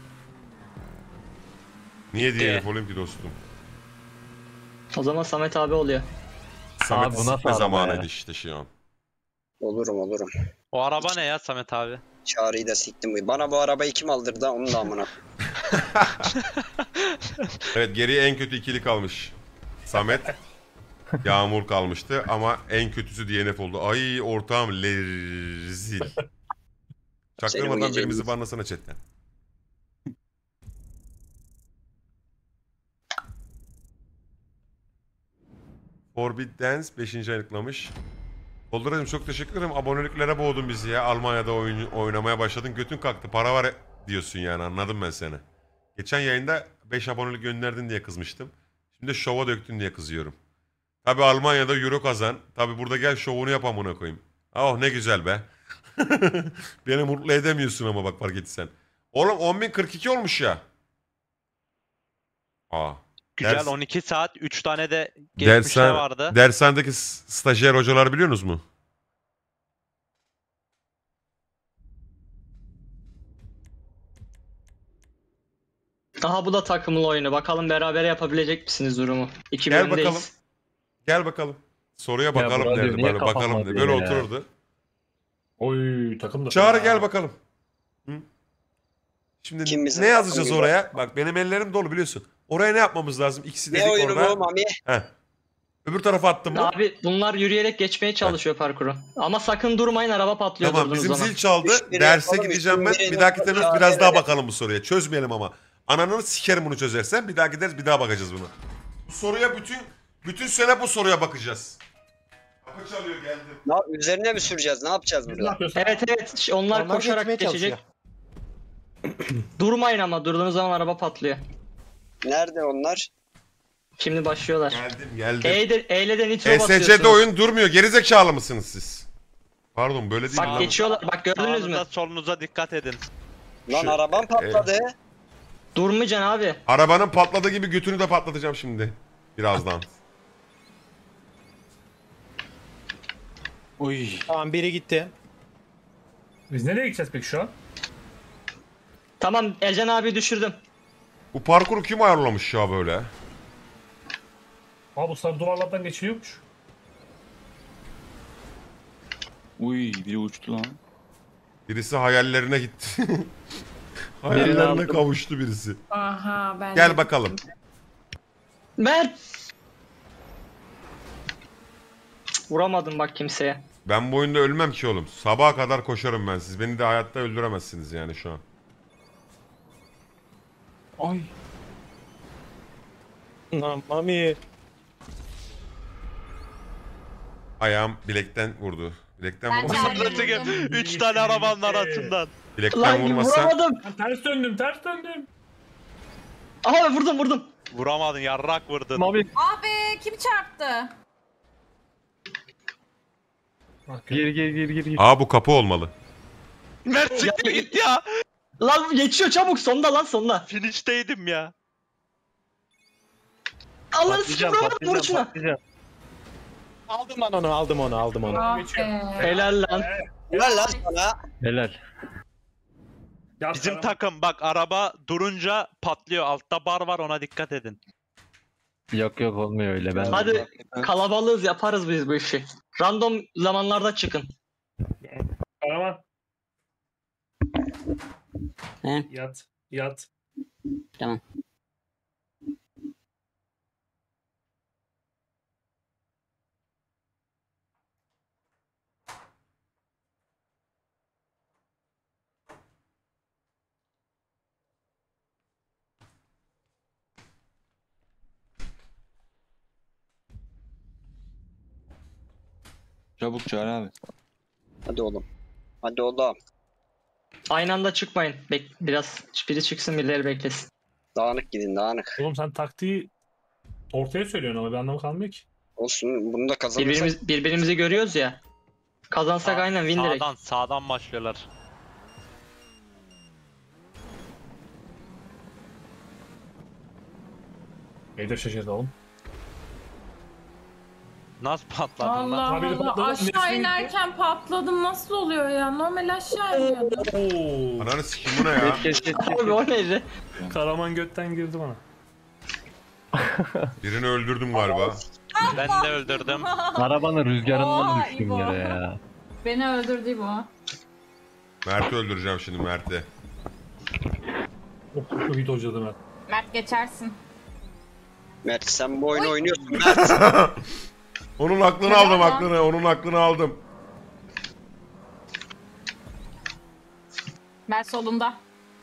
Niye D N F olayım ki dostum? O zaman Samet abi oluyor. Samet'i bu nasıl sikme araba zamanıydı ya? işte şu an. Olurum olurum. O araba ne ya Samet abi? Çağrı'yı da siktim. Bana bu arabayı kim aldırdı? Onu da amına. Evet geriye en kötü ikili kalmış. Samet, Yağmur kalmıştı ama en kötüsü D N F oldu. Ay ortağım lerzil. Çaktırmadan gecenin- birimizi banlasana chatten. Forbid Dance beşinci aylıklamış. Dolduracığım çok teşekkür ederim. Aboneliklere boğdun bizi ya. Almanya'da oyun, oynamaya başladın. Götün kalktı. Para var diyorsun yani. Anladım ben seni. Geçen yayında beş abonelik gönderdin diye kızmıştım. Şimdi şova döktün diye kızıyorum. Tabi Almanya'da euro kazan. Tabi burada gel şovunu yap amına koyayım. Oh ne güzel be. Beni mutlu edemiyorsun ama bak fark etsen. Oğlum on bin kırk iki olmuş ya. Aa. Güzel Ders- on iki saat üç tane de geçmişte Dersen, vardı. dershanedeki s- stajyer hocalar biliyorsunuz mu? Aha bu da takımlı oyunu. Bakalım beraber yapabilecek misiniz durumu? iki Gel bölümdeyiz. bakalım. Gel bakalım. Soruya Ya bakalım Burak derdi. diyor, niye Böyle bakalım kapanmadı diye. Böyle ya? otururdu. Oy takım da. Çağrı fena. gel bakalım. Hı? Şimdi Kim bize ne yazacağız takım oraya? Bak benim ellerim dolu biliyorsun. Oraya ne yapmamız lazım? İkisi Ne dedik oyunu orada. bu Mami? Heh. Öbür tarafa attım mı? Abi bunlar yürüyerek geçmeye çalışıyor parkuru. Ama sakın durmayın, araba patlıyor Tamam durduğunuz bizim zaman. zil çaldı. Üç biri Derse yapalım, gideceğim üç ben. biri Bir dahaki yapalım. teneffüs Ya, biraz daha evet. bakalım bu soruya. Çözmeyelim ama. Ananı sikerim bunu çözersen. Bir daha gideriz bir daha bakacağız buna. Bu soruya bütün bütün sene bu soruya bakacağız. Kapı çalıyor geldim. Ne, üzerine mi süreceğiz? Ne yapacağız Ne burada? yapıyorsun? Evet evet ş- onlar, Onlar koşarak geçmeye geçecek. Durmayın ama durduğunuz zaman araba patlıyor. Nerede onlar? Şimdi başlıyorlar. Geldim geldim. E'de, E'le de nitro E S basıyorsunuz. C'de oyun durmuyor. Gerizekalı mısınız siz? Pardon böyle değil mi Bak lan? geçiyorlar. Bak gördünüz mü? Sağınıza solunuza dikkat edin. Lan Şu- arabam patladı. Durmayacaksın abi. Arabanın patladığı gibi götünü de patlatacağım şimdi. Birazdan. Uy. Tamam biri gitti. Biz nereye gideceğiz peki şu an? Tamam Ercan abi düşürdüm. Bu parkuru kim ayarlamış ya böyle? Aa bu sarı duvarlardan geçiliyormuş. Uy biri uçtu lan. Birisi hayallerine gitti. Hayallerine aldım. kavuştu birisi. Aha ben Gel de- bakalım. Mert! Cık, Vuramadım bak kimseye. Ben bu oyunda ölmem ki oğlum. Sabaha kadar koşarım ben. Siz beni de hayatta öldüremezsiniz yani şu an. Ay. Lan Mami. Ayağım bilekten vurdu. Bilekten Ben vurmasa, de- üç tane arabanın arasından. bilekten Lan vurmasa vuramadım. Ben ters döndüm ters döndüm. Aha vurdum vurdum. Vuramadın yarrak vurdun. Mami Abi kim çarptı? Bak, gir gir gir gir gir. Aa bu kapı olmalı. Mert çıktı git ya. Lan geçiyor çabuk sonda lan sonda. Finişteydim ya. Allah'ını sikim Patlayacağım vuramadım vur patlayacağım şuna. patlayacağım. Aldım lan onu aldım onu aldım onu. Ah Geçiyor. be. Helal lan. Helal lan sana. Helal. Ya Bizim sana- takım bak araba durunca patlıyor. Altta bar var ona dikkat edin. Yok yok olmuyor öyle ben. Hadi kalabalığız yaparız biz bu işi. Random zamanlarda çıkın. Kahraman. He? Yat. Yat. Tamam. Çabuk Çağrı abi. Hadi oğlum. Hadi oğlum. Aynı anda çıkmayın. Bek biraz biri çıksın birileri beklesin. Dağınık gidin dağınık. Oğlum sen taktiği ortaya söylüyorsun ama bir anlamı kalmıyor ki. Olsun bunu da kazanırsak. Birbirimiz, birbirimizi görüyoruz ya. Kazansak Sağ- aynen win direkt. Sağdan sağdan başlıyorlar. Neyi de şaşırtalım. Nasıl patladın lan? Allah Abi, Allah patladı. aşağı Nesine inerken patladım nasıl oluyor ya? Normal aşağı iniyordum. Oo. Ananı sikeyim bu ne ya? Geç geç geç. Abi o neydi? Karaman götten girdi bana. Birini öldürdüm galiba. Ben de öldürdüm. Arabanın rüzgarından Oha, düştüm İbo. yere ya. Beni öldürdü bu. Mert'i öldüreceğim şimdi Mert'i. Oh çok iyi dojladım ben. Mert geçersin. Mert sen bu oyunu oynuyorsun Mert. Onun aklını Helal aldım lan. aklını. Onun aklını aldım. Mert solunda.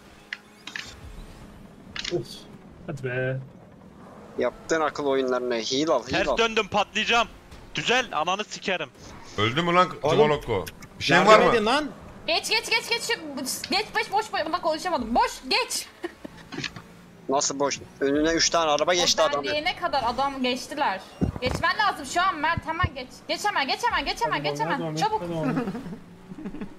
Of. Hadi be. Yaptığın akıl oyunlarına heal al heal Ters al. döndüm patlayacağım. Düzel ananı sikerim. Öldü mü lan Oğlum. Tiboloko? Bir şeyin Yardım var mı? edin lan. Geç geç geç geç. Şu- Geç boş boş boş. Bak konuşamadım. Boş geç. Nasıl boş? Önüne üç tane araba geçti o adamı. diyene kadar adam geçtiler. Geçmen lazım şu an Mert hemen geç. Geç hemen geç hemen geç hemen geç hemen. Çabuk.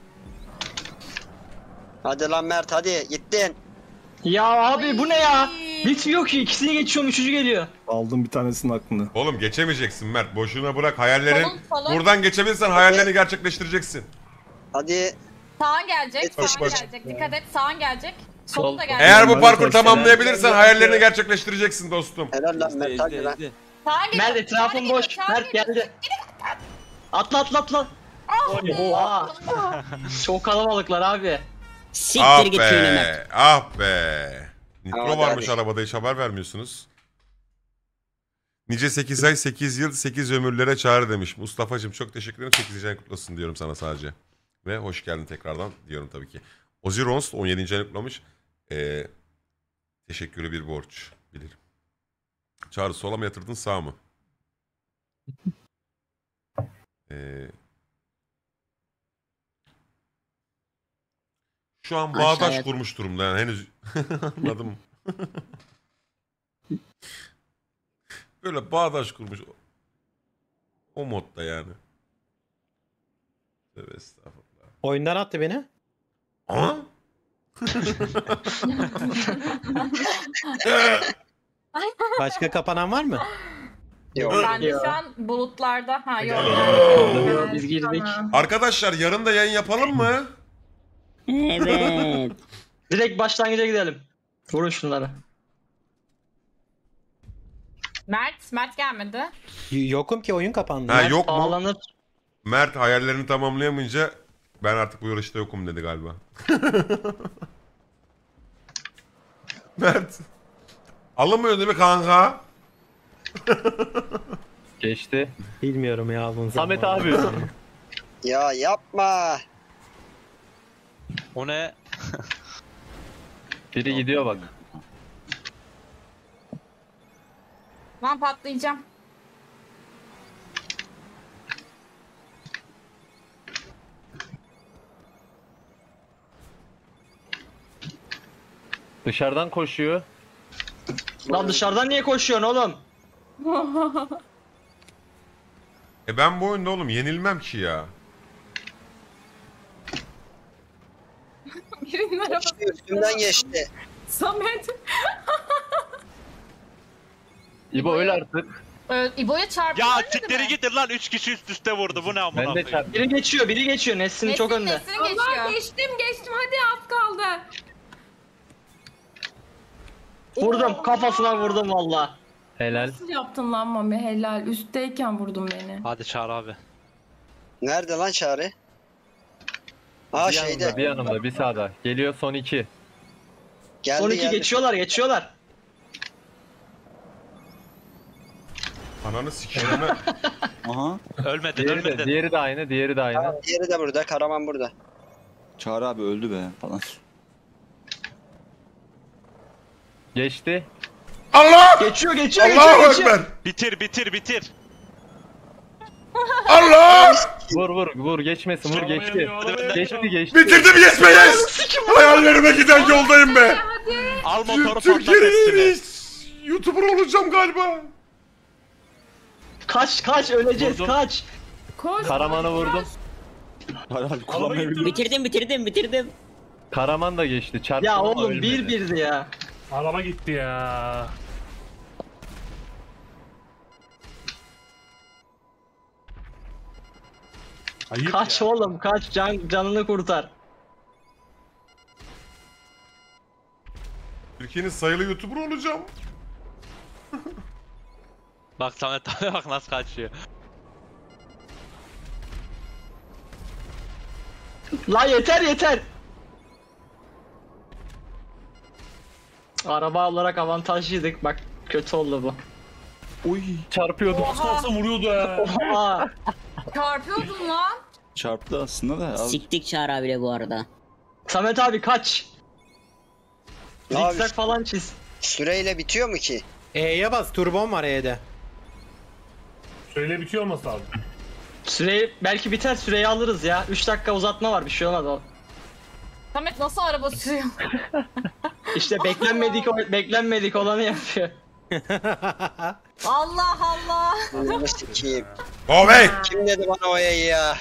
Hadi lan Mert hadi gittin. Ya abi bu ne ya? Ay. Bitmiyor ki, ikisini geçiyorum, üçüncü geliyor. Aldım bir tanesinin aklını. Oğlum geçemeyeceksin Mert. Boşuna bırak hayallerin. Solun, solun. Buradan geçebilirsen hayallerini gerçekleştireceksin. Hadi. Sağın gelecek, Evet, sağın baş- gelecek. Dikkat et, sağın gelecek. Sol- Solun da gelecek. Eğer bu Hadi parkuru koşun. tamamlayabilirsen hayallerini gerçekleştireceksin dostum. Helal lan Mert hadi lan. Sağın geliyor. Mert etrafın sağın boş. geliyor, sağın Mert geliyor. geldi. Atla atla atla. Oha. Çok kalabalıklar abi. Siktir Ah git köyüne be. Mert. Ah be. Nitro Hadi, varmış hadi. arabada, hiç haber vermiyorsunuz. Nice sekiz ay sekiz yıl sekiz ömürlere çağrı demiş. Mustafa'cığım çok teşekkür ederim. sekizinci ayın kutlu olsun diyorum sana sadece. Ve hoş geldin tekrardan diyorum tabii ki. Ozzy Rons on yedinci ayını kutlamış. Ee, teşekkürü bir borç. Bilirim. Çağrı sola mı yatırdın sağ mı? Ee, şu an bağdaş Aşağıya- kurmuş durumda yani henüz anladım. Böyle bağdaş kurmuş. O modda yani. Tövbe estağfurullah. Oyundan attı beni. Aha. Başka kapanan var mı? Yok. Ben de şu an bulutlarda. Ha yok. Biz girdik. Arkadaşlar yarın da yayın yapalım mı? Evet. Direkt başlangıca gidelim. Vurun şunları. Mert, Mert gelmedi. Y- Yokum ki oyun kapandı. Ha yok mu? Bağlanır. Mert hayallerini tamamlayamayınca ben artık bu yarışta yokum dedi galiba. Mert. Alınmıyor değil mi kanka? Geçti. Bilmiyorum ya bunu. Samet abi. Ya yapma. O ne? Biri gidiyor bak. Lan patlayacağım. Dışarıdan koşuyor. Lan dışarıdan niye koşuyorsun oğlum? E ben bu oyunda oğlum yenilmem ki ya. Birinin arabası. İşte üstümden geçti. Samet. İbo öl artık. Ö- İbo'ya çarptı. Ya ölmedi sikleri mi? gidin lan, üç kişi üst üste vurdu. Bu ne amına Ben de koyayım? çarptım. Biri geçiyor, biri geçiyor. Nesrin çok Nesrin, önde. Nesrin Allah geçiyor. geçtim geçtim hadi az kaldı. Vurdum, kafasına vurdum valla. Helal. Nasıl yaptın lan Mami helal. Üstteyken vurdun beni. Hadi Çağrı abi. Nerede lan Çağrı? Aa Bir şeyde. yanımda, bir yanımda, bir sağda. Geliyor son iki. Geldi Son iki geldi. geçiyorlar, geçiyorlar. Ananı sikeyim. Aha. Ölmedin, Diğeri de, ölmedin. diğeri de aynı, diğeri de aynı. Tamam, diğeri de burada. Karaman burada. Çağrı abi öldü be falan. Geçti. Allah! Geçiyor, geçiyor, Allahu geçiyor, geçiyor. Ekber! Bitir, bitir, bitir. Allah! Vur vur vur geçmesin vur geçti. Geçti geçti. Bitirdim yes be yes! Hayallerime giden yoldayım be! Al motoru patlat Türkiye'nin hepsini. YouTuber olacağım galiba. Kaç, kaç, öleceğiz, Vurdum. kaç. Koş. Karaman'ı vurdum. Çağrı abi kullanmayabilirim. Bitirdim bitirdim bitirdim. Karaman da geçti. Çarptı Ya ama oğlum ölmedi. bir birdi ya. Araba gitti ya. Ayıp Kaç ya. oğlum, kaç, can, canını kurtar. Türkiye'nin sayılı YouTuber olacağım. Bak Samet abi bak nasıl kaçıyor. La yeter yeter. Araba olarak avantajlıydık. Bak kötü oldu bu. Uy. Çarpıyordu. Nasıl vuruyordu ha? Aa, Çarpıyordun lan. Çarptı aslında da. Az... Siktik Çağrı abiyle bu arada. Samet abi kaç. Abi, Zikzak falan çiz. süreyle bitiyor mu ki? E'ye bas turbon var E'de. Şöyle bitiyor olması lazım. Süreyi belki biter, süreyi alırız ya. üç dakika uzatma var, bir şey olmaz o. Samet nasıl araba sürüyor? İşte beklenmedik o- beklenmedik olanı yapıyor. Allah Allah. Ananı sikeyim. Kovey! Kim dedi bana o yayı ya?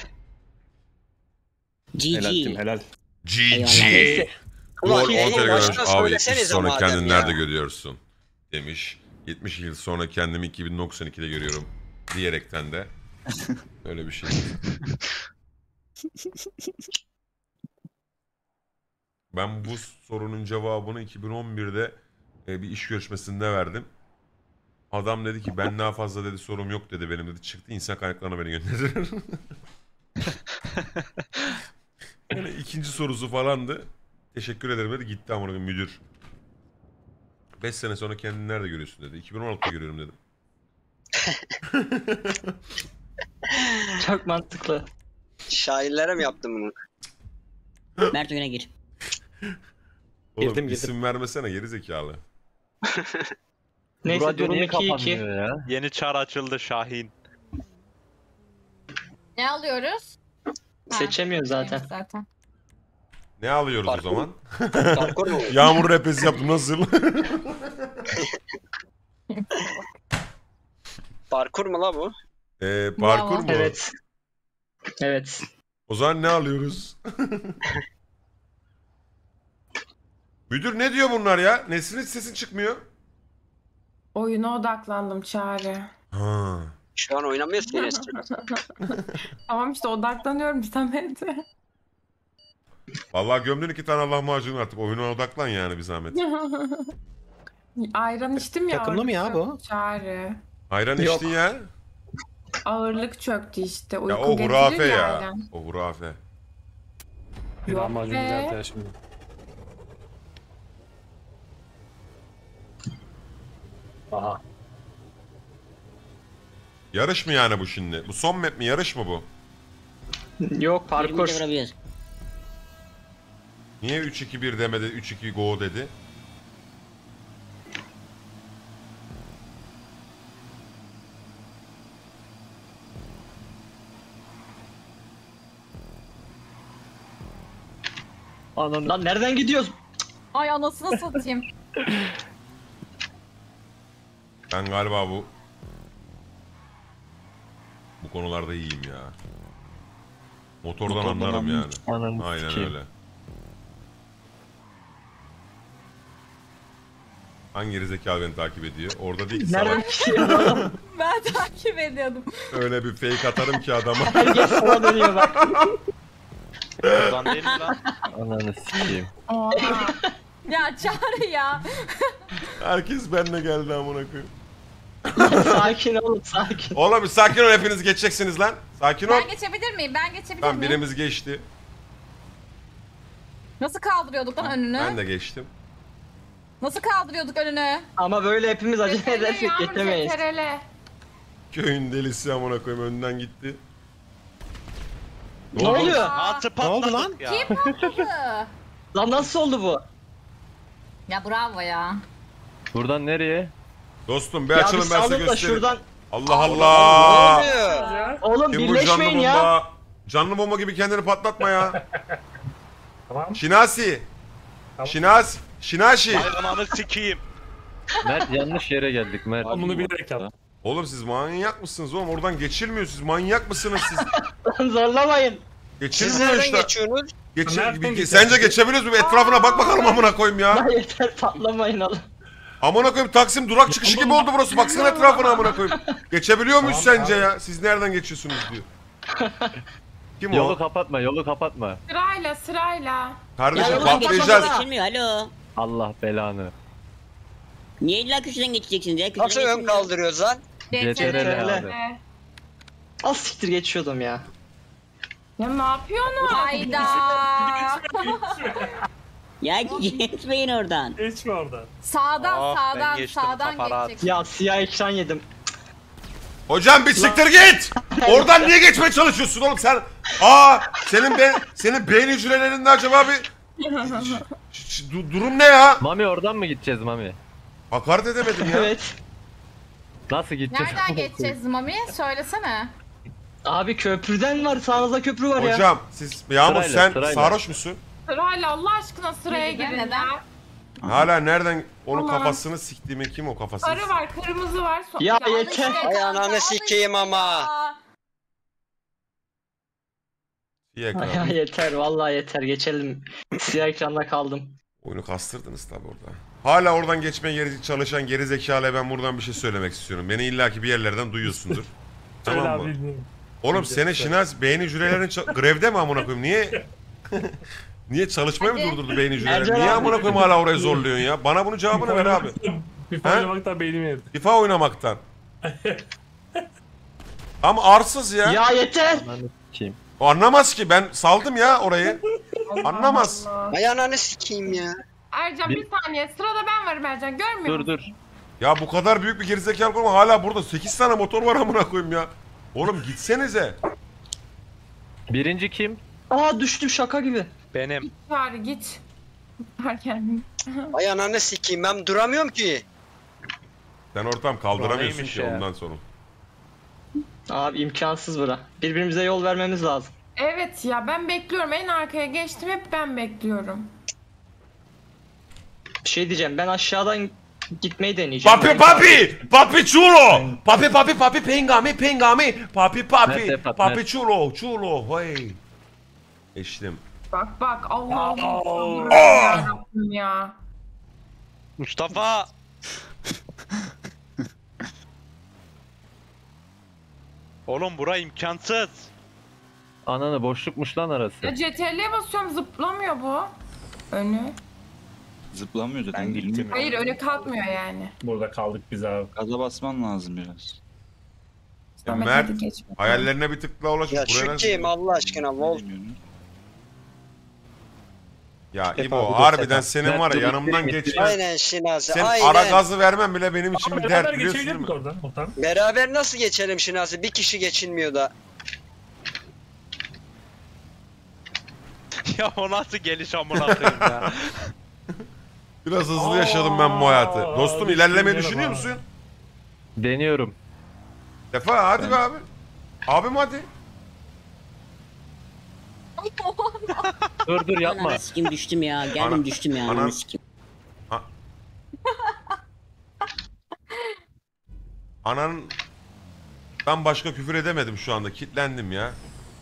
Helal G Tim G. helal. G Eyvallah. G. Neyse. Gol Ulan on yayını kere görmüş. baştan Abi söylesenize sonra madem kendini ya. nerede görüyorsun? demiş. yetmiş yıl sonra kendimi iki bin doksan ikide görüyorum diyerekten de öyle bir şey. Ben bu sorunun cevabını iki bin on birde e, bir iş görüşmesinde verdim. Adam dedi ki ben daha fazla dedi sorum yok dedi benim dedi. Çıktı insan kaynaklarına beni gönderdi. Yani ikinci sorusu falandı. Teşekkür ederim dedi. Gitti amına koyayım müdür. beş sene sonra kendini nerede görüyorsun dedi. iki bin on altıda görüyorum dedim. Çok mantıklı. Şairlere mi yaptın bunu? Mert oyuna gir. Oğlum Girdim, isim girdim. vermesene geri zekalı. Neyse radyo niye durum iki iki. kapanmıyor ya? Yeni çağrı açıldı Şahin. Ne alıyoruz? Seçemiyor zaten. zaten. Ne alıyoruz Parkur. o zaman? Parkur mu? Yağmur rapesi yaptım nasıl? Parkur mu la bu? Ee, parkur Bravo. mu? Evet. Evet. O zaman ne alıyoruz? Müdür ne diyor bunlar ya? Nesrin hiç sesin çıkmıyor. Oyuna odaklandım Çağrı. Ha. Şu an oynamıyoruz ki Nesrin. Tamam işte odaklanıyorum Samet'e. Vallahi gömdün iki tane Allah macunu artık. Oyuna odaklan yani bir zahmet. Ayran içtim ya. Takımlı mı ya ağırlık bu? çöktü Çağrı. Ayran Yok. içtin ya. Ağırlık çöktü işte. Uyku Ya o getirir hurafe ya. ya. ayran. O hurafe. Bir Yok lahmacun be. güzeldi ya şimdi. Aha. Yarış mı yani bu şimdi? Bu son map mi? Yarış mı bu? Yok parkur. Birbirimize vurabiliyoruz. Niye üç iki bir demedi? üç iki go dedi. Anam. Lan nereden gidiyoruz? Ay anasını satayım. Ben galiba bu bu konularda iyiyim ya. Motordan, Motordan anlarım anlarım. yani. Ananı Aynen sikeyim. öyle. Hangi gerizekalı beni takip ediyor? Orada değil ki Nereden salak. gidiyoruz? Ben takip ediyordum. Öyle bir fake atarım ki adama. Herkes sola dönüyor bak. Buradan değil mi lan? Ananı sikeyim. Oha. Ya Çağrı ya. Herkes benimle geldi amına koyayım. Sakin olun sakin. Oğlum bir sakin ol, hepiniz geçeceksiniz lan. Sakin ol. Ben geçebilir miyim? Ben geçebilir Tamam, miyim? birimiz geçti. Nasıl kaldırıyorduk lan önünü? Ben de geçtim. Nasıl kaldırıyorduk önünü? Ama böyle hepimiz acele Ceterele edersek yavrum, geçemeyiz. ceterele. Köyün delisi amına koyayım, önden gitti. Ne oluyor? Altı Ne oldu lan? patladık ya. Kim patladı? Lan nasıl oldu bu? Ya bravo ya. Buradan nereye? Dostum bir Ya açılın bir ben size salın da göstereyim. şuradan. Allah Ne Allah. oluyor? Oğlum Kim bu canlı birleşmeyin ya. bomba? Canlı bomba gibi kendini patlatma ya. Tamam. Şinasi. Tamam. Şinas. Şinaşi. Hayvananı sikeyim. Mert yanlış yere geldik Mert. Bunu bilerek yap. Oğlum siz manyak mısınız oğlum? Oradan geçilmiyor, siz manyak mısınız siz? Lan zorlamayın. Siz Geçilmiyor nereden işte. geçiyorsunuz? Geçir, Nereden bir- geçiyorsun? sence geçebiliyoruz mu? Bir etrafına bak bakalım amına koyayım ya. Lan yeter patlamayın oğlum. Amına koyayım, Taksim durak çıkışı gibi oldu burası. Baksana etrafına amına koyayım. Geçebiliyor muyuz Tamam, sence abi. ya? Siz nereden geçiyorsunuz diyor. Kim Yolu o? kapatma, yolu kapatma. Sırayla sırayla. Ya Kardeşim yoldan patlayacağız. geçilmiyor alo. Allah belanı. Niye illa köşeden geçeceksiniz ya? Köşeden Nasıl ön geçilmiyor. kaldırıyoruz lan? Ceterele abi. Ee, Az siktir geçiyordum ya. Ya ne yapıyorsunuz? Hayda. Ya geçmeyin oradan. Geçme oradan. Sağdan Oh, ben sağdan geçtim, sağdan kafarat. geçeceksin. Ya siyah ekran yedim. Hocam bir siktir git. Oradan niye geçmeye çalışıyorsun oğlum sen? Aa, senin be senin beyin hücrelerinde acaba bir Ş- ş- du- durum ne ya? Mami oradan mı gideceğiz Mami? Hakaret edemedim ya. Evet. Nasıl gideceğiz? Nereden geçeceğiz Mami? Söylesene. Abi köprüden var, sağınızda köprü var ya. Hocam siz Yağmur Sırayla, sen sırayla. sarhoş musun? Sırayla Allah aşkına sıraya Neden, girin neden? ya. Hala nereden onun Aman. kafasını siktiğimi, kim o kafasını? Sarı var, kırmızı var. So- Ya Al yeter. işte Ay kanka, ananı al sikeyim işte ama. ya. İyi Ya ekran. yeter vallahi yeter geçelim. Siyah ekranda kaldım. Oyunu kastırdınız tabi orada. Hala oradan geçmeye geri çalışan geri zekalıya ben buradan bir şey söylemek istiyorum. Beni illaki bir yerlerden duyuyorsundur. Söyle Tamam abi, mı? dinliyorum. Oğlum senin Şinaz beyin hücrelerin ça- grevde mi amına koyayım? Niye Niye çalışmayı mı Hadi. durdurdu beyin hücreleri? Ercan Niye abi. amına koyayım hala oraya zorluyorsun ya? Bana bunun cevabını ver abi. FIFA He? oynamaktan beynim yedi. FIFA oynamaktan. Ama arsız ya. Ya yeter. Ananı sikeyim. O anlamaz ki, ben saldım ya orayı. Anlamaz. Allah. Ay ananı sikeyim ya. Ercan bir saniye. Sırada ben varım Ercan. Görmüyor Dur musun? dur. Ya bu kadar büyük bir gerizekalı olma, hala burada sekiz tane motor var amına koyayım ya. Oğlum gitsenize. Birinci kim? Aa düştüm şaka gibi. Benim. Çağrı git. Erken. Ay ananı sikeyim, ben duramıyorum ki. Sen ortam kaldıramıyorsun neymiş ki ya? ondan sonra. Abi imkansız bura. Birbirimize yol vermemiz lazım. Evet ya ben bekliyorum. En arkaya geçtim. Hep ben bekliyorum. Bir şey diyeceğim, ben aşağıdan gitmeyi deneyeceğim. Papi Ben- papi! Papi chulo! Papi papi papi pengami pengami! Papi papi! Net Efat, Papi net. chulo chulo! Hey! Geçtim. Bak bak Allah Allah. Aa. Yarabbim ya. Mustafa. Oğlum bura imkansız. Ananı boşlukmuş lan arası. Ya C T R'ye basıyorum zıplamıyor bu. Önü. Zıplamıyor zaten. Ben gittim. bilmiyorum. Hayır önü kalkmıyor yani. Burada kaldık biz abi. Gaza basman lazım biraz. Samet, Mert, hadi geç bakalım. hayallerine bir tık daha ulaşıp Ya buraya şu nasıl- kim Allah aşkına vol. Bilmiyorum. Ya Sefa, İbo bu da harbiden Sefa. senin Mert, var ya dur, yanımdan ittireyim, geçmen. Aynen Şinasi, Sen aynen. ara gazı vermem bile benim için Abi bir beraber dert biliyorsun değil geçebilir mi? mi oradan? Oradan. Beraber nasıl geçelim Şinasi? Bir kişi geçilmiyor da. Ya o nasıl geliş amına koyayım ya. Biraz hızlı yaşadım ben bu hayatı. Aa, Dostum bir ilerlemeyi şey düşünüyor var. musun? Deniyorum. Defa hadi be abi. Abim hadi. Dur dur yapma. Ananı sikim düştüm ya. Geldim Ana- düştüm ya. Ana- Ananı sikim. Ananın... Ben başka küfür edemedim şu anda. Kitlendim ya.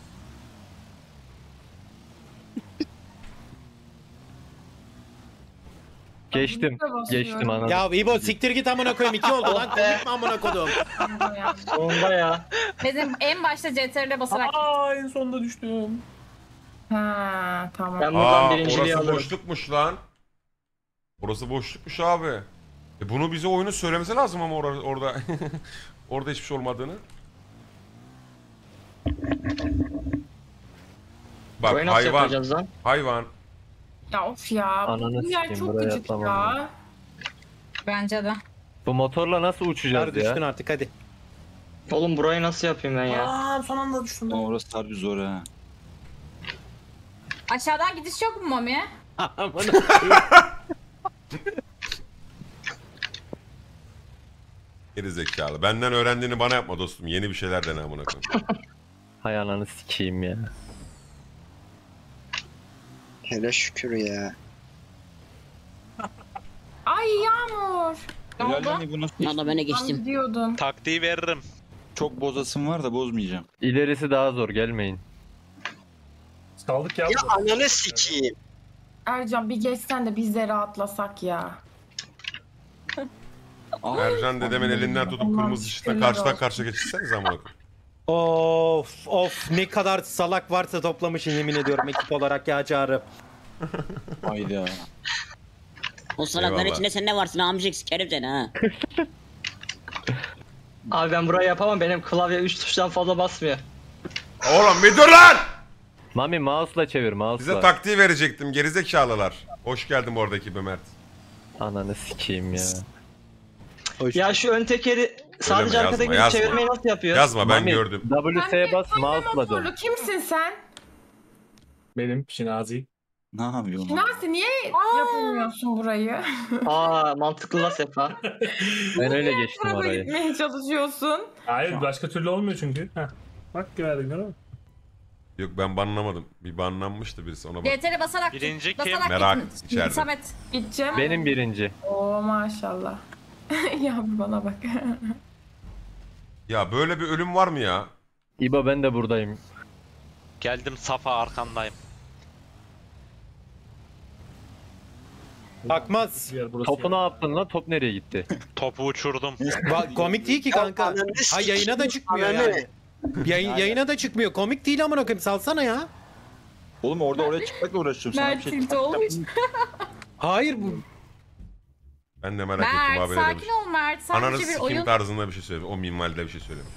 Geçtim. Geçtim ananı. Ya İbo siktir git amına koyayım. iki oldu lan. Konuşma amına kodum. Sonunda ya. Bizim en başta C T R'ye basarak. Aa en sonunda düştüm. Ha tamam. Ben buradan Aa birinciliği orası alırım. boşlukmuş lan. Orası boşlukmuş abi. E bunu bize oyunu söylemesi lazım ama or- orada orada hiçbir şey olmadığını. Bak Burayı nasıl hayvan, yapacağız lan? hayvan. Ya of ya. Ananı Bu yer sikeyim, çok buraya gıcık atlamam ya. Bence de. Bu motorla nasıl uçacağız Çağrı düştün ya? artık hadi. Oğlum burayı nasıl yapayım ben ya? Aa son anda düştüm. Ama orası harbi zor ha. Aşağıdan gidiş yok mu Mami? Amına Geri zekalı. Benden öğrendiğini bana yapma dostum. Yeni bir şeyler dene amına koyayım. Hay ananı sikeyim ya. Hele şükür ya. Ay Yağmur. Ne Helal oldu? lan bu nasıl? Valla ben de Ben geçtim. gidiyordum. Taktiği veririm. Çok bozasım var da bozmayacağım. İlerisi daha zor gelmeyin. Kaldık ya. Ya ananı sikeyim. Ercan bir geçsen de biz de rahatlasak ya. Ercan dedemin elinden tutup Allah'ım kırmızı ışıkla şükürler karşıdan olsun. karşıya geçirseniz amına koyayım. Of of ne kadar salak varsa toplamışsın yemin ediyorum ekip olarak ya Çağrı. Hayda. O salakların Eyvallah. içinde sen ne varsın amcık sikerim seni ha. Abi ben burayı yapamam, benim klavye üç tuştan fazla basmıyor. Oğlum bir dur lan! Mami mouse'la çevir mouse'la. Size taktiği verecektim gerizekalılar. Hoş geldin bu oradaki be Mert. Ananı sikeyim ya. Hoş. Ya şu ön tekeri sadece yazma, arkadaki yazma. çevirmeyi nasıl yapıyor? Yazma ben Mami, gördüm. W S'ye bas mouse'la dön. Motorlu kimsin sen? Benim Şinazi. Ne yapıyorsun? Nasi niye yapamıyorsun burayı? Aa mantıklı la Sefa. Ben öyle geçtim Tarafa orayı. gitmeye çalışıyorsun. Hayır başka türlü olmuyor çünkü. Heh. Bak gördün değil mi? Yok ben banlamadım. Bir banlanmıştı birisi ona bak. C T R'ye basarak. Birinci kim? basarak Merak gittin. içeride. Samet. Gideceğim. Benim birinci. Oo maşallah. Ya bana bak. Ya böyle bir ölüm var mı ya? İbo ben de buradayım. Geldim Safa arkandayım. Bakmaz. Yer burası Topu ya. ne yaptın lan? Top nereye gitti? Topu uçurdum. Bak, komik değil ki kanka. Ananı Ha yayına da sikeyim, çıkmıyor ananı. yani. Yayın, yayına da çıkmıyor. Komik değil amına koyayım. Salsana ya. Oğlum orada oraya çıkmakla uğraşıyorum. Sana bir Mert şey tilt olmuş. Hayır bu. Ben de merak ettim Mert abi ne demiş. sakin ol Mert. Sadece Ananı bir sikim oyun. tarzında bir şey söyle. O minvalde bir şey söylemiş.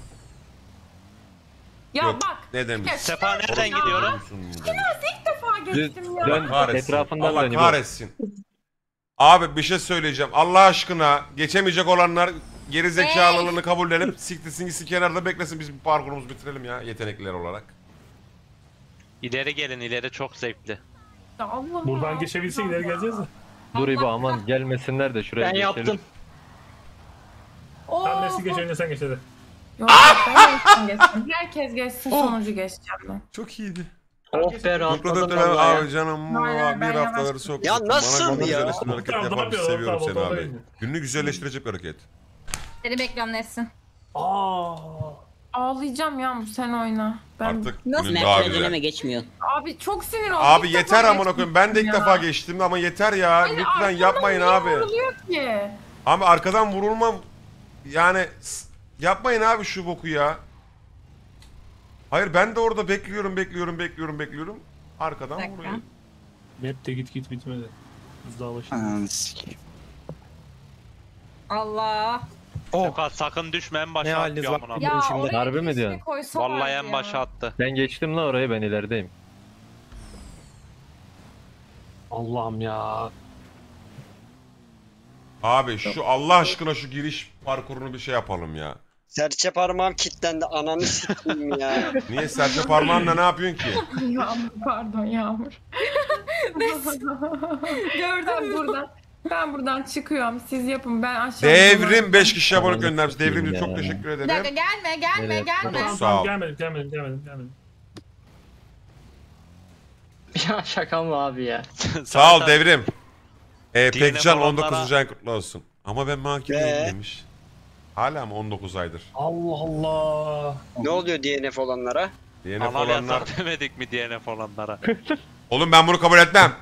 Ya Yok, bak. ne demiş? Ya Sefa nereden ya. gidiyorum? İlk defa geçtim ya. Dön Kahretsin. etrafından Allah dön İbo. kahretsin. Abi bir şey söyleyeceğim. Allah aşkına geçemeyecek olanlar geri zekalılığını kabullenip siktirsin gitsin kenarda beklesin, biz bir parkurumuzu bitirelim ya yetenekliler olarak. İleri gelin, ileri çok zevkli. Ya Allah Buradan Allah. geçebilsek ileri geleceğiz de. Dur İbo aman gelmesinler de şuraya Ben geçelim. yaptım. Oo, Sen Messi geç önce sen geç hadi. Yok, ben geçtim, geçtim. Herkes geçsin, sonucu geçeceğim ben. Çok iyiydi. Oh be rahatladım Mutlu vallahi ya. abi canım Aynen, bir ben haftaları yavaş- sok. Ya Bana nasıl gününü ya? güzelleştiren hareket Tamam, yaparım. tamam, Seviyorum tamam, seni tamam, abi. tamam. Gününü güzelleştirecek bir hareket. Seni bekliyorum Nesin. Aa. Ağlayacağım ya, sen oyna. Ben... Artık Nasıl günün daha Mert döneme güzel. geçmiyor. Abi çok sinir oldum. Abi İlk yeter defa amına koyayım. Ben de ilk geçtim defa ya. geçtim ama yeter ya. Hani Lütfen arkadan yapmayın niye abi. vuruluyor ki? Abi arkadan vurulmam yani s- yapmayın abi şu boku ya. Hayır ben de orada bekliyorum bekliyorum bekliyorum bekliyorum. Arkadan dakika. vuruyor. Map de git git bitmedi. Biz daha başında. Ananı sikeyim. Allah. Sefa sakın düşme, en Ne başa haliniz atıyor var? amına. Bilmiyorum Ya şimdi. oraya Harbi mi bir diyorsun? şey koysalardı Vallahi en ya. başa attı. Ben geçtim lan orayı, ben ilerideyim. Allah'ım ya. Abi şu Allah aşkına şu giriş parkurunu bir şey yapalım ya. Serçe parmağım kilitlendi, ananı sikeyim ya. Niye serçe parmağınla ne yapıyorsun ki? Yağmur, pardon Yağmur. ben buradan, ben buradan çıkıyorum. Siz yapın, ben aşağı. Devrim beş kişi abone Ananı göndermiş. Devrimciğim ya. çok teşekkür Bir dakika ederim. gelme gelme Nereye? gelme. Tamam Sağ tamam ol. gelmedim gelmedim gelmedim gelmedim. Ya şaka mı abi ya? Sağ ol Devrim. Ee, D N F Pekcan on olanlara- dokuzuncu ayın kutlu olsun. Ama ben mahkemeyim Ee? demiş. Hala mı on dokuz aydır? Allah Allah. Ne oluyor D N F olanlara? D N F Anal olanlar... yasak demedik mi D N F olanlara? Oğlum ben bunu kabul etmem.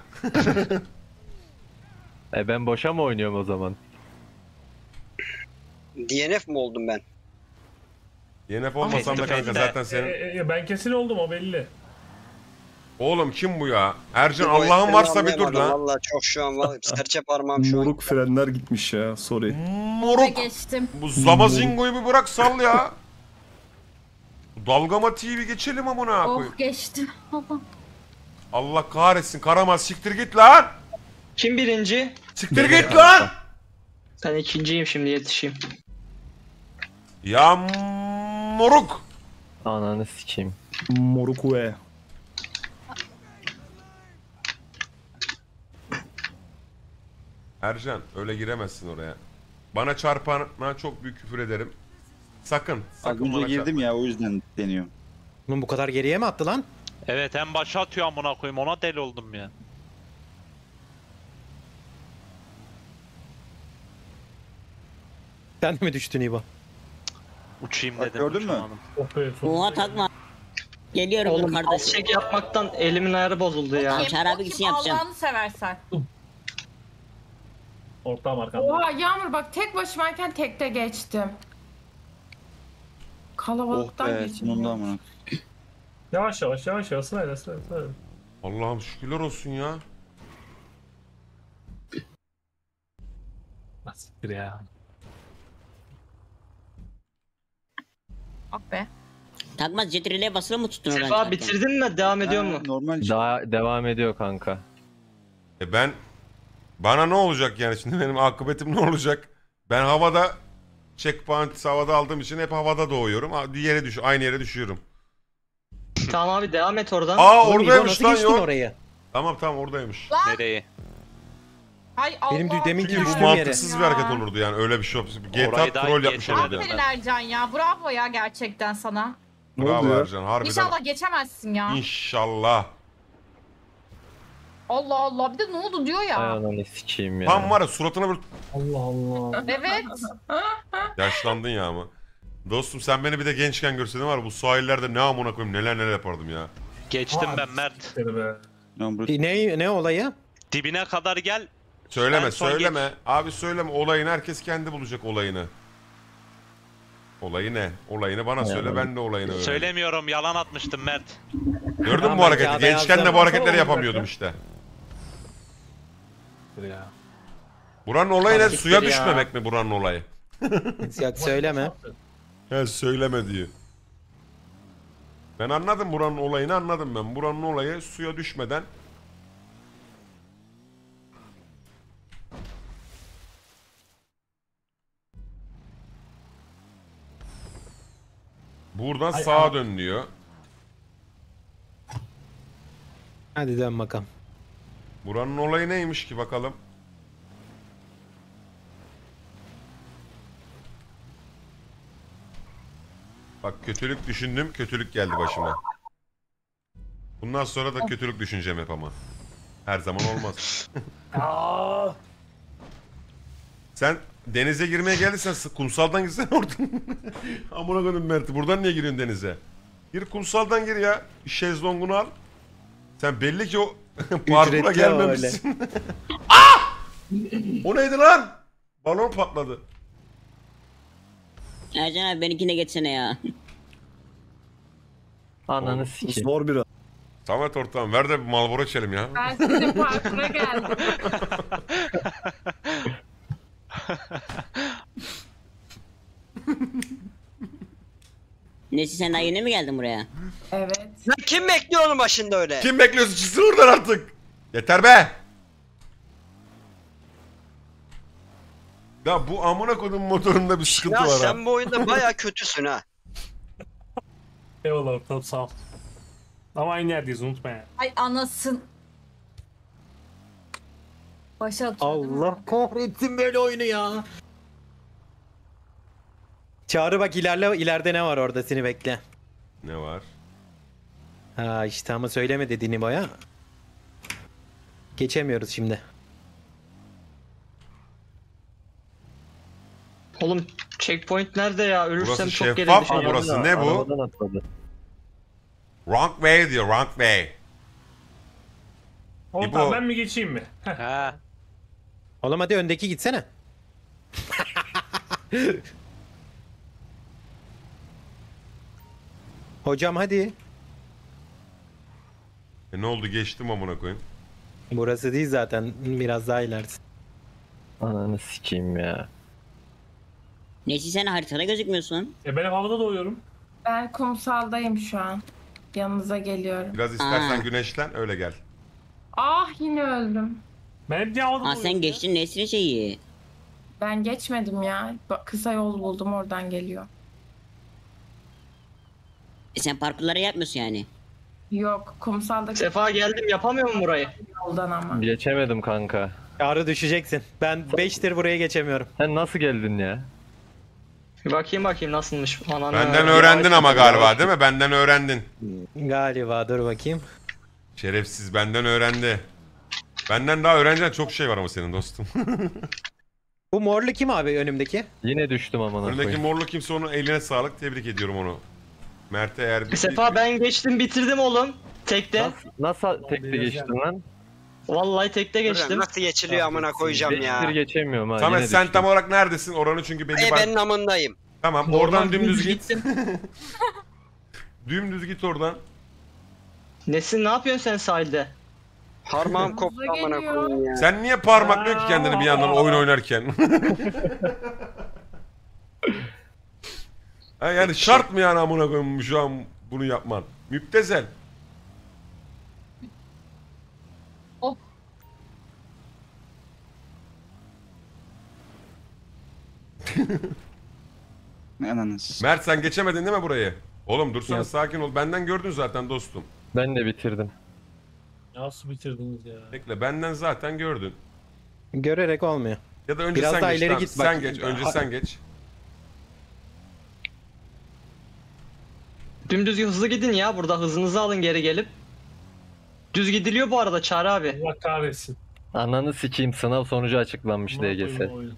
E ben boşa mı oynuyorum o zaman? D N F mi oldum ben? D N F olmasam da kanka Face to zaten E, senin... e, e, ben kesin oldum o belli. Oğlum kim bu ya? Ercan Bu Allah'ın boyutlarını varsa bir dur anlayamadım, lan. Vallahi çok şu an vallahi serçe parmağım şu an. Moruk frenler gitmiş ya. Sorry. Moruk. Geçtim. Bu Zamazingo'yu bir bırak sal ya. Bu Dalgama T V geçelim amına koyayım. Oh geçtim. Allah. Allah kahretsin Karamaz siktir git lan. Kim birinci? Siktir git lan. Ben ikinciyim, şimdi yetişeyim. Ya moruk. Ananı sikeyim. Moruk ve. Ercan öyle giremezsin oraya. Bana çarpana çok büyük küfür ederim. Sakın. Az Sakın önce bana girdim çarpma. ya o yüzden deniyorum. Oğlum bu kadar geriye mi attı lan? Evet, en başa atıyor amına koyayım, ona deli oldum ya. Sen de mi düştün İbo? Uçayım Bak, dedim. gördün mü? uçamadım. Oh be. son- Oha takma. Geliyorum dur Oğlum kardeşim. az çek yapmaktan elimin ayarı bozuldu ya. Kim? Çağrı abi O kim? gitsin yapacağım. Allah'ını seversen. Ortağım arkamda. Oha Yağmur bak, tek başımayken tekte geçtim. Oh Kalabalıktan be geçtim. sonunda amına. Yavaş yavaş yavaş yavaş sırayla sırayla sırayla. Allah'ım şükürler olsun ya. Siktir ya. Ah be. Takmaz cetrileye basılı mı tuttun oradan? Sefa çıkarken? bitirdin mi? Devam ediyor mu? Ha, Normal işte. Daha devam ediyor kanka. E ben bana ne olacak yani şimdi benim akıbetim ne olacak? Ben havada checkpoint havada aldığım için hep havada doğuyorum. Ha, bir yere düş aynı yere düşüyorum. Tamam abi, devam et oradan. Aa Oğlum İbo oradaymış nasıl lan geçtin yok. orayı? Tamam tamam oradaymış. Nereyi? Hay Allah. Benim de deminki Çünkü bu düştüğüm yere. mantıksız bir hareket olurdu yani öyle bir şey. G T A Orayı daha troll yapmış geçemedim. olurdu yani. Aferin Ercan ya. Bravo ya gerçekten sana. Ne Bravo oldu ya? Ercan harbiden. İnşallah geçemezsin ya. İnşallah. Allah Allah. Bir de ne oldu diyor Ay ya. ananı sikeyim ya. Tam var ya suratına bir Allah Allah. Evet. yaşlandın ya ama. Dostum sen beni bir de gençken görseydin var ya bu sahillerde ne amına koyayım neler neler yapardım ya. Geçtim Aa, ben Mert. siktir be. Lan bu- Ne ne olayı? Dibine kadar gel. Söyleme En son söyleme. geç. Abi söyleme olayını herkes kendi bulacak olayını. Olayı ne? Olayını bana söyle ben de olayını öğreneyim. Söylemiyorum yalan atmıştım Mert. Gördün mü Tamam, bu ben hareketi? kağıda Gençken de yazdım. bu hareketleri Olacak yapamıyordum ya. işte. Ya. Buranın olayı ne? Hareketleri Suya ya. düşmemek mi buranın olayı? Yok söyleme. He söyleme diyor. Ben anladım buranın olayını anladım ben. Buranın olayı suya düşmeden buradan Ay, sağa ay. dön diyor. Hadi dön bakalım. Buranın olayı neymiş ki bakalım. Bak kötülük düşündüm, kötülük geldi başıma. Bundan sonra da kötülük düşüneceğim hep ama. Her zaman olmaz. Aa, Sen denize girmeye geldiysen sı- kumsaldan girsen oradan. Amına koydum Mert'i. Buradan niye giriyorsun denize? Gir kumsaldan gir ya. Bir şezlongunu al. Sen belli ki o parkura Ücretli gelmemişsin. Ah! O neydi lan? Balon patladı. Ercan abi benimkine geçsene ya. Ananı sikeyim. Zor bir Samet ortağım ver de bir Marlboro içelim ya. Ben sizin parkura geldim. Nesi sen daha yeni mi geldin buraya? Evet. Lan kim bekliyor onun başında öyle? Kim bekliyorsun? Çıksın oradan artık. Yeter be. Ya bu amına kodum motorunda bir sıkıntı Ya var ha. sen bu oyunda baya kötüsün ha. eyvallah ortam sağ ol. Ama aynı yerdeyiz unutma ya. Ay anasın. Başa atıyor değil mi? Allah kahretsin böyle oyunu ya. Çağrı bak ilerle ileride ne var orada seni bekle. Ne var? Ha işte ama söyleme dediğini baya. Geçemiyoruz şimdi. Oğlum checkpoint nerede ya? Ölürsem Burası çok geri şeffaf mı düşeceğim. burası? Ne bu? Arabadan atladı. Wrong way diyor, wrong way. Ortam İbo. ben mi geçeyim mi? Heh. He. Oğlum hadi öndeki gitsene. Hocam hadi. E ne oldu geçtim amına koyayım. Burası değil zaten biraz daha ilerisi. Ananı sikeyim ya. Nesi sen haritada gözükmüyorsun. E ben hep havada doğuyorum. Ben kumsaldayım şu an. Yanınıza geliyorum. Biraz istersen Aa. güneşlen öyle gel. Ah yine öldüm. Ben hep niye havada Aa doğuyorum sen ya? geçtin Nesrin şeyi. Ben geçmedim ya. Bak, kısa yol buldum oradan geliyor. E sen parkurları yapmıyorsun yani. Yok kumsaldaki Sefa geldim yapamıyor mu burayı? yoldan ama. Geçemedim kanka. Çağrı düşeceksin. Ben beştir buraya geçemiyorum. Sen nasıl geldin ya? Bir bakayım bakayım nasılmış. Ananı Benden ya. öğrendin ama galiba değil mi? Benden öğrendin. Galiba dur bakayım. Şerefsiz benden öğrendi. Benden daha öğreneceksin çok şey var ama senin dostum. Bu morlu kim abi önümdeki? Yine düştüm amına Önündeki koyayım. morlu kimse onun eline sağlık tebrik ediyorum onu. Mert'e eğer bir... Sefa ben geçtim bitirdim oğlum. Tekte. Nasıl, nasıl tekte geçtin lan? Vallahi tekte geçtim. Nasıl geçiliyor amına koyacağım Beştir ya. geçemiyorum ha. Samet yine sen düştüm. tam olarak neredesin? Oranı çünkü belli E var. ben namındayım. Tamam Oradan oradan dümdüz git. gittim. Dümdüz git oradan. Nesin ne yapıyorsun sen sahilde? Parmağım koptu Hızlı amına geliyor. koyayım ya. Sen niye parmaklıyorsun ki kendini bir yandan oyun oynarken? ha yani şart mı yani amına koyayım şu an bunu yapman? Müptezel. Oh. Mert sen geçemedin değil mi burayı? Oğlum dursana Yok. sakin ol. Benden gördün zaten dostum. Ben de bitirdim. Nasıl bitirdiniz ya? Bekle benden zaten gördün. Görerek olmuyor. Ya da önce Biraz sen daha geç. ileri tamam. git bak. Sen geç. Önce Ha- sen geç. Dümdüz hızlı gidin ya burada hızınızı alın geri gelip. Düz gidiliyor bu arada Çağrı abi. Allah kahretsin. Ananı sikeyim sınav sonucu açıklanmış Amına D G S. koyayım bu oyunu.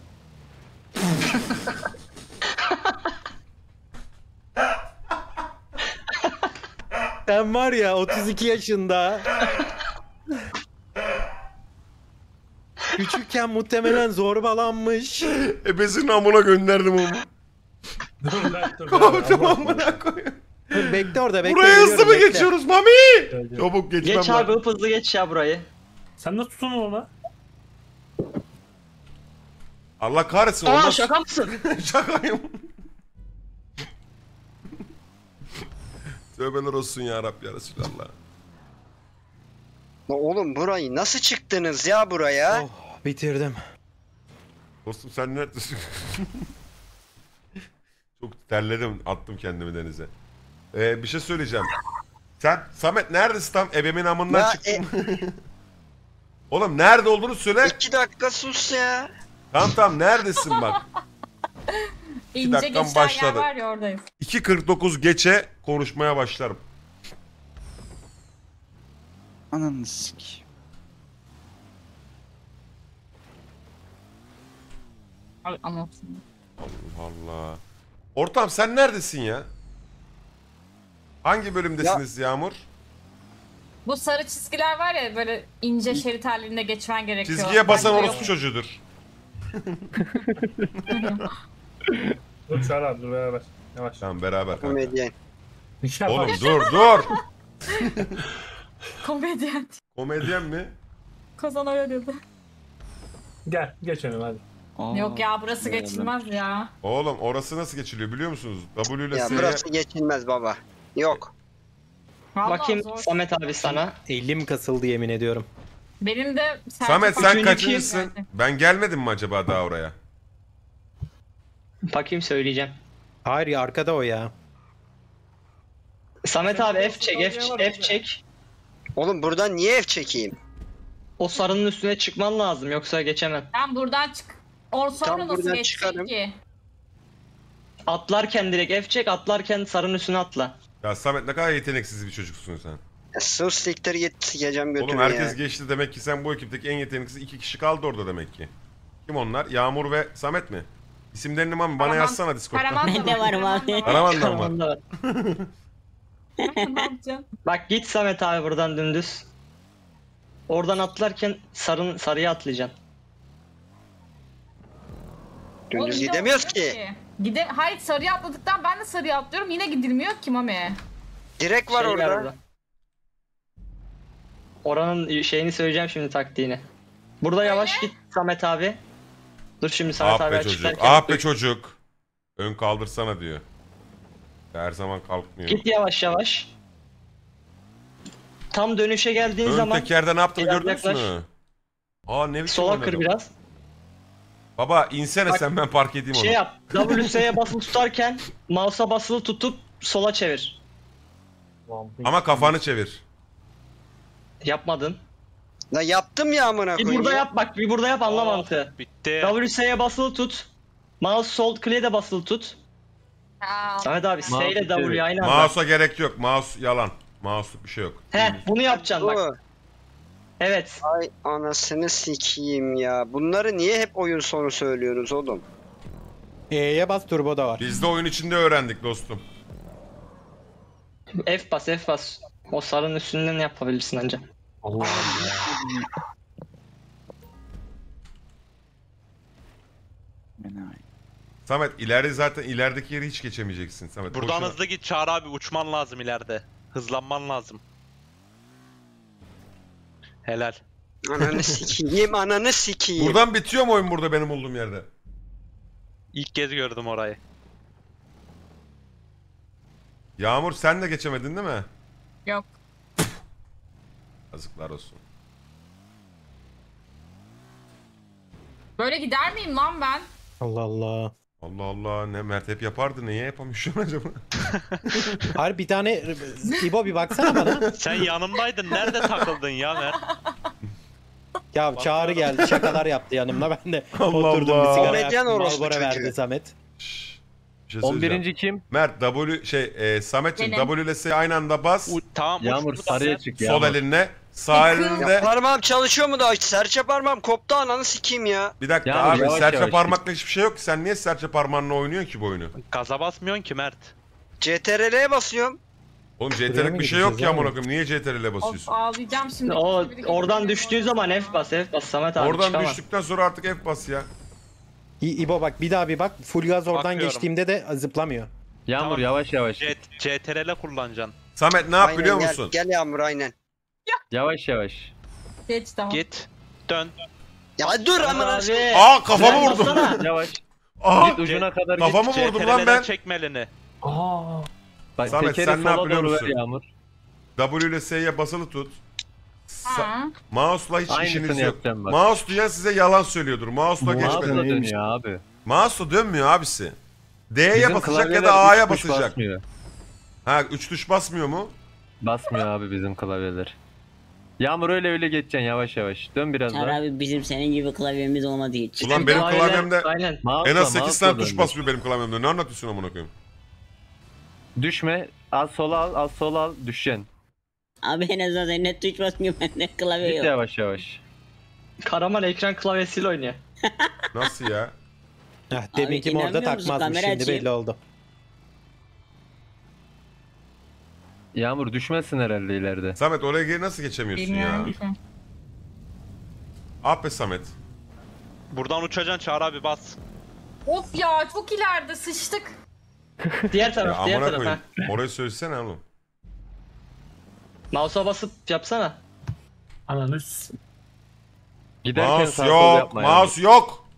Sen var ya otuz iki yaşında. Küçükken muhtemelen zorbalanmış. Ebesinin amına gönderdim onu. Dur lan dur. Kapatım amına koyayım. Dur bekle orada bekle. Buraya hızlı geliyorum, mı bekle. geçiyoruz Mami? Çabuk geçmem Geç abi lazım. hızlı geç ya burayı. Sen nasıl tutun ona? Allah kahretsin Aa olmaz. şaka mısın? Şakayım. Tövbeler olsun ya Rabbi ya Resulallah. La oğlum burayı nasıl çıktınız ya buraya? Oh, bitirdim. Dostum sen neredesin? Çok terledim, attım kendimi denize. Ee, bir şey söyleyeceğim. Sen Samet neredesin tam? Ebemin amından Ya, çıktın. Oğlum nerede olduğunu söyle. İki dakika sus ya. Tamam tamam neredesin bak. İnce dakikam geçen yer başladı. var ya oradayız. iki kırk dokuz geçe konuşmaya başlarım. Ananı sik. Ay, anlatsın. Allah Allah. Ortam sen neredesin ya? Hangi bölümdesiniz Yağmur? Bu sarı çizgiler var ya böyle ince şerit halinde geçmen gerekiyor. Çizgiye basan Bende orospu yok. çocuğudur. Dur Çağrı abi dur beraber. Yavaş. Tamam beraber kanka. Komedyen. Bir şey Oğlum yapalım. dur dur. Komedyen. Komedyen mi? Kozan öyle dedi. Gel geçelim hadi. Yok ya burası geçilmez ya. Oğlum orası nasıl geçiliyor biliyor musunuz? W ile Ya S'ye... burası geçilmez baba. Yok. Vallahi Bakayım zor. Samet abi sana. Elim kasıldı yemin ediyorum. Benim de Samet sen Üçüncü kaçıncısın? Ben gelmedim mi acaba daha oraya? Bakayım söyleyeceğim. Hayır ya arkada o ya. Samet abi F çek F, F çek. Oğlum buradan niye F çekeyim? O sarının üstüne çıkman lazım yoksa geçemem. Ben buradan çık. Or sonra Tam nasıl buradan geçecek çıkarım. ki? Atlarken direkt F çek, atlarken sarının üstüne atla. Ya Samet ne kadar yeteneksiz bir çocuksun sen. Ya sus siktir git sikeceğim götünü Oğlum herkes ya. geçti demek ki sen bu ekipteki en yeteneksiz iki kişi kaldı orada demek ki. Kim onlar? Yağmur ve Samet mi? İsimlerini mami bana Karaman- yazsana Discord'dan. Karaman da Bende var Karaman abi. da var. Karaman'dan mı? Tamam da var. Ne yapacağım? Bak git Samet abi buradan dümdüz. Oradan atlarken sarın sarıya atlayacaksın. Oğlum Dümdüz yine gidemiyoruz olmuyor ki. Gide Hayır sarıya atladıktan ben de sarıya atlıyorum yine gidilmiyor ki Mami. Direkt var Şey orada. orada. Oranın şeyini söyleyeceğim şimdi taktiğini. Burada yavaş git Samet abi. Dur şimdi Samet Ah abi be çocuk. açıklarken. Ah be çocuk. Ön kaldırsana diyor. Her zaman kalkmıyor. Git yavaş yavaş. Tam dönüşe geldiğin Ön zaman tekerde ne yaptığını biraz gördünüz yaklaş. mü? Aa ne biçim sola oynadım. kır biraz. Baba insene Bak, sen ben park edeyim onu. Şey yap. W S'ye basılı tutarken mouse'a basılı tutup sola çevir. Ama kafanı çevir. Yapmadın. La yaptım ya amına Bir koyayım. burada ya. yap bak, bir burada yap anla Aa, mantığı. Bitti. W S'ye basılı tut. Mouse sol kliğe de basılı tut. Ya. Samet abi S ile W aynı anda. Mouse'a gerek yok. Mouse yalan. Mouse'luk bir şey yok. He bunu yapacaksın bak. Bu. Evet. Ay anasını sikeyim ya. Bunları niye hep oyun sonu söylüyorsunuz oğlum? E'ye bas turbo da var. Biz de oyun içinde öğrendik dostum. F bas F bas. O sarının üstünden yapabilirsin ancak. Allah Allah. Samet ileride zaten ilerideki yeri hiç geçemeyeceksin Samet. Buradan boşuna. hızlı git Çağrı abi, uçman lazım ileride. Hızlanman lazım. Helal. Ananı sikeyim, ananı sikeyim. Buradan bitiyor mu oyun burada benim olduğum yerde? İlk kez gördüm orayı. Yağmur sen de geçemedin değil mi? Yok. Yazıklar olsun. Böyle gider miyim lan ben? Allah Allah. Allah Allah ne Mert hep yapardı niye yapamıyorsun acaba? Hayır bir tane İbo bir baksana bana. Sen yanımdaydın. Nerede takıldın ya Mert? Ya Çağrı geldi şakalar yaptı yanımda ben de Allah oturdum Allah. bir sigara Komedyen yaktım. orospu Marlboro verdi çocuğu. Samet. Şşş, bir şey on söyleyeceğim. birinci kim? Mert W şey e, Samet'cim Benim. W ile S'yi aynı anda bas. U tamam. Yağmur uç, sarıya uç, çık Sol Yağmur. elinle. Sağ Yakın. elinde. Ya parmağım çalışıyor mu da serçe parmağım koptu ananı sikeyim ya. Bir dakika Yağmur, abi yavaş serçe yavaş parmakla hiçbir şey yok ki. Sen niye serçe parmağınla oynuyorsun ki bu oyunu? Gaza basmıyorsun ki Mert. C T R L'ye basıyorum. Oğlum C T Buraya R'lik mı bir şey yok gideceğiz ya abi? amına koyayım. Niye C T R ile Of, basıyorsun? ağlayacağım şimdi. O Biri oradan geliyor. düştüğün zaman F bas F bas Samet abi Oradan çıkamaz. düştükten sonra artık F bas ya. İ- İbo bak bir daha bir bak. Full gaz oradan Bakıyorum. geçtiğimde de zıplamıyor. Yağmur Tamam. yavaş yavaş. C- CTRL kullanacaksın. Samet ne yap Aynen, biliyor gel, musun? Gel Yağmur aynen. Yavaş yavaş. Geç tamam. Git. Dön. Ya dur Samet amına. abi. Aa kafamı Fren vurdum. bassana. Yavaş. Aa Git ucuna kadar git. kafamı vurdum lan ben. çekme elini. Aa. Bak, Samet, tekeri sen ne sola yap biliyor doğru ver musun? Yağmur. W ile S'ye basılı tut. Sa- Ha. Mouse'la hiç Aynısını işiniz yok. yapacağım bak. Mouse diyen size yalan söylüyordur. Mouse'la Mouse Mouse'la geçmedi. neymiş? dönüyor abi. Mouse'la dönmüyor abisi. D'ye Bizim basacak ya klavyeler da A'ya üç tuş basacak. Basmıyor. Ha üç tuş basmıyor mu? Basmıyor abi bizim klavyeler. Yağmur öyle öyle geçeceksin yavaş yavaş. Dön biraz Çağrı daha. abi bizim senin gibi klavyemiz olmadığı için. Ulan benim Aynen, klavyemde Aynen. Mouse'la, en az sekiz mouse'la tane tuş döndür. basmıyor benim klavyemde. Ne anlatıyorsun amına koyayım? Düşme. Az sola al, az sola al. Düşeceksin. Abi en azından senin net tuş basmıyor bende klavye Git yok. yavaş yavaş. Karaman ekran klavyesiyle oynuyor. Nasıl ya? Heh, deminki orada inanmıyor musun? takmazmış Kamera şimdi açayım. belli oldu. Yağmur düşmezsin herhalde ileride. Samet oraya geri nasıl geçemiyorsun Bilmiyorum ya? ki. Ah be Samet. Buradan uçacaksın Çağrı abi bas. Of ya çok ileride sıçtık. Diğer Ya taraf diğer amına taraf ha. koyayım. Orayı söylesene oğlum. Mouse'a basıp yapsana. Ananız. Giderken Mouse sağ sol yok. yapma Yağmur. Mouse yok.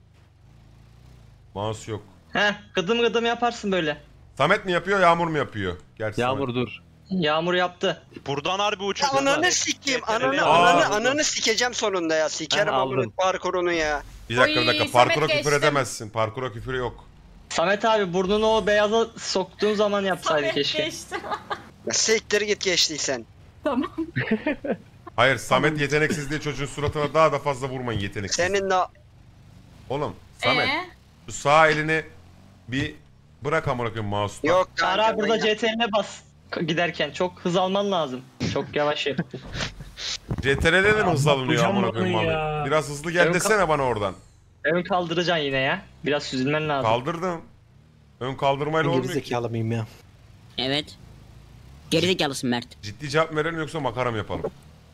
Mouse yok. Heh gıdım gıdım yaparsın böyle. Samet mi yapıyor, Yağmur mu yapıyor? Gerçi Yağmur Samet. dur. Yağmur yaptı. Buradan harbi Ya uçacaksın. ananı sikeyim. Ananı Aa. ananı ananı sikeceğim sonunda ya. Sikerim Ben aldım. amına parkurunu ya. Bir dakika bir Oy, dakika. Samet Parkura küfür geçtim. edemezsin. Parkura küfür yok. Samet abi burnunu o beyaza soktuğun zaman yapsaydın Samet keşke. geçti. Ya siktir git geçtiysen. Tamam. Hayır Samet yeteneksiz diye çocuğun suratına daha da fazla vurmayın yeteneksiz. Senin de Oğlum Samet Ee? şu sağ elini bir bırak amına koyayım mouse'dan. yok Çağrı kanka. abi burada ben- C T R'ne bas. K- Giderken çok hız alman lazım. Çok yavaş yap. C T R'de de mi hız Ya, alınıyor bakacağım amına koyayım bunu Mami? ya. Biraz hızlı gel Ön desene bana oradan. Ön kaldıracaksın yine ya. Biraz süzülmen lazım. Kaldırdım. Ön kaldırmayla Ben olmuyor ki. gerizekalı mıyım ya? Evet. Gerizekalısın Mert. Ciddi cevap mı verelim yoksa makara mı yapalım?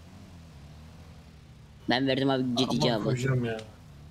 Ben verdim abi ciddi Aman cevabı. koyacağım ya.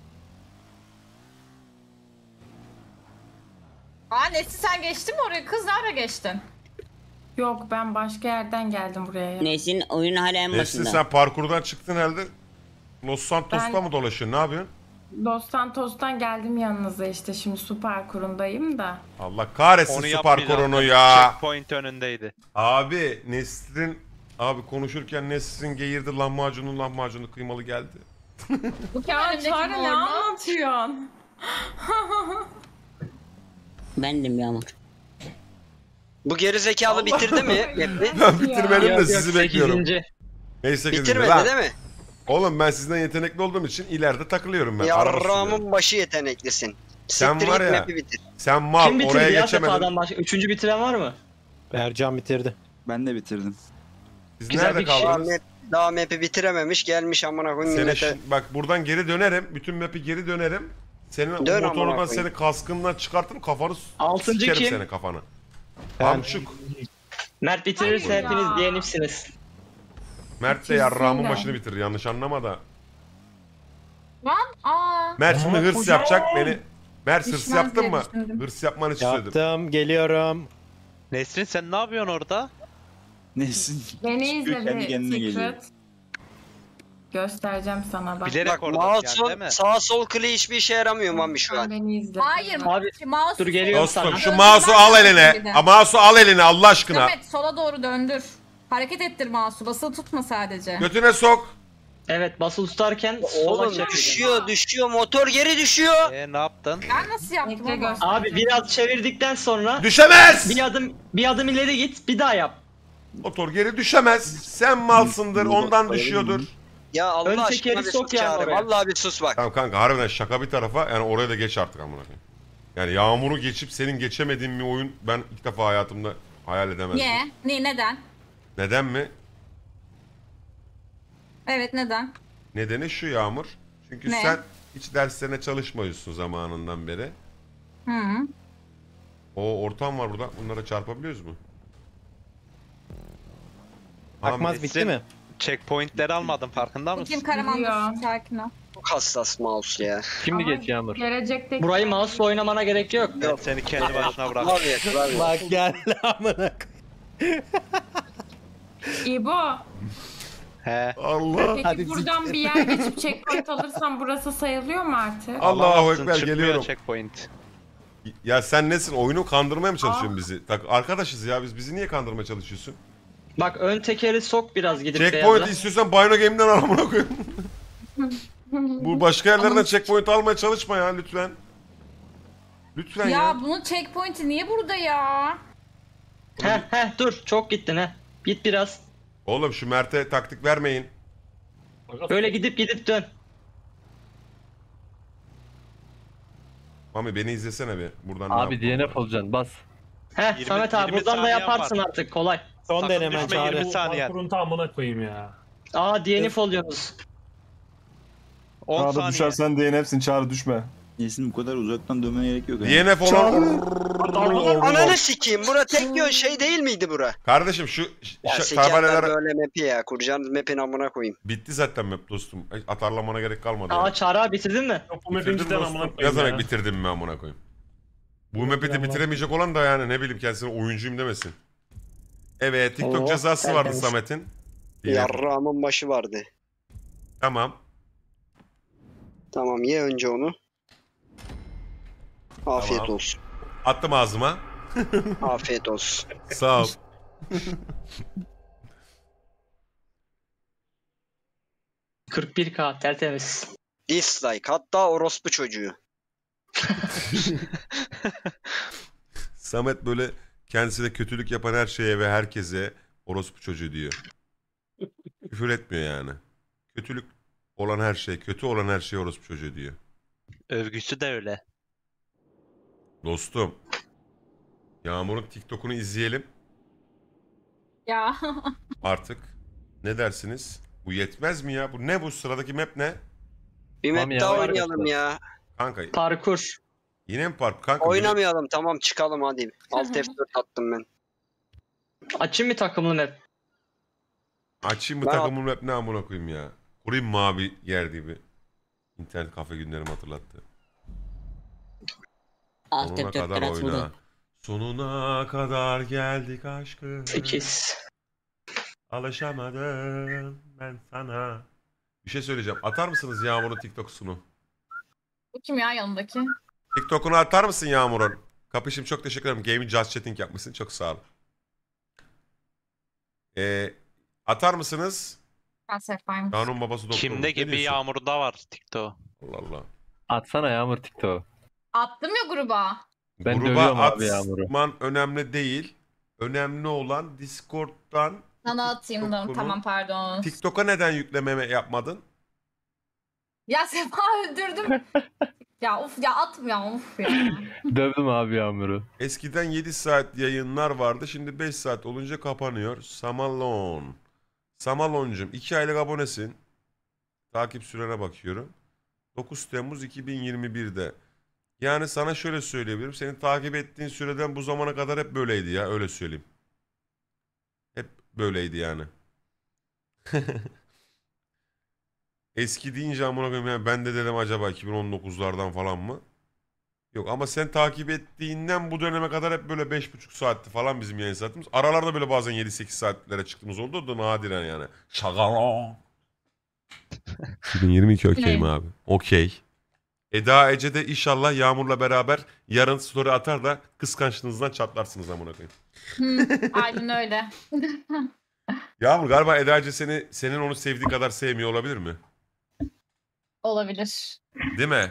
Aa Nesli sen geçtin mi oraya? Kız nerede geçtin? Yok ben başka yerden geldim buraya. ya. Nesin oyunun hala en Nesli başında. sen parkurdan çıktın herhalde. Los Santos'ta Ben- mı dolaşıyorsun? Ne yapıyorsun? Los Santos'tan geldim yanınıza işte şimdi su parkurundayım da. Allah kahretsin Onu su yapmayacaksın. parkurunu ya. Checkpoint önündeydi. Abi Nesrin abi konuşurken Nesrin geğirdi lahmacunun lahmacunu kıymalı geldi. Bu kim Ya önündeki Çağrı ne morlu? anlatıyorsun? Bendim Yağmur. Bu geri zekalı bitirdi mi? Hepni? Ben bitirmedim de Yok, yok, sizi bekliyorum. sekizinci. Neyse sekizinci. Bitirmedi Lan, değil mi? oğlum ben sizden yetenekli olduğum için ileride takılıyorum ben. araba sürüyorum. Yarramın başı yeteneklisin. Sen Siktir var git ya- map'i bitir. Sen mal Kim bitirdi oraya ya geçemedin. Sefa'dan başka? Üçüncü bitiren var mı? Ercan bitirdi. Ben de bitirdim. Siz Güzel nerede bir kişi. Daha, kaldınız? map, daha map'i bitirememiş gelmiş amına koyayım Seni millete. şi- bak buradan geri dönerim. Bütün map'i geri dönerim. Senin Dön o amına motorundan koyayım. seni kaskından çıkartırım kafanı s- Altıncı sikerim kim? senin kafanı. Ben- Amçuk. Mert bitirirse Hayır ya. hepiniz yenipsiniz. Mert de Bitirsin yarrağımın de. başını bitirir. Yanlış anlama da. Lan aa. Mert şimdi Ama hırs hocam. yapacak beni. Mert hırs Düşmez yaptın diye mı? düşündüm. Hırs yapmanı için söyledim. Yaptım geliyorum. Nesrin sen ne yapıyorsun orada? Nesin? Beni izle Kendi bir kendine geliyor. secret. Göstereceğim sana bak. Bilerek Bak orada yani mouse'un değil mi? sağ sol kliği hiçbir işe yaramıyor Mami şu Sen an. beni izle. Hayır. Abi, mouse dur geliyorum Dostum sana. şu mouse'u al eline. Mouse'u al eline Allah aşkına. Samet sola doğru döndür. Hareket ettir mouse'u. Basılı tutma sadece. Götüne sok. Evet basılı tutarken sola Oğlum çevir. düşüyor düşüyor motor geri düşüyor. Eee ne yaptın? Ben nasıl yaptım Bekle ama? göster. Abi biraz çevirdikten sonra Düşemez. bir adım bir adım ileri git bir daha yap. Motor geri düşemez. Sen malsındır ondan düşüyordur. Ya Allah Ön aşkına tekeri bir sus sok yani Çağrı. oraya. Vallahi bir sus bak. Tamam kanka harbiden şaka bir tarafa yani oraya da geç artık amına koyayım. Yani Yağmur'u geçip senin geçemediğin bir oyun ben ilk defa hayatımda hayal edemezdim. Niye? Ne, neden? Neden mi? Evet neden? Nedeni şu Yağmur. Çünkü Ne? sen hiç derslerine çalışmıyorsun zamanından beri. Hı. O ortam var burada. Bunlara çarpabiliyoruz mu? Akmaz bitti Esin, mi? Checkpointleri almadım farkında mısın? Kim Karaman Ya. dur, sakin ol. Çok hassas mouse ya. Şimdi Ama geç Yağmur. Gelecekte Burayı mouse'la oynamana gerek yok. Ben seni kendi başına bırak. Klavye klavye. Bak gel amına. İbo. He. Allah. Peki Hadi buradan bir yer geçip checkpoint alırsam burası sayılıyor mu artık? Allahu Alamazsın, Ekber çıkmıyor geliyorum. Checkpoint. Ya sen nesin? Oyunu kandırmaya mı çalışıyorsun bizi? Tak arkadaşız ya biz bizi niye kandırmaya çalışıyorsun? Bak ön tekeri sok biraz gidip Checkpoint beyaza. istiyorsan Bino Game'den al amına koyayım. Bu başka yerlerden checkpoint almaya çalışma ya lütfen. Lütfen ya. Ya bunun checkpoint'i niye burada ya? Heh heh dur çok gittin heh. Git biraz. Oğlum şu Mert'e taktik vermeyin. Böyle gidip gidip dön. Mami beni izlesene bir. Buradan ne Abi yapmam D N F lazım? olacaksın bas. Heh yirmi Samet abi yirmi buradan da saniyen yaparsın var. artık kolay. Son Sakın denemen düşme, çağrı. yirmi saniye. Parkurun tamamına koyayım ya. Aa D N F oluyorsunuz. on Çağrı saniye. düşersen D N F'sin Çağrı düşme. Esin bu kadar uzaktan dönmene gerek yok. D N F olan... Ananı sikeyim. Bura tek yön şey değil miydi bura? Kardeşim şu Ya ş- sikerler tabelalar böyle map'i ya. Kuracağınız map'in amına koyayım. bitti zaten map dostum. Ay, atarlamana gerek kalmadı. Aa yani. Çağrı abi bitirdin mi? Yok bu map'in Bitirdim cidden dostum. amına Ne koyayım demek ya. bitirdim mi amına koyayım? Bu map'i de bitiremeyecek olan da yani ne bileyim kendisine oyuncuyum demesin. Evet TikTok Oo, cezası vardı tertemiz. Samet'in. Yarrağımın başı vardı. Tamam. Tamam ye önce onu. Afiyet Tamam. olsun. Attım ağzıma. Afiyet olsun. Sağ ol. kırk bir K tertemiz. Dislike. Hatta orospu çocuğu. Samet böyle kendisine kötülük yapan her şeye ve herkese orospu çocuğu diyor. Küfür etmiyor yani. Kötülük olan her şey, kötü olan her şey orospu çocuğu diyor. Övgüsü de öyle. Dostum. Yağmur'un TikTok'unu izleyelim Ya. artık. Ne dersiniz? Bu yetmez mi ya? Bu ne bu? Sıradaki map ne? Bir map Tamam ya, daha var oynayalım mı? ya. Kanka Parkur. yine mi park? Kanka Oynamayalım tamam çıkalım hadi. Alt F dört attım ben. Açayım mı takımlı map? açayım mı Ben- takımın map ne amına koyayım ya? Kurayım mavi yer gibi. İnternet kafe günlerimi hatırlattı. Alt Sonuna F dörtler kadar atıldı. oyna. Sonuna kadar geldik aşkım. sekiz. Alışamadım ben sana. Bir şey söyleyeceğim. Atar mısınız Yağmur'un TikTok'sunu? Bu kim ya yanındaki? TikTok'unu atar mısın Yağmur'un? Kapışım çok teşekkür ederim. Gaming Just Chatting yapmışsın. Çok sağ ol. Ee, atar mısınız? Ben Sefa'yım. Kanun babası doktor. Kimde gibi Yağmur'da var TikTok. Allah Allah. Atsana Yağmur TikTok'u. Attım ya gruba. Ben Gruba dövüyorum abi Yağmur'u. atman önemli değil. Önemli olan Discord'dan Sana atayım da. TikTok'unu- Tamam pardon. TikTok'a neden yüklememe yapmadın? Ya Sefa öldürdüm. Ya of ya atmıyor of ya. Dövdüm abi Yağmur'u. Eskiden yedi saat yayınlar vardı. Şimdi beş saat olunca kapanıyor. Samalon. Samaloncum iki aylık abonesin. Takip sürene bakıyorum. dokuz Temmuz iki bin yirmi birde. Yani sana şöyle söyleyebilirim. Seni takip ettiğin süreden bu zamana kadar hep böyleydi ya. Öyle söyleyeyim. Hep böyleydi yani. Eski deyince amına koyayım yani ben de dedim acaba iki bin on dokuzlardan falan mı? Yok ama sen takip ettiğinden bu döneme kadar hep böyle beş buçuk saatti falan bizim yayın saatimiz. Aralarda böyle bazen yedi sekiz saatlere çıktığımız oldu. O da nadiren yani. Şaka. iki bin yirmi iki okeyim abi. Okey. Eda Ece de inşallah Yağmur'la beraber yarın story atar da kıskançlığınızdan çatlarsınız amına koyayım. Hı, aynen öyle. Yağmur galiba Eda Ece seni, senin onu sevdiği kadar sevmiyor olabilir mi? Olabilir. Değil mi?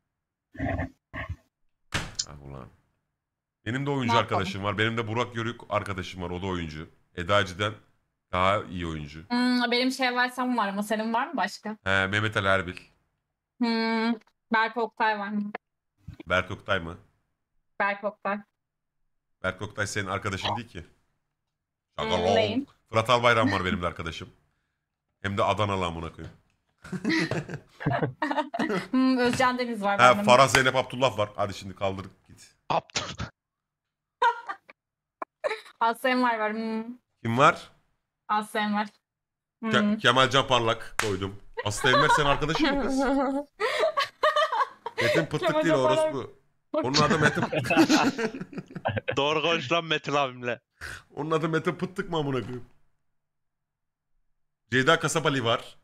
Ah ulan. Benim de oyuncu Ne arkadaşım var. Benim de Burak Yörük arkadaşım var. O da oyuncu. Eda Ece'den daha iyi oyuncu. Hmm, benim şey varsam var ama senin var mı başka? He, Mehmet Ali Erbil. Hmm, Berk Oktay var. Berk Oktay mı? Berk Oktay. Berk Oktay senin arkadaşın değil ki. Şaka Hmm, lan. neyim? Fırat Albayram var benim de arkadaşım. Hem de Adanalı amına koyayım. Hmm, Özcan Deniz var. Ha, benim. Farah Zeynep Abdullah var. Hadi şimdi kaldır git. Abdullah. Aslen var var. Hmm. Kim var? Aslı Enver. Ke- Hmm. Kemal Can Parlak koydum. Aslı Enver senin arkadaşın mı kız? Metin Pıttık Kemal değil Can orası Parlak. bu. Onun adı Metin Pıttık. Doğru konuş lan Metin abimle. Onun adı Metin Pıttık mı amına koyayım? Ceyda Kasabali var.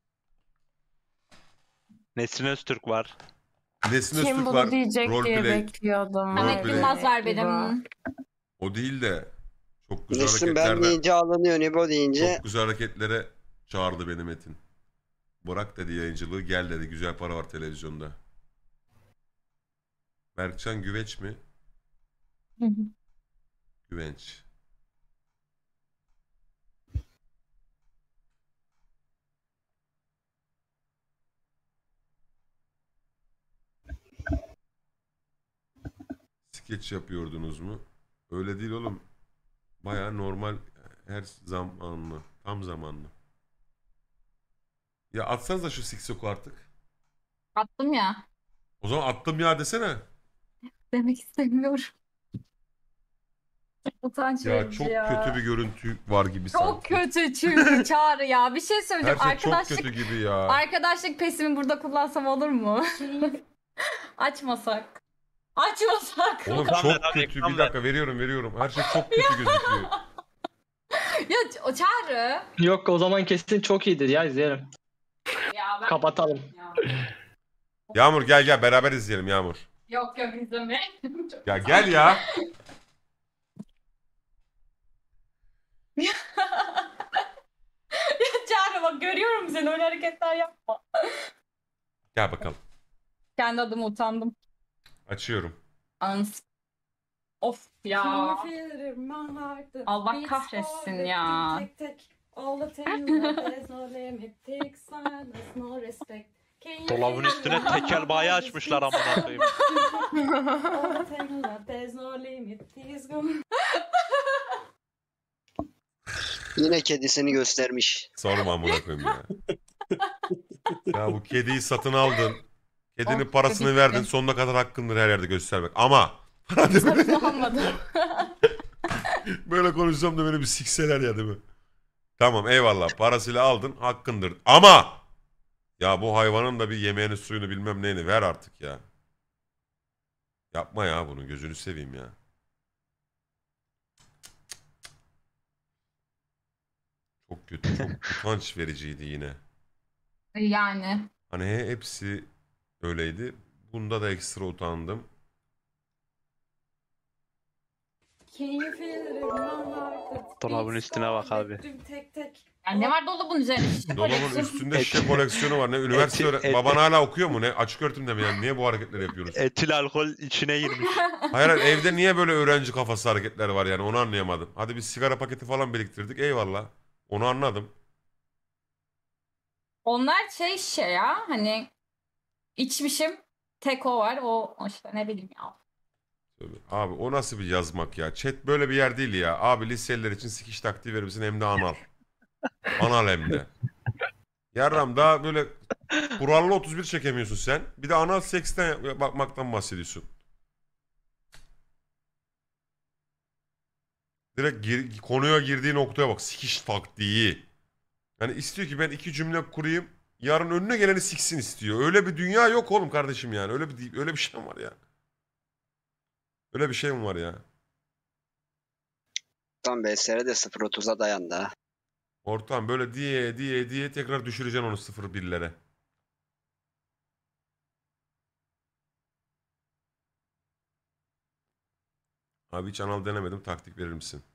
Nesrin Öztürk var. Nesin Kim Öztürk bunu var. diyecek diye Roleplay. bekliyordum. Roleplay. Mehmet Yılmaz var benim. O değil de çok güzel Nesin ben hareketlerden deyince alınıyor, Nebo deyince. çok güzel hareketlere çağırdı beni Metin. Bırak dedi yayıncılığı, gel dedi, güzel para var televizyonda. Berkcan Güveç mi? Hı hı. Güvenç. Skeç yapıyordunuz mu? Öyle değil oğlum. Baya normal, her zamanlı. Tam zamanlı. Ya atsanıza şu Sixok'u artık. Attım ya. O zaman attım ya desene. Demek istemiyorum. Utanç Ya verici çok ya. kötü bir görüntü var gibi Çok sanki. kötü çünkü Çağrı ya. Bir şey Her söyleyeceğim. şey çok Arkadaşlık, kötü gibi ya. arkadaşlık pesimi burada kullansam olur mu? Açmasak. Açmasak. Oğlum Ekran çok ver abi, kötü. ekran Bir dakika veriyorum veriyorum. Her şey çok kötü gözüküyor. Ya o Çağrı. Yok o zaman kesin çok iyidir ya, izleyelim. Ya ben... Kapatalım. Ya. Yağmur gel gel beraber izleyelim Yağmur. Yok yok izleme. Ya gel ya. Ya Çağrı bak görüyorum seni, öyle hareketler yapma. Gel bakalım. Kendi adıma utandım. Açıyorum. Ans. Of ya. Allah kahretsin ya. Dolabın üstüne tekel bayi açmışlar amına koyayım. Yine kedisini göstermiş. Sorma amına koyayım ya. Ya bu kediyi satın aldın. Kedinin Oh, parasını kedi verdin. gitti. Sonuna kadar hakkındır her yerde göstermek. Ama Sarısını almadım. böyle konuşsam da beni bir sikseler ya değil mi? Tamam eyvallah. Parasıyla aldın. Hakkındır. Ama ya bu hayvanın da bir yemeğini suyunu bilmem neyini ver artık ya. Yapma ya bunu. Gözünü seveyim ya. Çok kötü. Çok utanç vericiydi yine. Yani. Hani he- hepsi öyleydi. Bunda da ekstra utandım. Dolabın üstüne bak abi. Yani ne var dolabın üzerinde? Şişe Dolabın koleksiyon. üstünde şişe koleksiyonu var. Ne üniversite Eti- öğre- eti- Baban hala okuyor mu ne? Açık öğretimde mi yani? Niye bu hareketleri yapıyoruz? Etil alkol içine girmiş. Hayır hayır, evde niye böyle öğrenci kafası hareketler var yani onu anlayamadım. Hadi bir sigara paketi falan biriktirdik eyvallah. Onu anladım. Onlar şey şey ya hani içmişim tek o var o o işte ne bileyim ya. Tabii. Abi o nasıl bir yazmak ya? Chat böyle bir yer değil ya. Abi liseliler için sikiş taktiği verir misin hem de anal. Anal hem de. Yarram daha böyle kurallı otuz bir çekemiyorsun sen. Bir de anal seksten bakmaktan bahsediyorsun. Direkt gir, konuya girdiği noktaya bak. Sikiş taktiği. Yani istiyor ki ben iki cümle kurayım. Yarın önüne geleni siksin istiyor. Öyle bir dünya yok oğlum kardeşim yani. Öyle bir öyle bir şey mi var ya? Öyle bir şey mi var ya? Tam B S R de sıfır otuza dayandı ha. Ortam böyle diye diye diye tekrar düşüreceksin onu sıfır birlere. Abi hiç anal denemedim. Taktik verir misin?